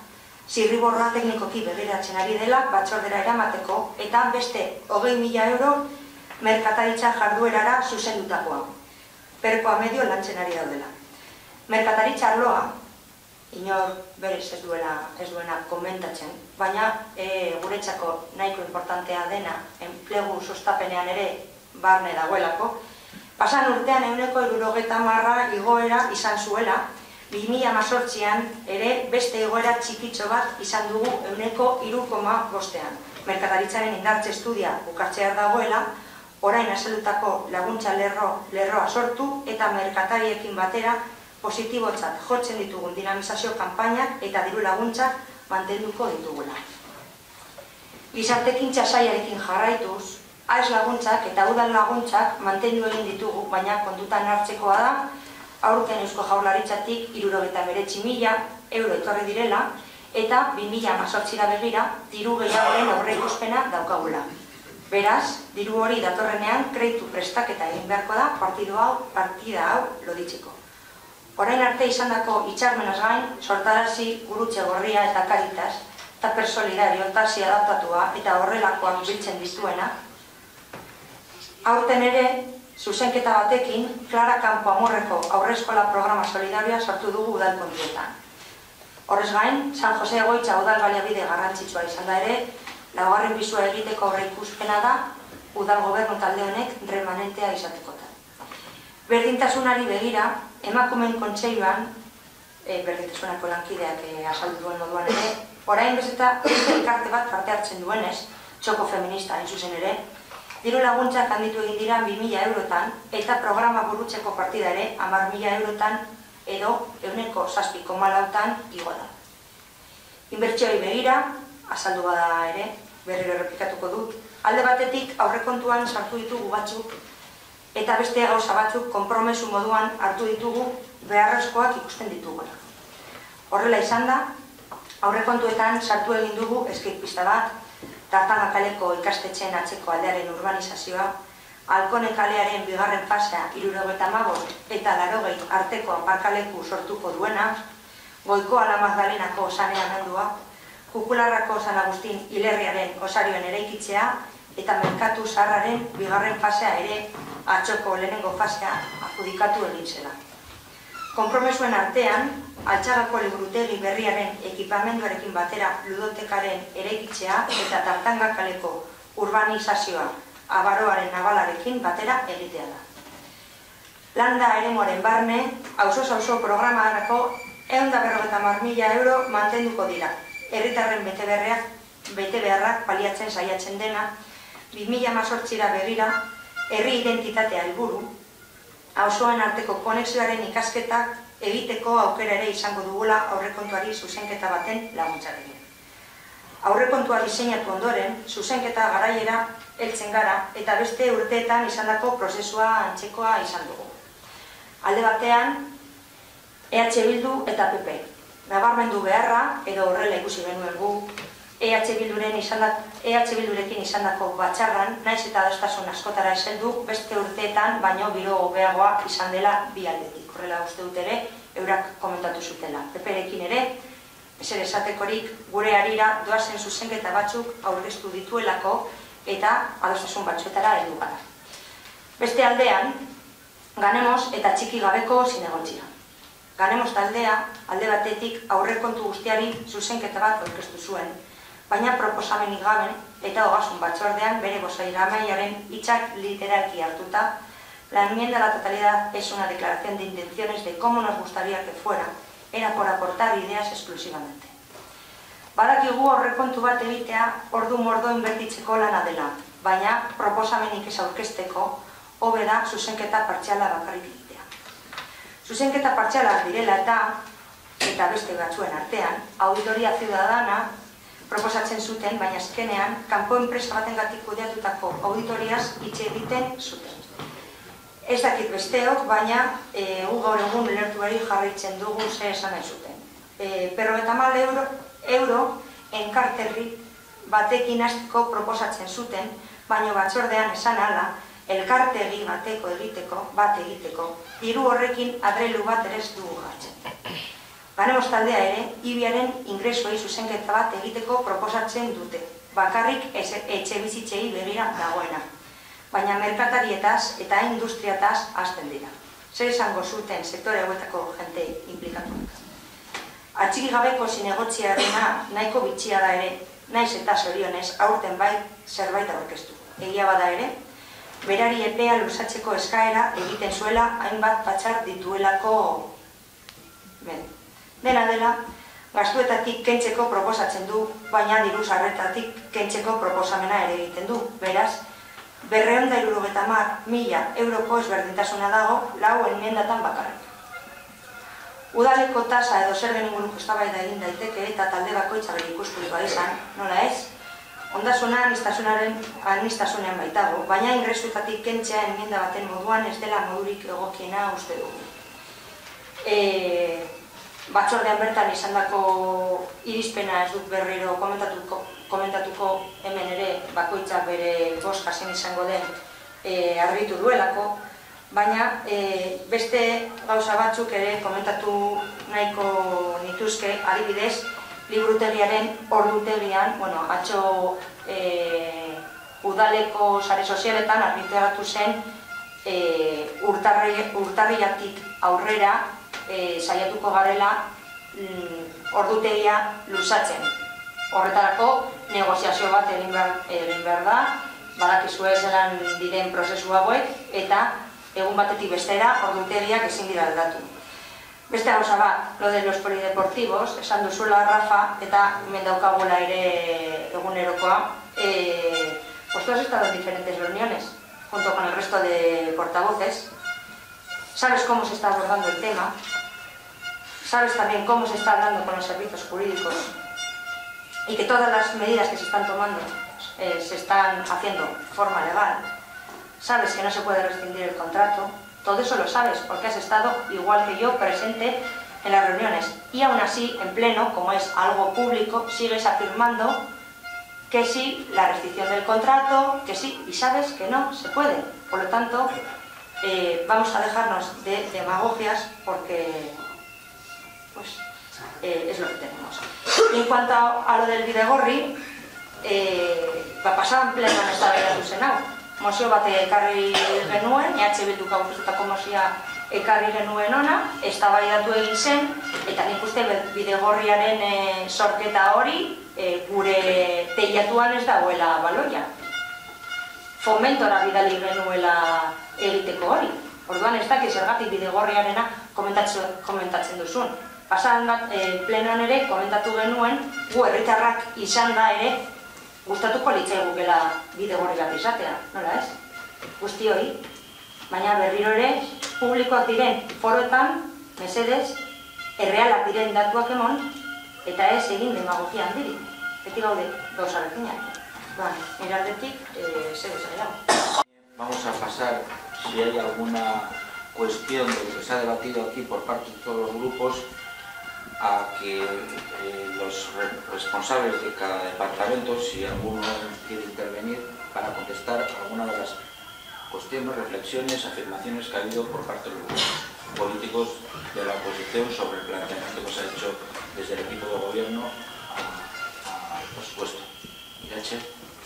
zirriborroa teknikoki begiratzen ari dela batzordera eramateko eta beste hogei mila euro merkataritza jarduerara zuzendutakoa. Perkoa medio lantzen ari daudela. Merkataritza arloa, inor berez ez duena komentatzen, baina guretzako nahiko importantea dena enplegu sustapenean ere barne dagoelako, pasan urtean ehuneko hirurogeita hamarra igoera izan zuela, bi mila hemezortzian ere beste igoera txikitxo bat izan dugu ehuneko hiru koma bostean. Merkataritzaren indartze estudia bukatzear dagoela, orain azaldutako laguntza lerroa sortu eta merkatariekin batera positibotzat jotzen ditugun dinamizazio kanpainak eta diru laguntzak mantenduko ditugula. Gizartekintza sailarekin jarraituz, AES laguntzak eta udal laguntzak mantendu egin ditugu, baina kontutan hartzekoa da, aurten Eusko Jaurlaritzatik hirurogeita hemeretzi mila euro etorri direla eta bi mila hemezortzira begira diru gehiagoren aurreikuspena daukagula. Beraz, diru hori datorrenean kreditu prestaketa egin beharko da partida hau, partida hau loditzeko. Orain arte izandako hitzarmenaz gain, sortarazi, gurutze gorria eta Caritas, taper solidario, tasi adaptatua eta horrelakoak biltzen dituena. Aurten ere, zuzenketa batekin, Clara Campo Amorreko aurreskola programa solidarioa sortu dugu udal kontuetan. Horrez gain, San Jose Egoitza udal baliabide garrantzitsua izan da ere, laugarren pisua egiteko aurreikuspena da, udal gobernu talde honek remanentea izatekotan. Berdintasunari begira, emakumeen kontseiluan, berdintasunako lankideak azaldu duen moduan ere, orain bezeta beste elkarte bat parte hartzen duenez, txoko feminista hain zuzen ere, diru laguntzak handitu egin dira bi mila eurotan eta programa burutzeko partida ere hamar mila eurotan edo ehuneko zazpi koma lautan igo da. Inbertsioi begira, azaldu bada ere, berriro errepikatuko dut, alde batetik aurrekontuan sartu ditugu batzuk eta beste gauza batzuk konpromesu moduan hartu ditugu beharrezkoak ikusten ditugula. Horrela izan da, aurrekontuetan sartu egin dugu eskipista bat, Tartanga kaleko ikastetxeen atzeko aldearen urbanizazioa, Alkone kalearen bigarren fasea hirurogeita hamabost eta laurogei arteko aparkaleku sortuko duena, Goikoa la Magdalenako saneamendua, Kukularrako San Agustin hilerriaren osarioen eraikitzea eta Merkatu Zaharraren bigarren fasea ere atxoko lehenengo fasea adjudikatu egin zela. Konpromesuen artean, Altxagako liburutegi berriaren ekipamenduarekin batera ludotekaren eraikitzea eta Tartanga kaleko urbanizazioa abaroaren nabalarekin batera egitea da. Landa eremuaren barne, auzo-auzo programarako ehun eta berrogeita hamar mila euro mantenduko dira. Herritarren bete beharrak paliatzen saiatzen dena, bi mila hemezortzira begira, herri identitatea helburu, auzoen arteko konexioaren ikasketak egiteko aukera ere izango dugula aurrekontuari zuzenketa baten laguntzarekin. Aurrekontua diseinatu ondoren, zuzenketa garaiera heltzen gara eta beste urteetan izandako prozesua antzekoa izan dugu. Alde batean, E H Bildu eta P P. Nabarmendu beharra, edo horrela ikusi genuen gu, E H Bildurekin izandako batzarran, naiz eta adostasun askotara ezeldu, beste urteetan baino biro hobeagoa izan dela bi aldetik. Horrela uste dut ere, eurak komentatu zutela. P P-rekin ere, ezer esatekorik gure harira doazen zuzenketa batzuk aurkeztu dituelako eta adostasun batzuetara heldu gara. Beste aldean, Ganemos eta txiki gabeko zinegontzia. Ganemos taldea, alde batetik aurrekontu guztiari zuzenketa bat aurkeztu zuen, baina proposamenik gabe eta ogasun batzordean bere bozeramailearen hitzak literalki hartuta, la enmienda a la totalidad es una declaración de intenciones de cómo nos gustaría que fuera, era por aportar ideas exclusivamente. Badakigu aurrekontu bat egitea ordu mordo inbertitzeko lana dela, baina proposamenik ez aurkezteko hobe da zuzenketa partziala bakarrik egitea. Zuzenketa partzialak direla eta, eta beste batzuen artean, auditoria ciudadana proposatzen zuten, baina azkenean, kanpo enpresa batengatik kudeatutako auditoriaz hitz egiten zuten. Ez dakit besteok, baina gu gaur egun lertuari jarraitzen dugu ze esan nahi zuten. Berrogeita hamar euro enkarterri batekin hasteko proposatzen zuten, baina batzordean esan ala, elkartegi bateko egiteko, bat egiteko, diru horrekin adrelu bat ere ez dugu jartzen. Ganemos taldea ere, Ibiaren ingresuei zuzenketa bat egiteko proposatzen dute, bakarrik etxe bizitzei begira dagoena. Baina merkatarietaz eta industriataz hasten dira. Zer esango zuten sektore hauetako jente implikatuak. Atxiki gabeko zinegotziarena nahiko bitxia da ere, naiz eta zorionez aurten bai zerbait aurkeztu. Egia bada ere, berari epea luzatzeko eskaera egiten zuela hainbat batzar dituelako ben. Dena dela, gastuetatik kentzeko proposatzen du, baina diru sarretatik kentzeko proposamena ere egiten du. Beraz, berrehun eta hirurogeita hamar mila euroko ezberdintasuna dago lau enmiendatan bakarrik. Udaleko tasa edo zergen inguruko eztabaida egin daiteke eta talde bakoitza bere ikuspuntua izan, nola ez? Ondasuna aniztasunean baitago, baina ingresuetatik kentzea enmienda baten moduan ez dela modurik egokiena uste dugu. Batzordean bertan izandako irizpena ez dut berriro komentatuko hemen ere bakoitzak bere boska zen izango den argitu duelako, baina beste gauza batzuk ere komentatu nahiko nituzke, adibidez, liburutegiaren ordutegian, bueno, atzo udaleko sare sozialetan argitaratu zen urtarriatik aurrera saiatuko garela ordutegia luzatzen. Horretarako negoziazio bat egin behar da, badakizue zelan diren prozesu hauek, eta egun batetik bestera ordutegiak ezin dira aldatu. Beste gauza bat, lo de los polideportivos, esan duzuela Rafa, eta hemen daukagula ere egunerokoa, pues tú has estado en diferentes reuniones, junto con el resto de portavoces. Sabes cómo se está abordando el tema, sabes también cómo se está hablando con los servicios jurídicos y que todas las medidas que se están tomando eh, se están haciendo de forma legal. Sabes que no se puede rescindir el contrato, todo eso lo sabes porque has estado, igual que yo, presente en las reuniones. Y aún así, en pleno, como es algo público, sigues afirmando que sí, la rescisión del contrato, que sí, y sabes que no se puede. Por lo tanto, Eh, vamos a dejarnos de demagogias porque pues, eh, es lo que tenemos. Y en cuanto a, a lo del bidegorri, eh, va pasar en pleno en esta vida du Senau. Mozio bat ekarri genuen, E H Bilduk aurkeztutako mozioa ekarri genuen ona, eztabaidatu egin zen, eta nik uste bidegorriaren e, sorketa hori e, gure teilatuan ez dagoela baloia. Fomentora bidali genuela egiteko hori. Orduan ez dakit zergatik bidegorriarena komentatzen duzun. Pasan bat plenoan ere komentatu genuen, gu herritarrak izan da ere gustatuko litzaigukela bidegorri bat izatea, nola ez? Guzti hori, baina berriro ere publikoak diren foroetan, mesedez, errealak diren datuak emon, eta ez egin demagogia handirik. Beti gaude gauza berdinak. Bueno, miraldetik, eh, se desarrollamos. Vamos a pasar, si hay alguna cuestión de lo que se ha debatido aquí por parte de todos los grupos, a que eh, los re responsables de cada departamento, si alguno quiere intervenir, para contestar alguna de las cuestiones, reflexiones, afirmaciones que ha habido por parte de los grupos políticos de la oposición sobre el planteamiento que se ha hecho desde el equipo de gobierno al presupuesto. ¿Irache?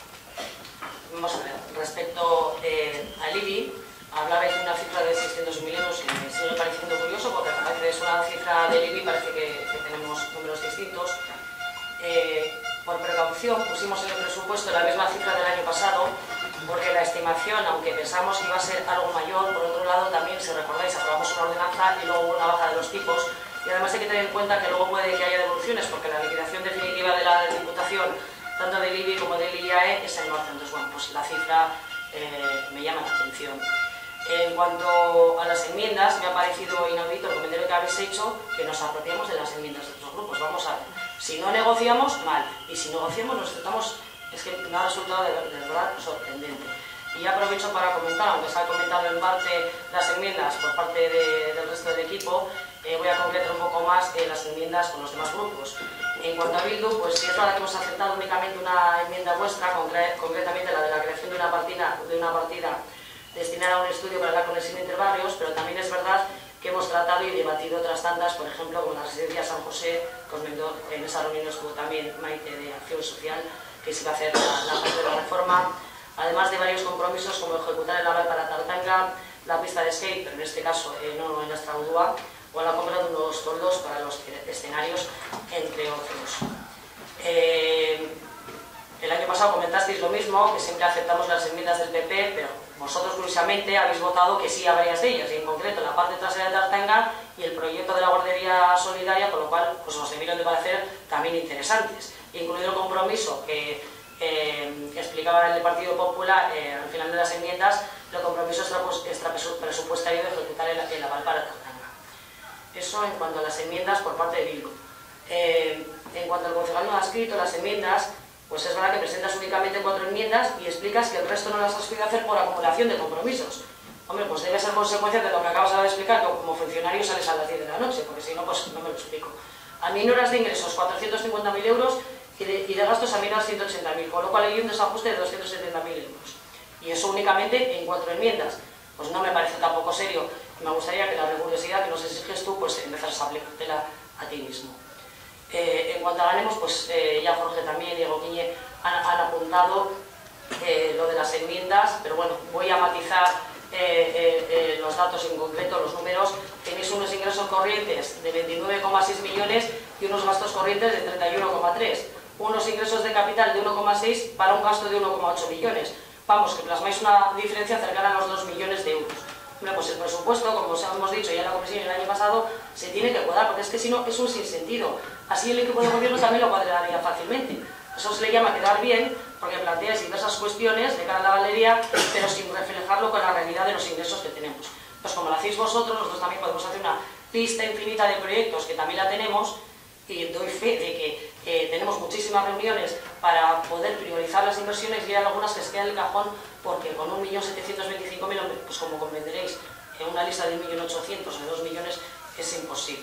Vamos a ver, respecto eh, al I B I, hablabais de una cifra de seiscientos mil euros que me sigue pareciendo curioso porque parece que es una cifra del I B I, parece que, que tenemos números distintos. Eh, por precaución pusimos en el presupuesto la misma cifra del año pasado porque la estimación, aunque pensamos que iba a ser algo mayor, por otro lado también, si recordáis, aprobamos una ordenanza y luego hubo una baja de los tipos y además hay que tener en cuenta que luego puede que haya devoluciones porque la liquidación definitiva de la Diputación tanto del I B I como del I A E es el norte, entonces bueno, pues la cifra eh, me llama la atención. En cuanto a las enmiendas, me ha parecido inaudito el comentario que habéis hecho, que nos apropiamos de las enmiendas de otros grupos. Vamos a ver, si no negociamos, mal, y si negociamos, nos estamos, es que me ha resultado de, de verdad sorprendente. Y aprovecho para comentar, aunque se han comentado en parte las enmiendas por parte de, del resto del equipo, eh, voy a concretar un poco más eh, las enmiendas con los demás grupos. En cuanto a Bildu, pues sí es verdad que hemos aceptado únicamente una enmienda vuestra, concre concretamente la de la creación de una partida, de una partida destinada a un estudio para la conexión entre barrios, pero también es verdad que que hemos tratado y debatido otras tantas, por ejemplo, como la residencia San José, en esa reunión estuvo también Maite de Acción Social, que se iba a hacer la, la parte de la reforma, además de varios compromisos como ejecutar el aval para Tartanga, la pista de skate, pero en este caso eh, no en Estraudúa, o la compra de unos toldos para los escenarios, entre otros. Eh, el año pasado comentasteis lo mismo, que siempre aceptamos las enmiendas del P P, pero vosotros curiosamente habéis votado que sí a varias de ellas, y en concreto la parte trasera de Tartanga y el proyecto de la guardería solidaria, con lo cual pues, nos debieron de parecer también interesantes, incluido el compromiso que eh, explicaba el Partido Popular eh, al final de las enmiendas, el compromiso extrapresupuestario de ejecutar el, el aval para Tartanga. Eso en cuanto a las enmiendas por parte de Bildu. Eh, en cuanto al concejal no ha escrito las enmiendas, pues es verdad que presentas únicamente cuatro enmiendas y explicas que el resto no las has podido hacer por acumulación de compromisos. Hombre, pues debe ser consecuencia de lo que acabas de explicar, que como funcionario sales a las diez de la noche, porque si no, pues no me lo explico. A minoras de ingresos cuatrocientos cincuenta mil euros y de, y de gastos a minoras ciento ochenta mil, con lo cual hay un desajuste de doscientos setenta mil euros. Y eso únicamente en cuatro enmiendas. Pues no me parece tampoco serio. Me gustaría que la rigurosidad que nos exiges tú, pues empezaras a aplicártela a ti mismo. Eh, en cuanto a Ganemos, pues eh, ya Jorge también, Diego Quiñe han, han apuntado eh, lo de las enmiendas, pero bueno, voy a matizar eh, eh, eh, los datos en concreto, los números. Tenéis unos ingresos corrientes de veintinueve coma seis millones y unos gastos corrientes de treinta y uno coma tres, unos ingresos de capital de uno coma seis para un gasto de uno coma ocho millones. Vamos, que plasmáis una diferencia cercana a los dos millones de euros. Bueno, pues el presupuesto, como os hemos dicho ya en la comisión el año pasado, se tiene que cuadrar, porque es que si no es un sinsentido. Así el equipo de gobierno también lo cuadraría fácilmente. Eso se le llama quedar bien, porque planteáis diversas cuestiones de cara a la galería, pero sin reflejarlo con la realidad de los ingresos que tenemos. Pues como lo hacéis vosotros, nosotros también podemos hacer una lista infinita de proyectos, que también la tenemos, y doy fe de que eh, tenemos muchísimas reuniones para poder priorizar las inversiones, y hay algunas que se quedan en el cajón porque con un millón setecientos veinticinco mil, pues como comprenderéis, en una lista de un millón ochocientos mil o de dos millones es imposible.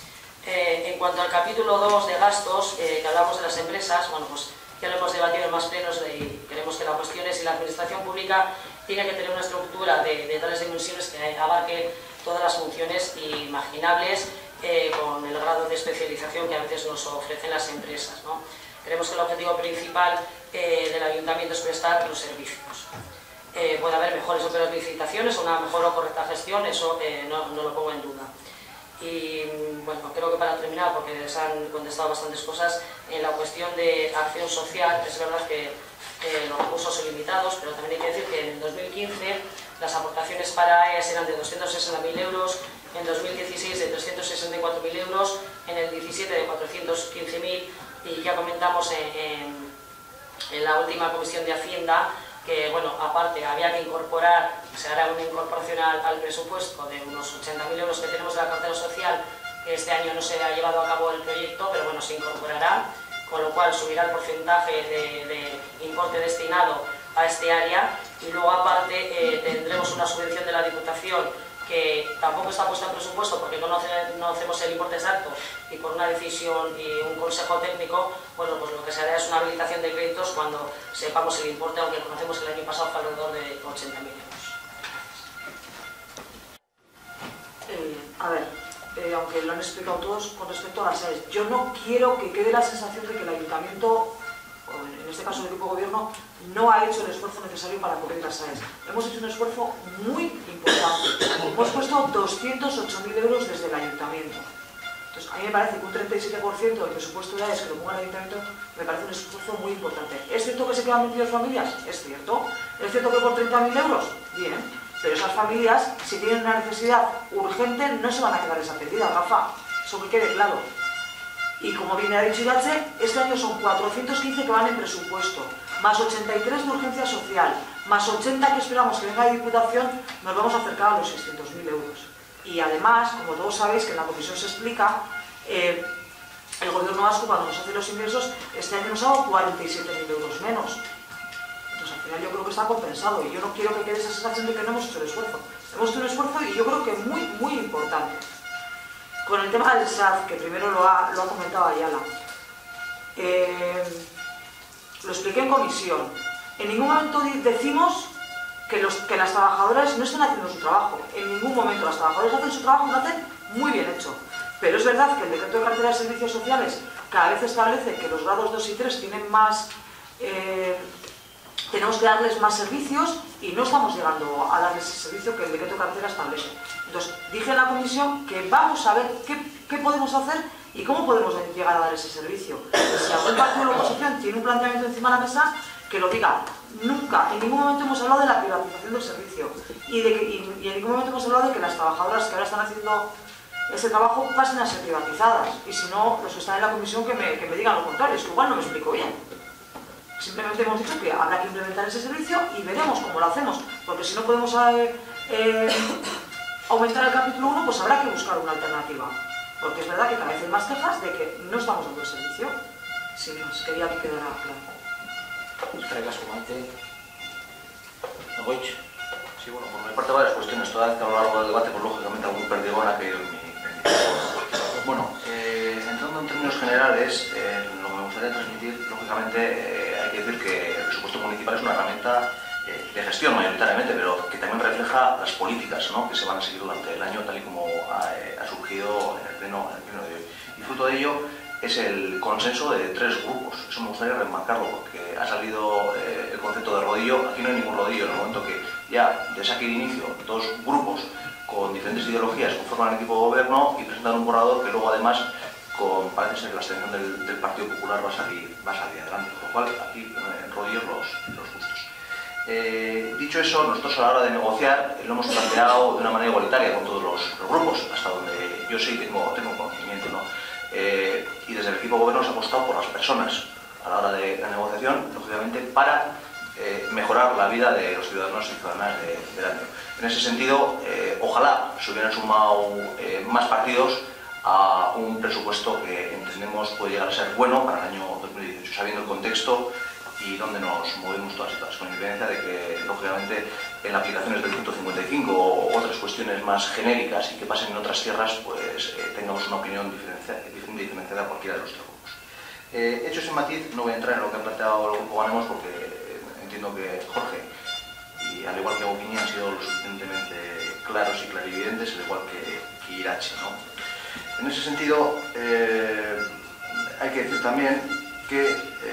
Eh, en cuanto al capítulo dos de gastos, eh, que hablamos de las empresas, bueno, pues ya lo hemos debatido en más plenos y queremos que la cuestión es si la administración pública tiene que tener una estructura de, de tales dimensiones que abarque todas las funciones imaginables, eh, con el grado de especialización que a veces nos ofrecen las empresas, ¿no? Creemos que el objetivo principal eh, del ayuntamiento es prestar los servicios. Eh, puede haber mejores o peores licitaciones, una mejor o correcta gestión, eso eh, no, no lo pongo en duda. Y bueno, creo que para terminar, porque se han contestado bastantes cosas, en la cuestión de acción social, es verdad que eh, los recursos son limitados, pero también hay que decir que en el dos mil quince las aportaciones para A E S eran de doscientos sesenta mil euros, en dos mil dieciséis de trescientos sesenta y cuatro mil euros, en el diecisiete de cuatrocientos quince mil, y ya comentamos en, en, en la última comisión de Hacienda que, bueno, aparte había que incorporar, se hará una incorporación al, al presupuesto de unos ochenta mil euros que tenemos de la cartera social, que este año no se ha llevado a cabo el proyecto, pero bueno, se incorporará, con lo cual subirá el porcentaje de, de importe destinado a este área, y luego aparte eh, tendremos una subvención de la Diputación que tampoco está puesta en presupuesto porque no, no hacemos el importe exacto, y por una decisión y un consejo técnico, bueno, pues lo que se hará es una habilitación de créditos cuando sepamos el importe, aunque conocemos que el año pasado fue alrededor de ochenta mil euros. Eh, a ver, eh, aunque lo han explicado todos con respecto a las A E S, yo no quiero que quede la sensación de que el ayuntamiento, o en este caso el equipo de gobierno, no ha hecho el esfuerzo necesario para cubrir las A E S. Hemos hecho un esfuerzo muy importante. Hemos puesto doscientos ocho mil euros desde el ayuntamiento. Entonces, a mí me parece que un treinta y siete por ciento del presupuesto de A E S que lo ponga el ayuntamiento me parece un esfuerzo muy importante. ¿Es cierto que se quedan veintidós familias? Es cierto. ¿Es cierto que por treinta mil euros? Bien. Pero esas familias, si tienen una necesidad urgente, no se van a quedar desatendidas, Rafa. Eso que quede claro. Y como bien ha dicho Irache, este año son cuatrocientos quince que van en presupuesto, más ochenta y tres de urgencia social, más ochenta que esperamos que venga de Diputación, nos vamos a acercar a los seiscientos mil euros. Y además, como todos sabéis que en la comisión se explica, eh, el gobierno vasco cuando nos hace los ingresos, este año nos ha dado cuarenta y siete mil euros menos. Entonces al final yo creo que está compensado, y yo no quiero que quede esa sensación de que no hemos hecho el esfuerzo. Hemos hecho un esfuerzo, y yo creo que muy, muy importante. Con el tema del S A F, que primero lo ha, lo ha comentado Ayala, eh, lo expliqué en comisión. En ningún momento decimos que, los, que las trabajadoras no estén haciendo su trabajo. En ningún momento las trabajadoras hacen su trabajo y lo hacen muy bien hecho. Pero es verdad que el decreto de cartera de servicios sociales cada vez establece que los grados dos y tres tienen más... Eh, tenemos que darles más servicios y no estamos llegando a darles ese servicio que el decreto de cartera establece. Entonces, dije en la comisión que vamos a ver qué, qué podemos hacer y cómo podemos llegar a dar ese servicio. Si algún partido de la oposición tiene un planteamiento encima de la mesa, que lo diga. Nunca, en ningún momento hemos hablado de la privatización del servicio y, de que, y, y en ningún momento hemos hablado de que las trabajadoras que ahora están haciendo ese trabajo pasen a ser privatizadas. Y si no, los que están en la comisión que me, que me digan lo contrario, es que igual no me explico bien. Simplemente hemos dicho que habrá que implementar ese servicio y veremos cómo lo hacemos, porque si no podemos eh, eh, aumentar el capítulo uno, pues habrá que buscar una alternativa. Porque es verdad que cada vez hay más quejas de que no estamos dando el servicio. Sin más, quería que quedara claro. Eskerrik asko, Maite. Goich. Sí, bueno, por mi parte varias cuestiones. Toda vez que a lo largo del debate, pues lógicamente algún perdigón ha caído en mi... Bueno, eh, entrando en términos generales, eh, lo que me gustaría transmitir, lógicamente, eh, hay que decir que el presupuesto municipal es una herramienta eh, de gestión mayoritariamente, pero que también refleja las políticas, ¿no?, que se van a seguir durante el año, tal y como ha, eh, ha surgido en el, pleno, en el pleno de hoy. Y fruto de ello es el consenso de tres grupos. Eso me gustaría remarcarlo, porque ha salido eh, el concepto de rodillo. Aquí no hay ningún rodillo. En el momento que ya de saque de inicio dos grupos con diferentes ideologías conforman el equipo de gobierno y presentan un borrador que luego además con, parece ser que la abstención del, del Partido Popular va a salir, va a salir adelante, con lo cual aquí en rodillos los, los justos. Eh, dicho eso, nosotros a la hora de negociar lo hemos planteado de una manera igualitaria con todos los, los grupos, hasta donde yo sí tengo, tengo conocimiento, ¿no? Eh, y desde el equipo de gobierno se ha apostado por las personas a la hora de la negociación, lógicamente, para eh, mejorar la vida de los ciudadanos y ciudadanas de, del año. En ese sentido, eh, ojalá se hubieran sumado eh, más partidos a un presupuesto que entendemos puede llegar a ser bueno para el año dos mil dieciocho, sabiendo el contexto y dónde nos movemos todas y todas, con independencia de que, lógicamente, en aplicaciones del ciento cincuenta y cinco o otras cuestiones más genéricas y que pasen en otras tierras, pues eh, tengamos una opinión diferenciada, diferenciada a cualquiera de los tres grupos. Eh, hecho ese matiz, no voy a entrar en lo que ha planteado el grupo Ganemos, porque eh, entiendo que Jorge, y al igual que Agustín, han sido lo suficientemente claros y clarividentes, al igual que, que Irache, ¿no? En ese sentido, eh, hay que decir también que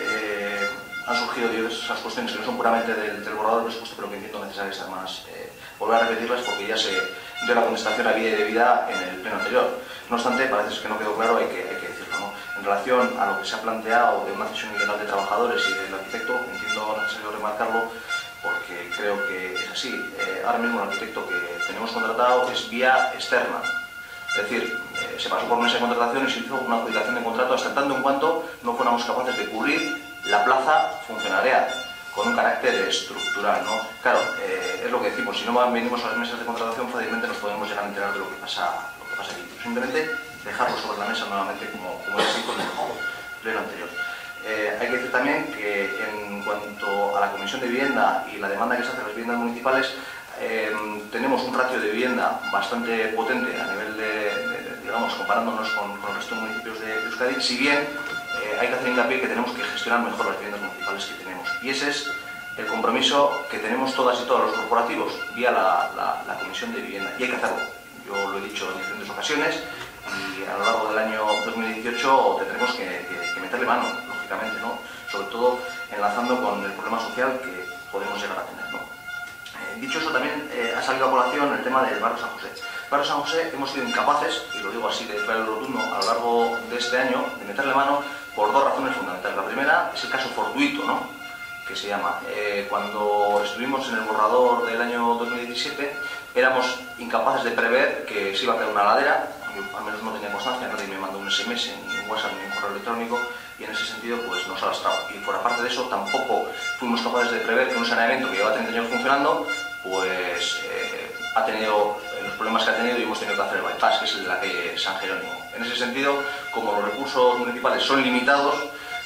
eh, han surgido diversas cuestiones que no son puramente del, del borrador del presupuesto, pero que entiendo necesarias además eh, volver a repetirlas porque ya se dio la contestación a vida y debida en el pleno anterior. No obstante, parece que no quedó claro, hay que, hay que decirlo, ¿no? En relación a lo que se ha planteado de una cesión ilegal de trabajadores y del arquitecto, entiendo necesario remarcarlo porque creo que es así. Eh, ahora mismo el arquitecto que tenemos contratado es vía externa. Es decir, eh, se pasó por mesa de contratación y se hizo una adjudicación de contrato hasta tanto en cuanto no fuéramos capaces de cubrir la plaza funcionarial con un carácter estructural, ¿no? Claro, eh, es lo que decimos, si no venimos a las mesas de contratación fácilmente nos podemos llegar a enterar de lo que pasa, lo que pasa aquí. Simplemente dejarlo sobre la mesa nuevamente como, como es así con el pleno anterior. Eh, hay que decir también que en cuanto a la Comisión de Vivienda y la demanda que se hace a las viviendas municipales, Eh, tenemos un ratio de vivienda bastante potente a nivel de, de, de digamos, comparándonos con, con el resto de municipios de Euskadi, si bien eh, hay que hacer hincapié que tenemos que gestionar mejor las viviendas municipales que tenemos. Y ese es el compromiso que tenemos todas y todos los corporativos vía la, la, la Comisión de Vivienda. Y hay que hacerlo. Yo lo he dicho en diferentes ocasiones y a lo largo del año dos mil dieciocho tendremos que, que, que meterle mano, lógicamente, ¿no? Sobre todo enlazando con el problema social que podemos llegar a tener, ¿no? Dicho eso, también eh, ha salido a colación el tema del barrio San José. El barrio San José hemos sido incapaces, y lo digo así de claro y rotundo, a lo largo de este año, de meterle mano por dos razones fundamentales. La primera es el caso fortuito, ¿no?, que se llama. Eh, cuando estuvimos en el borrador del año dos mil diecisiete, éramos incapaces de prever que se iba a caer una ladera. Yo al menos no tenía constancia, nadie me mandó un ese eme ese, ni un WhatsApp, ni un correo electrónico, y en ese sentido pues nos ha lastrado. Y por aparte de eso, tampoco fuimos capaces de prever que un saneamiento que lleva treinta años funcionando, pues eh, ha tenido eh, los problemas que ha tenido y hemos tenido que hacer el bypass, que es el de la calle San Jerónimo. En ese sentido, como los recursos municipales son limitados,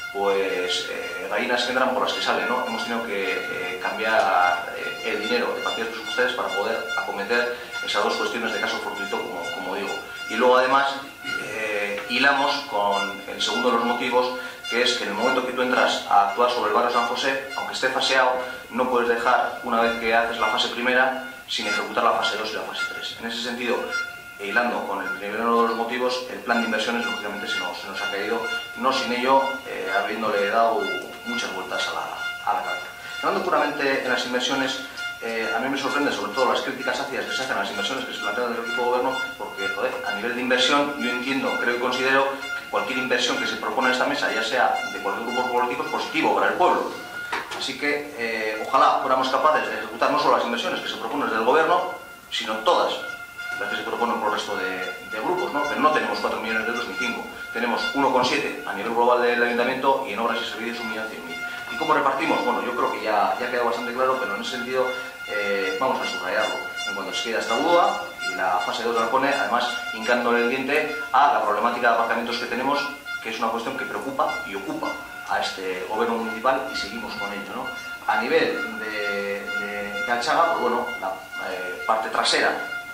pues eh, gallinas que entran por las que salen, ¿no? Hemos tenido que eh, cambiar eh, el dinero de partidas presupuestarias para poder acometer esas dos cuestiones de caso fortuito, como, como digo. Y luego además eh, hilamos con el segundo de los motivos que es que en el momento que tú entras a actuar sobre el barrio San José, aunque esté faseado, no puedes dejar, una vez que haces la fase primera, sin ejecutar la fase dos y la fase tres. En ese sentido, e hilando con el primero de los motivos, el plan de inversiones lógicamente se nos, se nos ha caído, no sin ello eh, habiéndole dado muchas vueltas a la, a la cabeza. Hablando puramente en las inversiones, eh, a mí me sorprende sobre todo las críticas ácidas que se hacen a las inversiones que se plantean desde el equipo de gobierno, porque joder, a nivel de inversión yo entiendo, creo y considero que cualquier inversión que se propone en esta mesa, ya sea de cualquier grupo político, es positivo para el pueblo. Así que eh, ojalá fuéramos capaces de ejecutar no solo las inversiones que se proponen desde el gobierno, sino todas las que se proponen por el resto de, de grupos, ¿no? Pero no tenemos cuatro millones de euros ni cinco, tenemos uno coma siete a nivel global del ayuntamiento y en obras y servicios un millón cien mil. ¿Y cómo repartimos? Bueno, yo creo que ya, ya ha quedado bastante claro, pero en ese sentido eh, vamos a subrayarlo. En cuanto se queda esta duda y la fase dos la pone, además hincándole el diente a la problemática de aparcamientos que tenemos, que es una cuestión que preocupa y ocupa a este gobierno municipal y seguimos con ello, ¿no? A nivel de, de, de Alchaga, pues bueno, la eh, parte trasera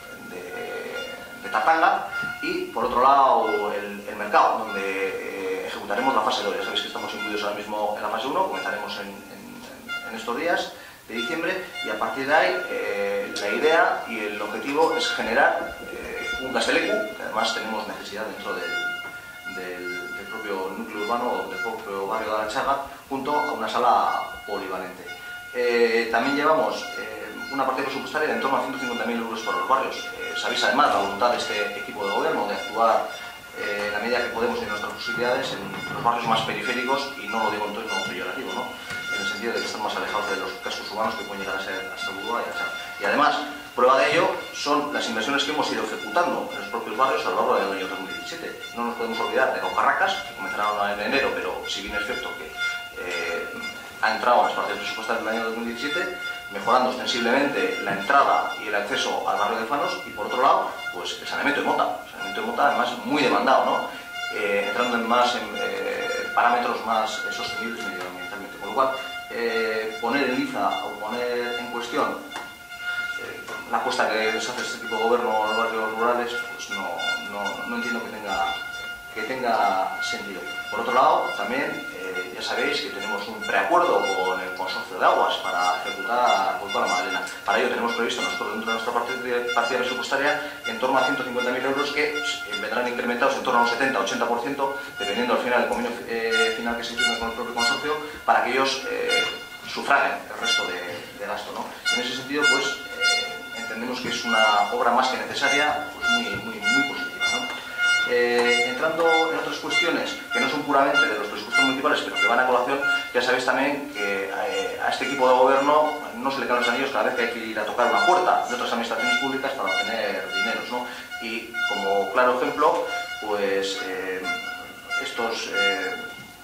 de Tartanga y por otro lado el, el mercado donde eh, ejecutaremos la fase dos. Ya sabéis que estamos incluidos ahora mismo en la fase uno, comenzaremos en, en, en estos días de diciembre y a partir de ahí eh, la idea y el objetivo es generar eh, un gaztelecu, que además tenemos necesidad dentro del, del, del propio núcleo urbano o del propio barrio de Alchaga, junto a una sala polivalente. Eh, también llevamos eh, una partida presupuestaria de en torno a ciento cincuenta mil euros para los barrios. Eh, sabéis además la voluntad de este equipo de gobierno de actuar eh, en la medida que podemos en nuestras posibilidades en los barrios más periféricos, y no lo digo en tono peyorativo, ¿no? En el sentido de que están más alejados de los cascos urbanos que pueden llegar a ser hasta Burgoa y Alchaga. Y además, prueba de ello son las inversiones que hemos ido ejecutando en los propios barrios a lo largo del año dos mil diecisiete. No nos podemos olvidar de Caucarracas, que comenzará en enero, pero si bien es cierto que eh, ha entrado en las partidas presupuestarias del año dos mil diecisiete, mejorando ostensiblemente la entrada y el acceso al barrio de Fanos, y por otro lado, pues el saneamiento de Mota, el saneamiento de Mota además muy demandado, ¿no? Eh, entrando en más en, eh, parámetros más eh, sostenibles medioambientalmente, con lo cual eh, poner en liza o poner en cuestión eh, la apuesta que se hace este tipo de gobierno en los barrios rurales, pues no, no, no entiendo que tenga, que tenga sentido. Por otro lado, también eh, ya sabéis que tenemos un preacuerdo con el Consorcio de Aguas para ejecutar Puerto de la Magdalena. Para ello tenemos previsto nosotros dentro de nuestra partida, partida presupuestaria en torno a ciento cincuenta mil euros que eh, vendrán incrementados en torno a un setenta a ochenta por ciento, dependiendo al final del convenio eh, final que se firme con el propio consorcio, para que ellos eh, sufraguen el resto de, de gasto, ¿no? En ese sentido, pues eh, entendemos que es una obra más que necesaria, pues muy, muy, muy positiva, ¿no? Eh, entrando en otras cuestiones que no son puramente de los presupuestos municipales, pero que van a colación, ya sabéis también que eh, a este equipo de gobierno no se le caen los anillos cada vez que hay que ir a tocar una puerta de otras administraciones públicas para obtener dineros, ¿no? Y como claro ejemplo, pues eh, estos eh,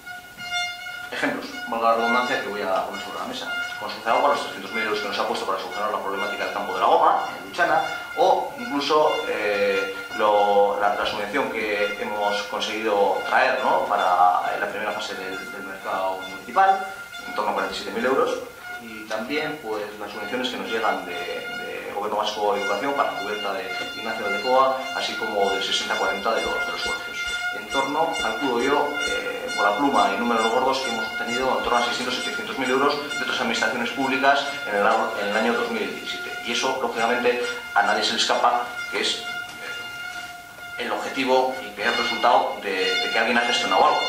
ejemplos, valga la redundancia, que voy a poner sobre la mesa. Consorcio de Agua, los trescientos mil euros que nos ha puesto para solucionar la problemática del campo de la Goma, en Luchana, o incluso eh, lo, la, la subvención que hemos conseguido traer, ¿no?, para la primera fase del, del mercado municipal, en torno a cuarenta y siete mil euros, y también pues las subvenciones que nos llegan de, de Gobierno Vasco de Educación para la cubierta de Ignacio de Coa, así como del sesenta cuarenta de los, de los colegios. En torno, calculo yo, eh, por la pluma y números gordos, que hemos obtenido en torno a seiscientos a setecientos mil euros de otras administraciones públicas en el, en el año dos mil diecisiete. Y eso, lógicamente, a nadie se le escapa, que es el objetivo y que es el resultado de, de que alguien ha gestionado algo.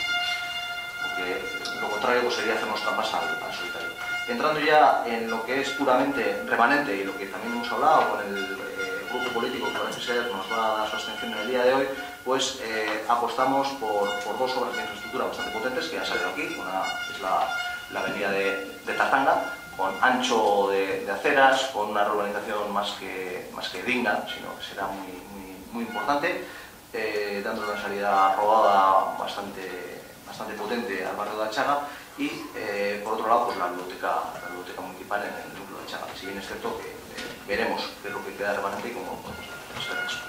Porque lo contrario pues, sería hacernos trampas al, al solitario. Entrando ya en lo que es puramente remanente y lo que también hemos hablado con el eh, grupo político que parece ser nos va a dar su abstención en el día de hoy, pues eh, apostamos por, por dos obras de infraestructura bastante potentes que han salido aquí. Una es la, la avenida de, de Tartanga, con ancho de, de aceras, con una urbanización más que, más que digna, sino que será muy, muy, muy importante, eh, dándole una salida rodada bastante, bastante potente al barrio de Alchaga, y eh, por otro lado pues la biblioteca, la biblioteca municipal en el núcleo de Alchaga. Si bien es cierto que eh, veremos qué es lo que queda remanente y cómo podemos hacer eso.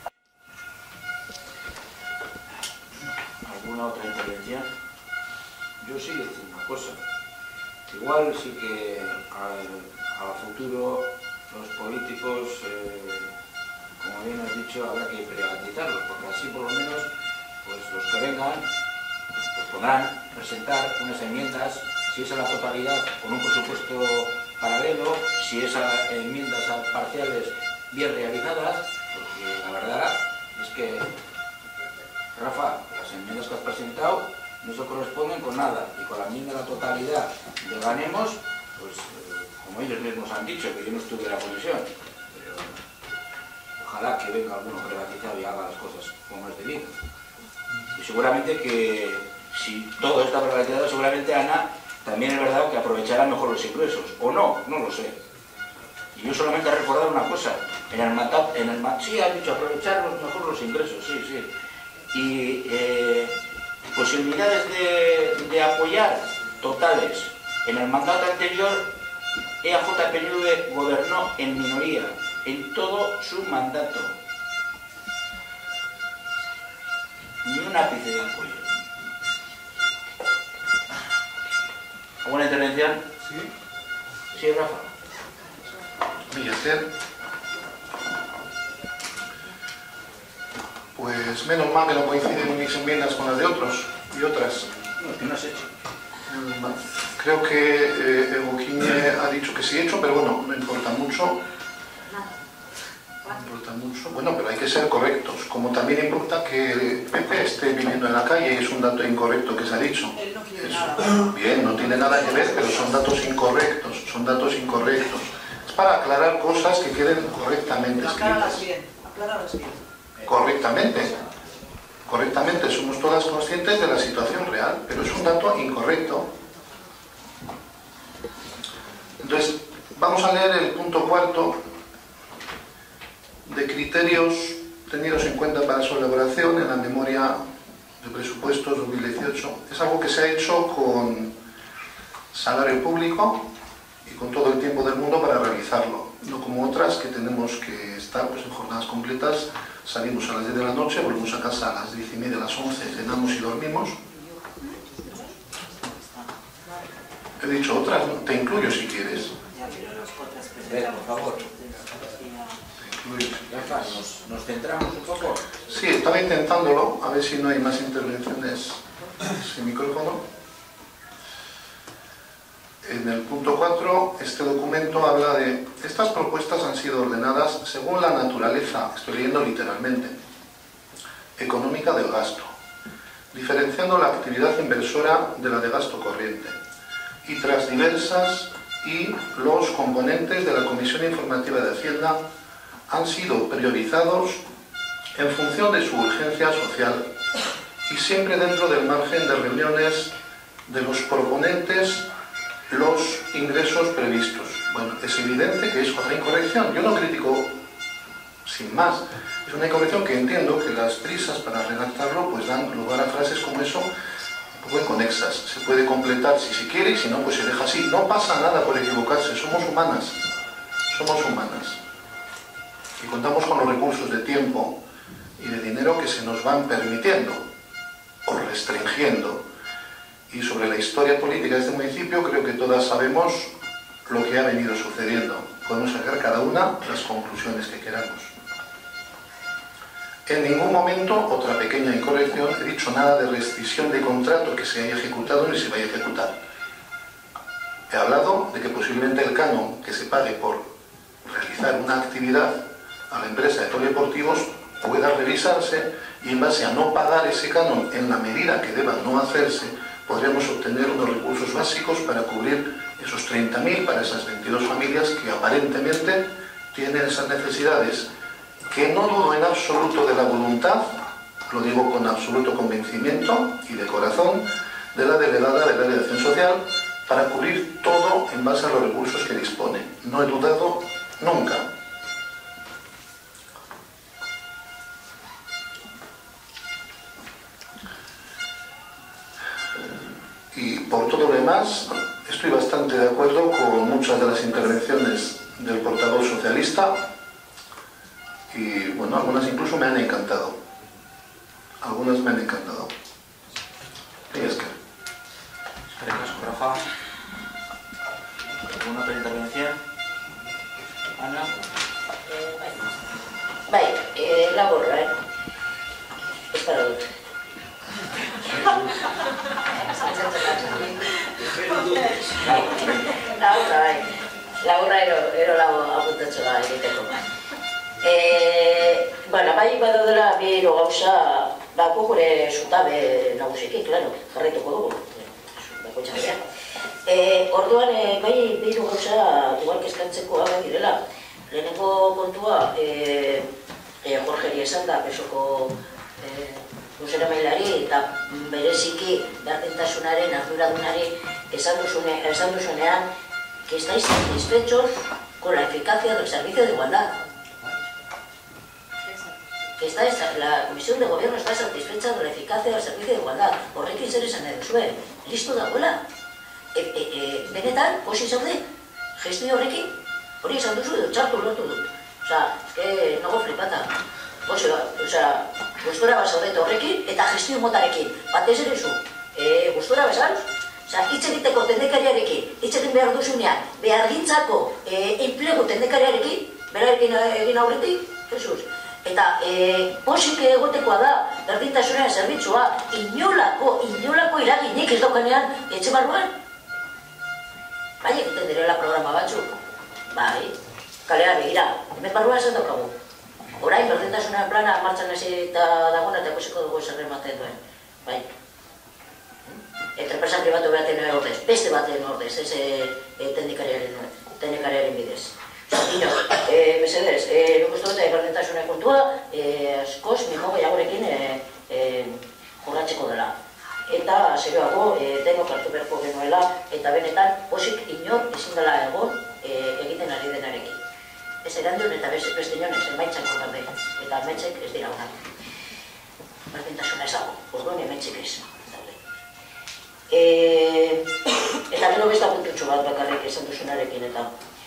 ¿Alguna otra intervención? Yo sí decir una cosa. Igual sí que al, a futuro los políticos, eh, como bien has dicho, habrá que privatizarlos, porque así por lo menos pues los que vengan, pues podrán presentar unas enmiendas, si es a la totalidad con un presupuesto paralelo, si es a enmiendas parciales bien realizadas, porque la verdad es que, Rafa, las enmiendas que has presentado no se corresponden con nada, y con la enmienda a la totalidad de Ganemos, pues eh, como ellos mismos han dicho, que yo no estuve en la comisión, pero ojalá que venga alguno privatizado y haga las cosas como es debido. Y seguramente que si todo está privatizado, seguramente Ana también es verdad que aprovechará mejor los ingresos, o no, no lo sé. Y yo solamente he recordado una cosa, en el mandato, en el mandato, sí han dicho aprovechar mejor los ingresos, sí, sí. Y eh, posibilidades de, de apoyar totales. En el mandato anterior, E A J P N V gobernó en minoría, en todo su mandato. Ni un ápice de apoyo. ¿Alguna intervención? Sí. Sí, Rafa. Millacer. Pues menos mal que no coinciden mis enmiendas con las de otros y otras. No, ¿qué no has hecho? Creo que eh, Eugenie ha dicho que sí he hecho, pero bueno, no importa mucho. No importa mucho. Bueno, pero hay que ser correctos. Como también importa que Pepe esté viviendo en la calle, y es un dato incorrecto que se ha dicho. Él no quiere Eso. nada. Bien, no tiene nada que ver, pero son datos incorrectos. Son datos incorrectos. Es para aclarar cosas que queden correctamente Acláralas escritas. bien, acláralas bien. Correctamente. Correctamente, somos todas conscientes de la situación real, pero es un dato incorrecto. Entonces, vamos a leer el punto cuarto de criterios tenidos en cuenta para su elaboración en la memoria de presupuestos dos mil dieciocho. Es algo que se ha hecho con salario público y con todo el tiempo del mundo para realizarlo, no como otras que tenemos que estar pues, en jornadas completas. Salimos a las diez de la noche, volvemos a casa a las diez y media, a las once, cenamos y dormimos. He dicho otras, ¿no? Te incluyo si quieres. Ver, por favor. Te incluyo. Rafa, ¿nos, nos centramos un poco? Sí, estaba intentándolo, a ver si no hay más intervenciones sin micrófono. En el punto cuatro, este documento habla de estas propuestas han sido ordenadas según la naturaleza, estoy leyendo literalmente, económica del gasto, diferenciando la actividad inversora de la de gasto corriente, y tras diversas y los componentes de la Comisión Informativa de Hacienda han sido priorizados en función de su urgencia social y siempre dentro del margen de reuniones de los proponentes los ingresos previstos. Bueno, es evidente que es otra incorrección. Yo no critico sin más. Es una incorrección que entiendo que las prisas para redactarlo pues dan lugar a frases como eso, un poco inconexas. Se puede completar si se quiere y si no, pues se deja así. No pasa nada por equivocarse. Somos humanas. Somos humanas. Y contamos con los recursos de tiempo y de dinero que se nos van permitiendo o restringiendo. Y sobre la historia política de este municipio creo que todas sabemos lo que ha venido sucediendo. Podemos sacar cada una las conclusiones que queramos. En ningún momento, otra pequeña incorrección, he dicho nada de rescisión de contrato que se haya ejecutado ni se vaya a ejecutar. He hablado de que posiblemente el canon que se pague por realizar una actividad a la empresa de polideportivos pueda revisarse y en base a no pagar ese canon en la medida que deba no hacerse, podríamos obtener unos recursos básicos para cubrir esos treinta mil para esas veintidós familias que aparentemente tienen esas necesidades, que no dudo en absoluto de la voluntad, lo digo con absoluto convencimiento y de corazón, de la delegada del área de acción social para cubrir todo en base a los recursos que dispone. No he dudado nunca. Y por todo lo demás, estoy bastante de acuerdo con muchas de las intervenciones del portavoz socialista y, bueno, algunas incluso me han encantado. Algunas me han encantado. Y es que... Gracias, Rafa. ¿Alguna otra intervención? Ana. Eh, bai, bai eh, laburra, eh? Ez para dut. Laburra, bai. Laburra ero lago apuntatxo da egiteko. Bueno, bai badaudela bi hiru gauza, bako gure zutabe nagusiki, klaro, jarraituko dugu. Bako txabea. Orduan, bai bi hiru gauza igual kezkatzeko bai direla. Lehenengo kontua, Jorgeri esan da, pesoko guzera mailari eta bereziki berdintasunaren arduradunari esan duzunean que estáis satisfechos con la eficacia del servicio de igualdad. Que estáis, la Comisión de Gobierno está satisfecha con la eficacia del servicio de igualdad. Horrekin zer esan nahi duzue, listo dagoela. Benetan, posi zaude, gestio horrekin, hori esan duzu edo txartu lortu dut. Osa, eske, nago flipata. Posi, osa, gustora basaudete horrekin eta gestio motarekin. Batez ere zu, gustora basauz? Osa, hitz egiteko tendekariarekin, hitz egin behar duzunean, behargintzako enplegu tendekariarekin, berarekin egin aurretik, Jesus. Eta posik egotekoa da, berdintasunean zerbitzua, inolako, inolako iraginik ez daukanean etxe barruan. Bai, egiten direla programa batzuk. Bai, kalea begira, hemen barruan esan daukagu. Orain, berdintasunean plana martxan hasi eta dagoena eta ikusiko dugu zer ematen duen. Bai. Eta enpresa pribatu behaten ordez, beste baten ordez, ez teknikariaren bidez. Ino, mesedez, nik uste dut berdintasunean kontua, askoz, mimo gehiagorekin jorratzeko dela. Eta, serioago, denok hartu beharko genuela, eta benetan, posik inor ezin dela egon egiten ari denarekin. Ez erandun eta beste inonez, emaitzak hortan behar, eta emaitzak ez dira honak. Berdintasuna ez dago, orduan emaitzak ez. Eta gero besta puntutxo bat bakarrik esan duzunarekin eta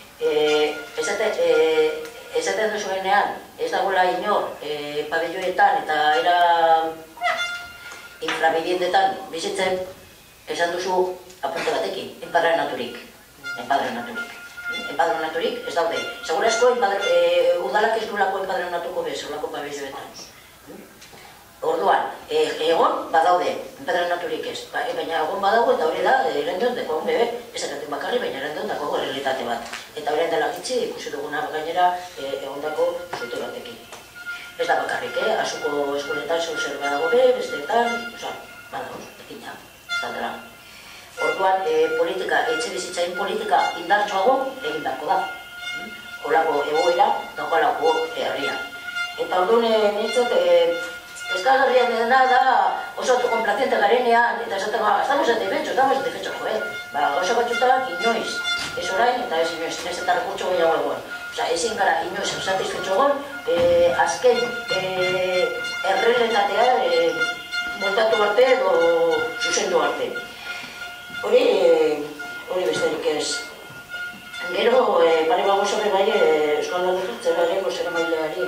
esaten duzuenean ez dagoela inor pabelloetan eta era infrabibiendetan bizitzen esan duzu apunte batekin, enpadronaturik. Enpadronaturik. Enpadronaturik ez daude. Segura asko udalak ez duelako enpadronatuko bez, olako pabelloetan. Orduan, egon badaude, enpadronaturik ez, baina egon badago eta hori da, erendion deko egon bebe, ez eraten bakarri, baina erendion dako realitate bat. Eta hori dela gitzi, ikusi duguna gainera egon dako zute batekin. Ez da bakarrik, eh? Azuko eskoletan zer badago be, besteetan, oza, badago, ekina, ez da dela. Orduan, politika, etxe bizitzain politika indartsuago egin beharko da. Olako egoera, dago alako herria. Eta orduan, nintzat, Eskagarrian dena da oso autocomplaciente garenean, eta esateko, estamos satisfechos, estamos satisfechos, joe. Ba, oso batxutan inoiz, ez orain eta ez inoiz, ez eta rekurtso gehiago egon. Osa, ezin gara inoiz satisfecho egon, azken errealitatea montatu arte edo zuzendu arte. Hori, hori besterik ez. Gero, pare bago sobre bai, eskola dut, zerareko zera maileari.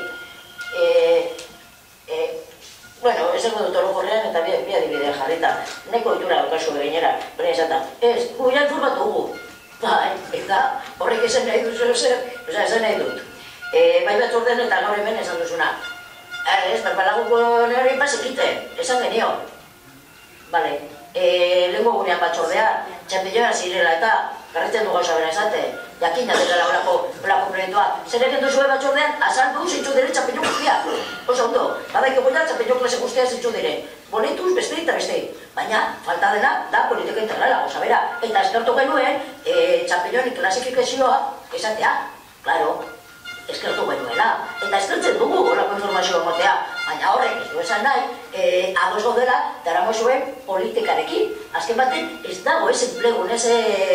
Bueno, ez ego dut orokorrean eta bi adibidea jarrita. Neko ditura okazu gainera, bera esatan. Ez, guia informatu dugu. Bai, eta horrek esan nahi duzu zer, oza, esan nahi dut. Bai bat orden eta gaur hemen esan duzuna. Ez, berbalaguko nire pasekite, esan genio. Bale, lehenko gunean batxordean, txampilloan zirela eta garritzen du gauza bera esate, jakina dela horako proiektua. Zer egin duzue batxordean, azaldu zintzu dire txampillo guztia. Oso ondo, badaiko goia txampillo klase guztia zintzu dire. Bonituz, beste eta beste. Baina, falta dena, da politika integrala, gauza bera. Eta eskertu genuen, txampillonik klasifikazioa, esatea, klaro, eskertu genuela. Eta eskertzen dugu horako informazioa motea. Baina horrek ez du esan nahi, ados godela, daramo zuen politikarekin. Azken baten, ez dago ez enplegu, ez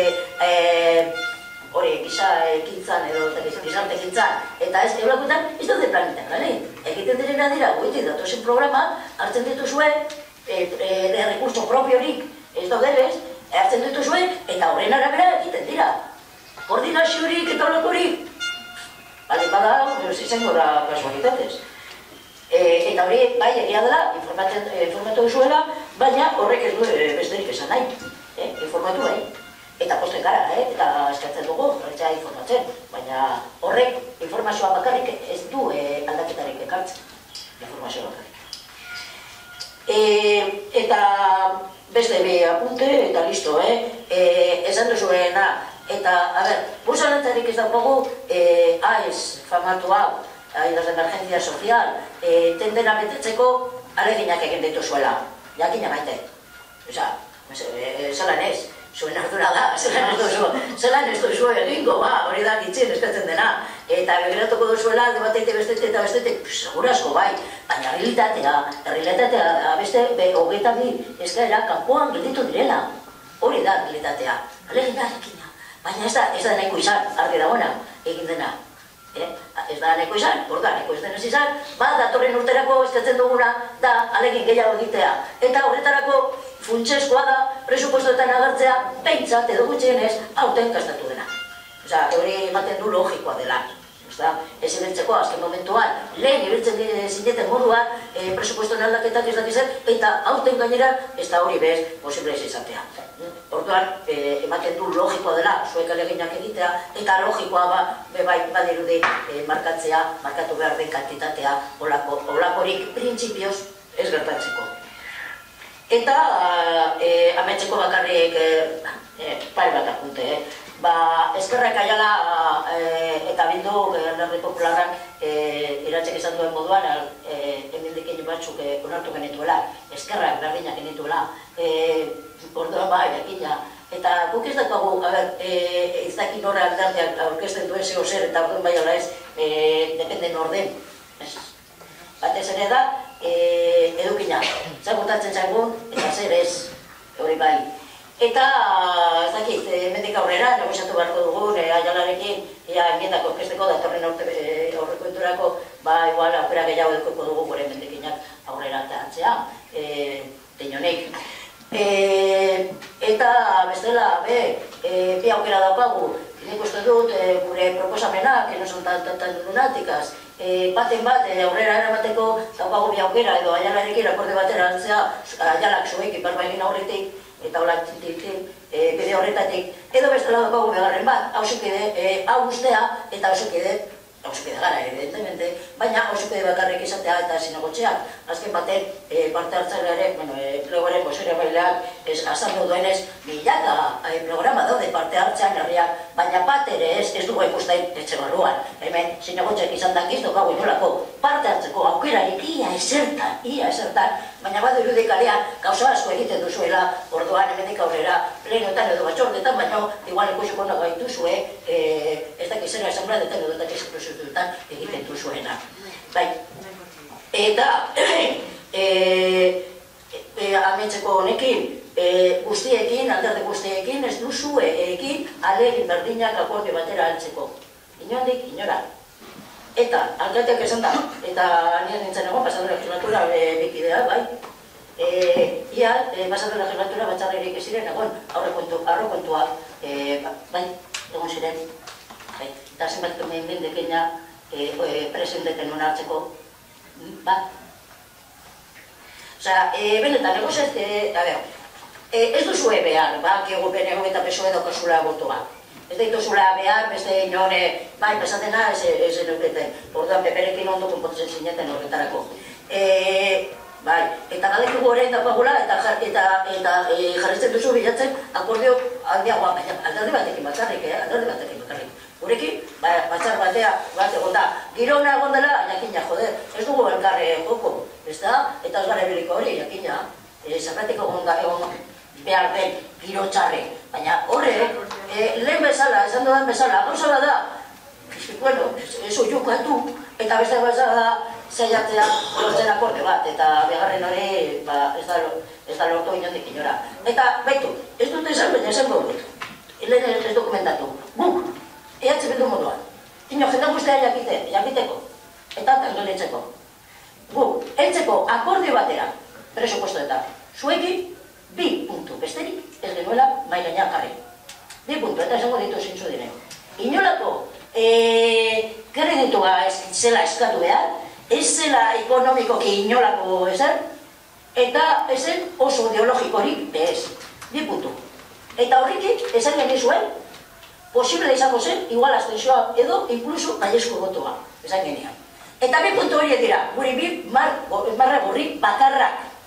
hori, giza ekintzan edo gizarte ekintzan, eta ez eulakuetan, ez dut de planetan, gane? Egiten direna dira, goetik datozen programa, hartzen dituzue, rekurso propiorik, ez daudelez, hartzen dituzue, eta horren arabera egiten dira. Koordinaziorik eta olakorik, bale, bada, izango da kasualitatez. Eta hori, bai, egia dela, informatu duzuela, baina horrek ez du besterik esan nahi. Informatu bai. Eta posten gara, eta eskatzen dugu, horretza informatzen. Baina horrek informazioa bakarrik ez du aldaketarik ekartzen. Informazioa bakarrik. Eta beste bi apunte eta listo, esan duzuena. Eta, a ber, busanetarik ez daukagu A E S famatu hau, ayudas de emergencia social, tendena betetzeko aleginak egin dituzuela. Jakina maite. Osa, zelan ez, zuen ardura da, zelan ez duzu, zelan ez duzu egingo, hori da gitzien eskatzen dena. Eta begiratuko duzuela, alde bateite besteite eta besteite, segurazko bai, baina realitatea, realitatea beste hogeita bi eskaera kanpoan gelditu direla. Hori da realitatea, alegina alegina. Baina ez da nahiko izan, argi dagoena, egin dena. Ez da nahiko izan, hor da, nahiko ez denez izan, ba, datorren urterako eskatzen duguna da alegin gehiago egitea. Eta horretarako funtsezkoa da presupuestoetan agertzea, behintzat edo gutxienez, aurten gastatu dena. Osa, hori ematen du logikoa dela. Ez ibiltzeko, azken momentuan, lehen ibiltzen zineten moduan, presupuestoen aldaketak ez dakizen, eta aurten gainera, ez da hori bez, posible ez izatea. Orduan, ematen du logikoa dela, zuek aleginak egitea, eta logikoa badirudi markatzea, markatu behar den kantitatea, olakorik printzipioz ez gertatzeko. Eta, ametxeko bakarrik, pare bat apunte, Eskerrak aiala eta bildu Alderdi Popularrak iratzek izan duen moduan hemendikin batzuk onartu genituela, eskerrak berdinak genituela, orduan bai, jakina. Eta guk ez dakagu, ez dakin horre alderdiak aurkezten duen zeo zer eta orduan bai ala ez, dependen orden. Batez ere da, edukina, zagotatzen zaigun eta zer ez, hori bai. Eta, ez dakit, hemendik aurrera, negoziatu beharko dugun, aialarekin, ia enmiendak orkesteko datorren aurrekoenturako, ba, igual, aukera gehiago edukoko dugu gure hemendikinak aurrera atzea, teinonek. Eta, bestela, be, bi aukera daukagu, nik uste dut, gure proposamenak, no son tan lunáticas, baten bat, aurrera eramateko daukagu bi aukera, edo aialarekin akorde batera altzea, aialak zuek iparbailin aurretik, eta hola tintin, bide horretatik, edo bestela daukagu begarren bat, hau ustea eta hausukide, hausukide gara, evidentemente, baina hausukide bakarrik izatea eta zinegotxeak. Azken baten, parte hartzaileare, bueno, plegoaren bosera baileak, azaldu duenez, milaka programa daude parte hartzean herriak, baina bat ere ez, ez dugu ikusten etxe barruan. Hemen, zinegotxeak izan dakiz, daukagu inolako parte hartzeko aukerarik ia esertan, ia esertan, baina badu irudikalean gauza asko egiten duzuela, orduan hemendik aurrera, plenoetan edo batxordetan, baina igual ikusiko nago gaituzue, ez dakizera esambladetan edo dakizera egiten duzuena. Bai, eta ametxeko honekin, guztiekin, alderdi guztiekin, ez duzuekin alegin berdinak akordio batera altzeko. Inondik, inora. Eta, alkateak esan da, eta nien nintzen egon, pasatu legislatura bikidea, bai. Ia, pasatu legislatura batxarrerik ez ziren egon, aurrekontuak, bai, egon ziren. Eta zenbat kemen bindekina presenteten hona hartzeko, ba. Osea, benetan, egozet, a ber, ez duzue behar, ba, kiego benego eta pesoe daukazula botoa. Ez dituzula behar, beste inone, bai, pesatena, ez enuketen. Orduan, peperekin ondo konpotzen zineten horretarako. Bai, eta badekugu horrein daukagula, eta jarritzen duzu bilatzen akordio aldiagoa, baina alderdi batekin batzarrik, alderdi batekin batzarrik. Gurekin, batzar batea, bat egon da, girona egon dela, jakina, joder, ez dugu elkarre joko, ez da? Eta ez gara ebiliko hori, jakina, zerratiko egon behar den giro txarre. Baina horre, lehen bezala, esan dudan bezala, gauzala da, bueno, ez oiukatu, eta beste bezala da, zailatzea lortzen akorde bat, eta bigarren hori ez da lortu inondik inora. Eta, baitu, ez dut esan, baina esan dut, lehen ez dokumentatu, guk, ehatze bildu moduan, ino, jende guztia jakiteko, eta tantoletzeko. Guk, heltzeko akordio batera, presupuestoetan, zuekin, bi puntu, besterik, ez genuela maigaina jarri. Bi puntu, eta esango ditu zintzu diren. Inolako, kreditua ez zela eskatu behar, ez zela ekonomikoki inolako ezer, eta ezen oso ideologikorik bez. Bi puntu. Eta horrekin, esan genizuen, posible izango zen, igual abstentzioa edo, inkluso baiezko botoa, esan genian. Eta bi puntu horiek dira, guri bi marra gorri bakarrak.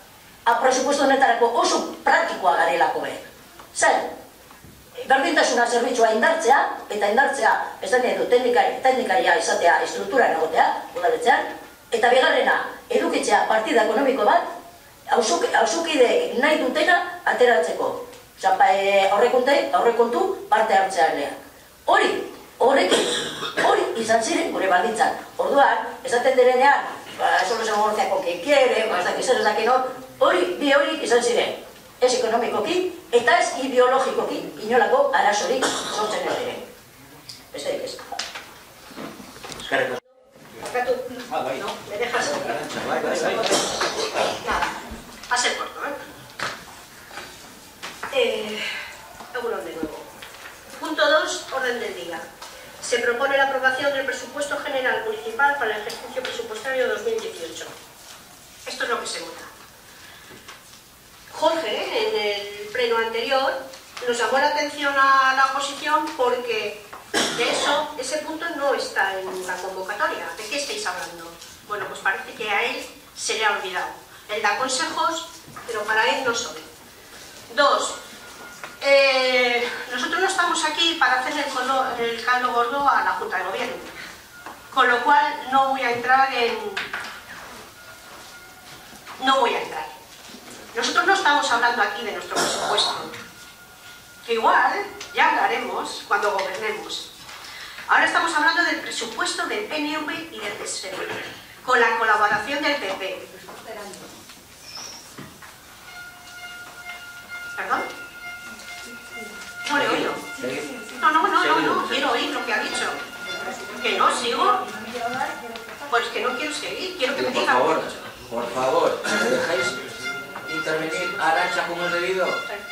presupuesto honetarako oso praktikoa garelako be. Zer, berdintasuna zerbitzua indartzea, eta indartzea, ez da nire du, teknikaria izatea, estruktura egotea, udaletzean, eta bigarrena, edukitzea partida ekonomiko bat, hausukide nahi dutena ateratzeko. Aurrekontu parte hartzeanean. Hori, horrekin, hori izan ziren gure baldintzak. Orduan, esaten direnean, solo se negocian con quien quiere, ez dakit zer ez dakit hor, hori, bi hori izan ziren. Ez ekonomikoki eta ez ideologikoki inolako arazorik sortzen ez diren. Besterik ez. Eskerrik asko. Barkatu, no, me dejas. Nada, a ser corto, ¿eh? Eh, Egunon de nuevo. Punto dos, orden del día. Se propone la aprobación del presupuesto general municipal para el ejercicio presupuestario dos mil dieciocho. Esto es lo que se vota. Jorge, en el pleno anterior, nos llamó la atención a la oposición porque de eso, ese punto no está en la convocatoria. ¿De qué estáis hablando? Bueno, pues parece que a él se le ha olvidado. Él da consejos, pero para él no son. Dos, eh, nosotros no estamos aquí para hacer el, colo, el caldo gordo a la Junta de Gobierno, con lo cual no voy a entrar en... No voy a entrar. Nosotros no estamos hablando aquí de nuestro presupuesto, que igual ya hablaremos cuando gobernemos. Ahora estamos hablando del presupuesto del P N V y del P S E, con la colaboración del P P. ¿Perdón? No le he oído. No, no, no, no, no, quiero oír lo que ha dicho. Que no, sigo. Pues que no quiero seguir, quiero que me diga. Por favor, por favor, ¿me dejáis intervenir a Arantxa como es debido?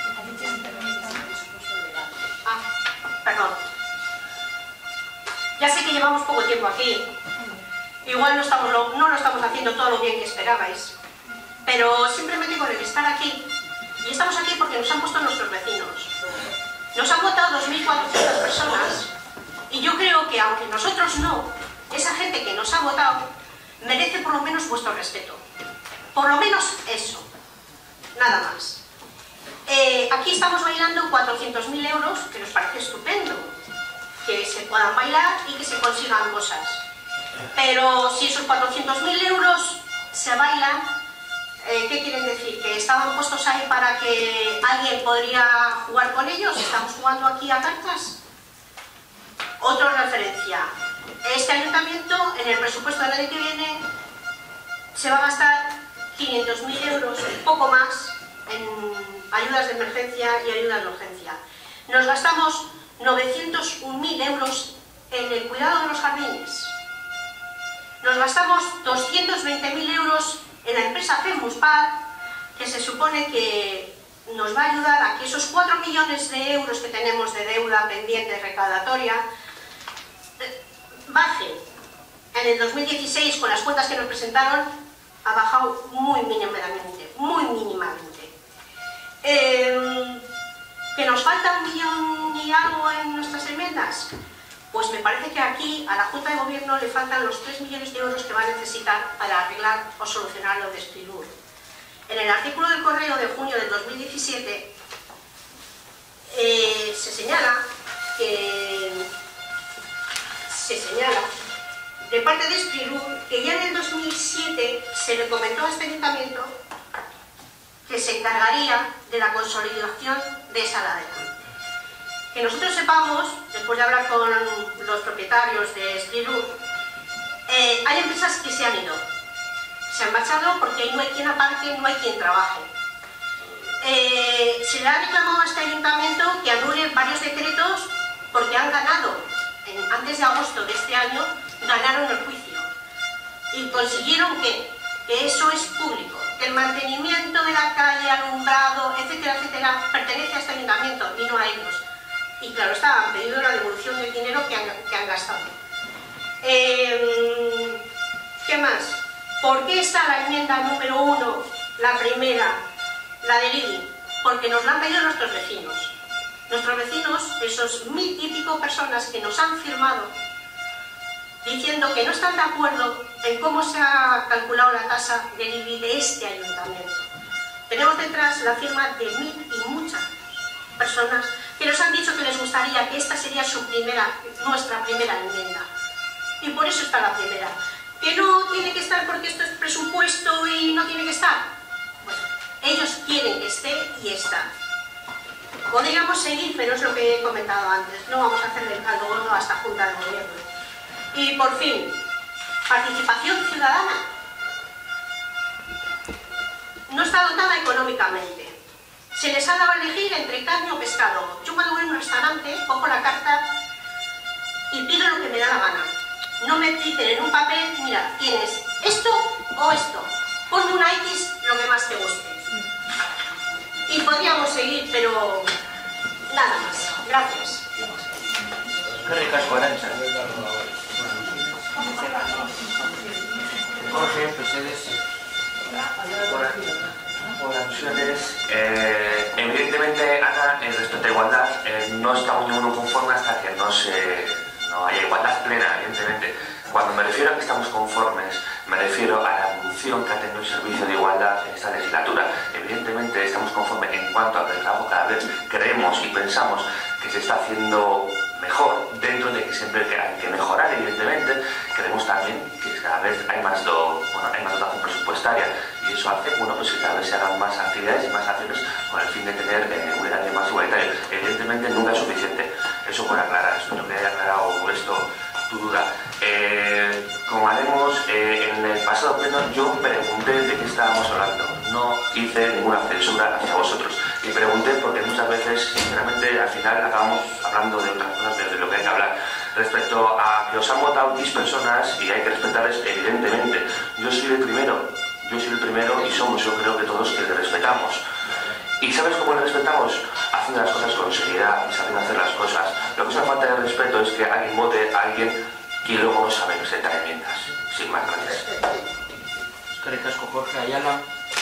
Ah, perdón. Ya sé que llevamos poco tiempo aquí. Igual no, estamos lo, no lo estamos haciendo todo lo bien que esperabais. Pero simplemente con el estar aquí, y estamos aquí porque nos han puesto nuestros vecinos. Nos han votado dos mil cuatrocientas personas, y yo creo que aunque nosotros no, esa gente que nos ha votado merece por lo menos vuestro respeto. Por lo menos eso. Nada más. Eh, aquí estamos bailando cuatrocientos mil euros, que nos parece estupendo, que se puedan bailar y que se consigan cosas. Pero si esos cuatrocientos mil euros se bailan, eh, ¿qué quieren decir? ¿Que estaban puestos ahí para que alguien podría jugar con ellos? ¿Estamos jugando aquí a cartas? Otra referencia. Este ayuntamiento, en el presupuesto del año que viene, se va a gastar quinientos mil euros, poco más, en ayudas de emergencia y ayudas de urgencia. Nos gastamos novecientos un mil euros en el cuidado de los jardines. Nos gastamos doscientos veinte mil euros en la empresa Femuspar, que se supone que nos va a ayudar a que esos cuatro millones de euros que tenemos de deuda pendiente recaudatoria bajen. En el dos mil dieciséis, con las cuentas que nos presentaron, ha bajado muy mínimamente, muy mínimamente. Eh, ¿Que nos falta un millón y algo en nuestras enmiendas? Pues me parece que aquí a la Junta de Gobierno le faltan los tres millones de euros que va a necesitar para arreglar o solucionar lo de Sprilur. En el artículo del Correo de junio del dos mil diecisiete eh, se señala que se señala de parte de Sprilur que ya en el dos mil siete se le comentó a este ayuntamiento que se encargaría de la consolidación de esa ladera. Que nosotros sepamos, después de hablar con los propietarios de Sprilur, eh, hay empresas que se han ido. Se han marchado porque no hay quien aparte, no hay quien trabaje. Eh, se le ha reclamado a este ayuntamiento que anule varios decretos porque han ganado, en, antes de agosto de este año, ganaron el juicio. Y consiguieron que, que eso es público, que el mantenimiento de la calle, alumbrado, etcétera, etcétera, pertenece a este ayuntamiento y no a ellos. Y claro, está, han pedido la devolución del dinero que han, que han gastado. Eh, ¿Qué más? ¿Por qué está la enmienda número uno, la primera, la del I B I? Porque nos la han pedido nuestros vecinos. Nuestros vecinos, esos mil y pico personas que nos han firmado, diciendo que no están de acuerdo en cómo se ha calculado la tasa del I B I de este ayuntamiento. Tenemos detrás la firma de mil y muchas personas que nos han dicho que les gustaría que esta sería su primera, nuestra primera enmienda. Y por eso está la primera. ¿Que no tiene que estar porque esto es presupuesto y no tiene que estar? Bueno, ellos quieren que esté y está. Podríamos seguir, pero es lo que he comentado antes. No vamos a hacer el caldo gordo a esta Junta de Gobierno. Y por fin, participación ciudadana. No está dotada económicamente. Se les ha dado a elegir entre carne o pescado. Yo cuando voy a un restaurante, cojo la carta y pido lo que me da la gana. No me dicen en un papel, mira, tienes esto o esto. Ponme una X, lo que más te guste. Y podríamos seguir, pero nada más. Gracias. Qué ricasco, Arantxa. Jorge, Pesedes. Por alusiones, eh, evidentemente, Ana, en respecto a igualdad, eh, no estamos ninguno conforme hasta que no se no haya igualdad plena, evidentemente. Cuando me refiero a que estamos conformes, me refiero a la evolución que ha tenido el servicio de igualdad en esta legislatura. Evidentemente estamos conformes en cuanto a que el trabajo cada vez creemos y pensamos que se está haciendo mejor, dentro de que siempre hay que mejorar, evidentemente. Creemos también que cada vez hay más, do, bueno, hay más dotación presupuestaria y eso hace bueno, pues que cada vez se hagan más actividades y más acciones con el fin de tener eh, un erario más igualitario. Evidentemente nunca es suficiente, eso por aclarar, espero que haya aclarado esto tu duda. Eh, como haremos, eh, en el pasado pleno yo pregunté de qué estábamos hablando, no hice ninguna censura hacia vosotros y pregunté porque muchas veces, sinceramente, al final acabamos hablando de otras cosas de lo que hay que hablar. Respecto a que os han votado diez personas y hay que respetarles, evidentemente, yo soy el primero, yo soy el primero y somos, yo creo que todos que le respetamos. ¿Y sabes cómo le respetamos? Haciendo las cosas con seriedad y sabiendo hacer las cosas. Lo que es una falta de respeto es que alguien vote a alguien que luego no sabe presentar enmiendas. Sin más, gracias. Qué ricasco, Jorge. Ayala.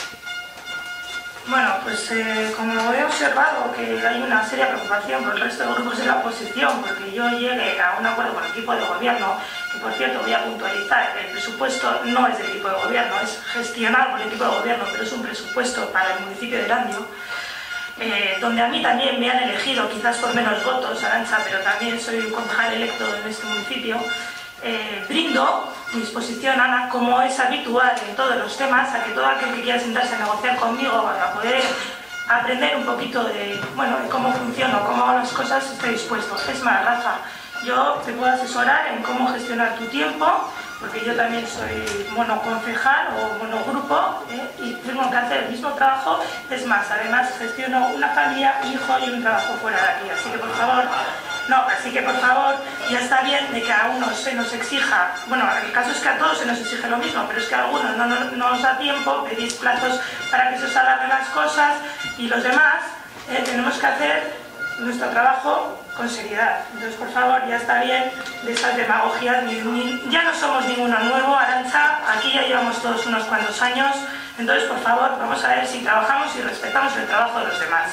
Bueno, pues eh, como he observado que hay una seria preocupación por el resto de grupos de la oposición porque yo llegue a un acuerdo con el equipo de gobierno, que por cierto voy a puntualizar, el presupuesto no es del equipo de gobierno, es gestionado por el equipo de gobierno, pero es un presupuesto para el municipio de Erandio, eh, donde a mí también me han elegido, quizás por menos votos, Arantxa, pero también soy un concejal electo en este municipio. Eh, brindo mi disposición, Ana, como es habitual en todos los temas, a que todo aquel que quiera sentarse a negociar conmigo para poder aprender un poquito de, bueno, de cómo funciono, cómo hago las cosas, esté dispuesto. Es más, Rafa, yo te puedo asesorar en cómo gestionar tu tiempo, porque yo también soy monoconcejal o monogrupo ¿eh? y tengo que hacer el mismo trabajo. Es más, además gestiono una familia, hijo y un trabajo fuera de aquí, así que por favor... No, así que por favor, ya está bien de que a unos se nos exija, bueno, el caso es que a todos se nos exige lo mismo, pero es que a algunos no, no, no nos da tiempo, pedís plazos para que se os alarguen las cosas y los demás eh, tenemos que hacer nuestro trabajo con seriedad. Entonces, por favor, ya está bien de esas demagogias, ni, ni, ya no somos ninguno nuevo, Arantxa, aquí ya llevamos todos unos cuantos años, entonces, por favor, vamos a ver si trabajamos y respetamos el trabajo de los demás.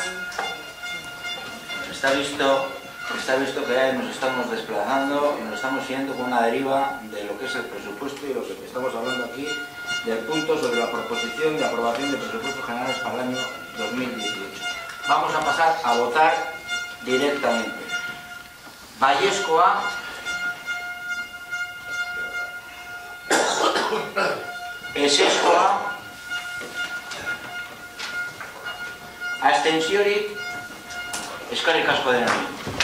Está visto... Está visto que ya nos estamos desplazando y nos estamos yendo con una deriva de lo que es el presupuesto y lo que estamos hablando aquí del punto sobre la proposición de aprobación de presupuestos generales para el año dos mil dieciocho. Vamos a pasar a votar directamente. Baiezkoa, ezezkoa, abstentziorik, eskerrik asko denoi.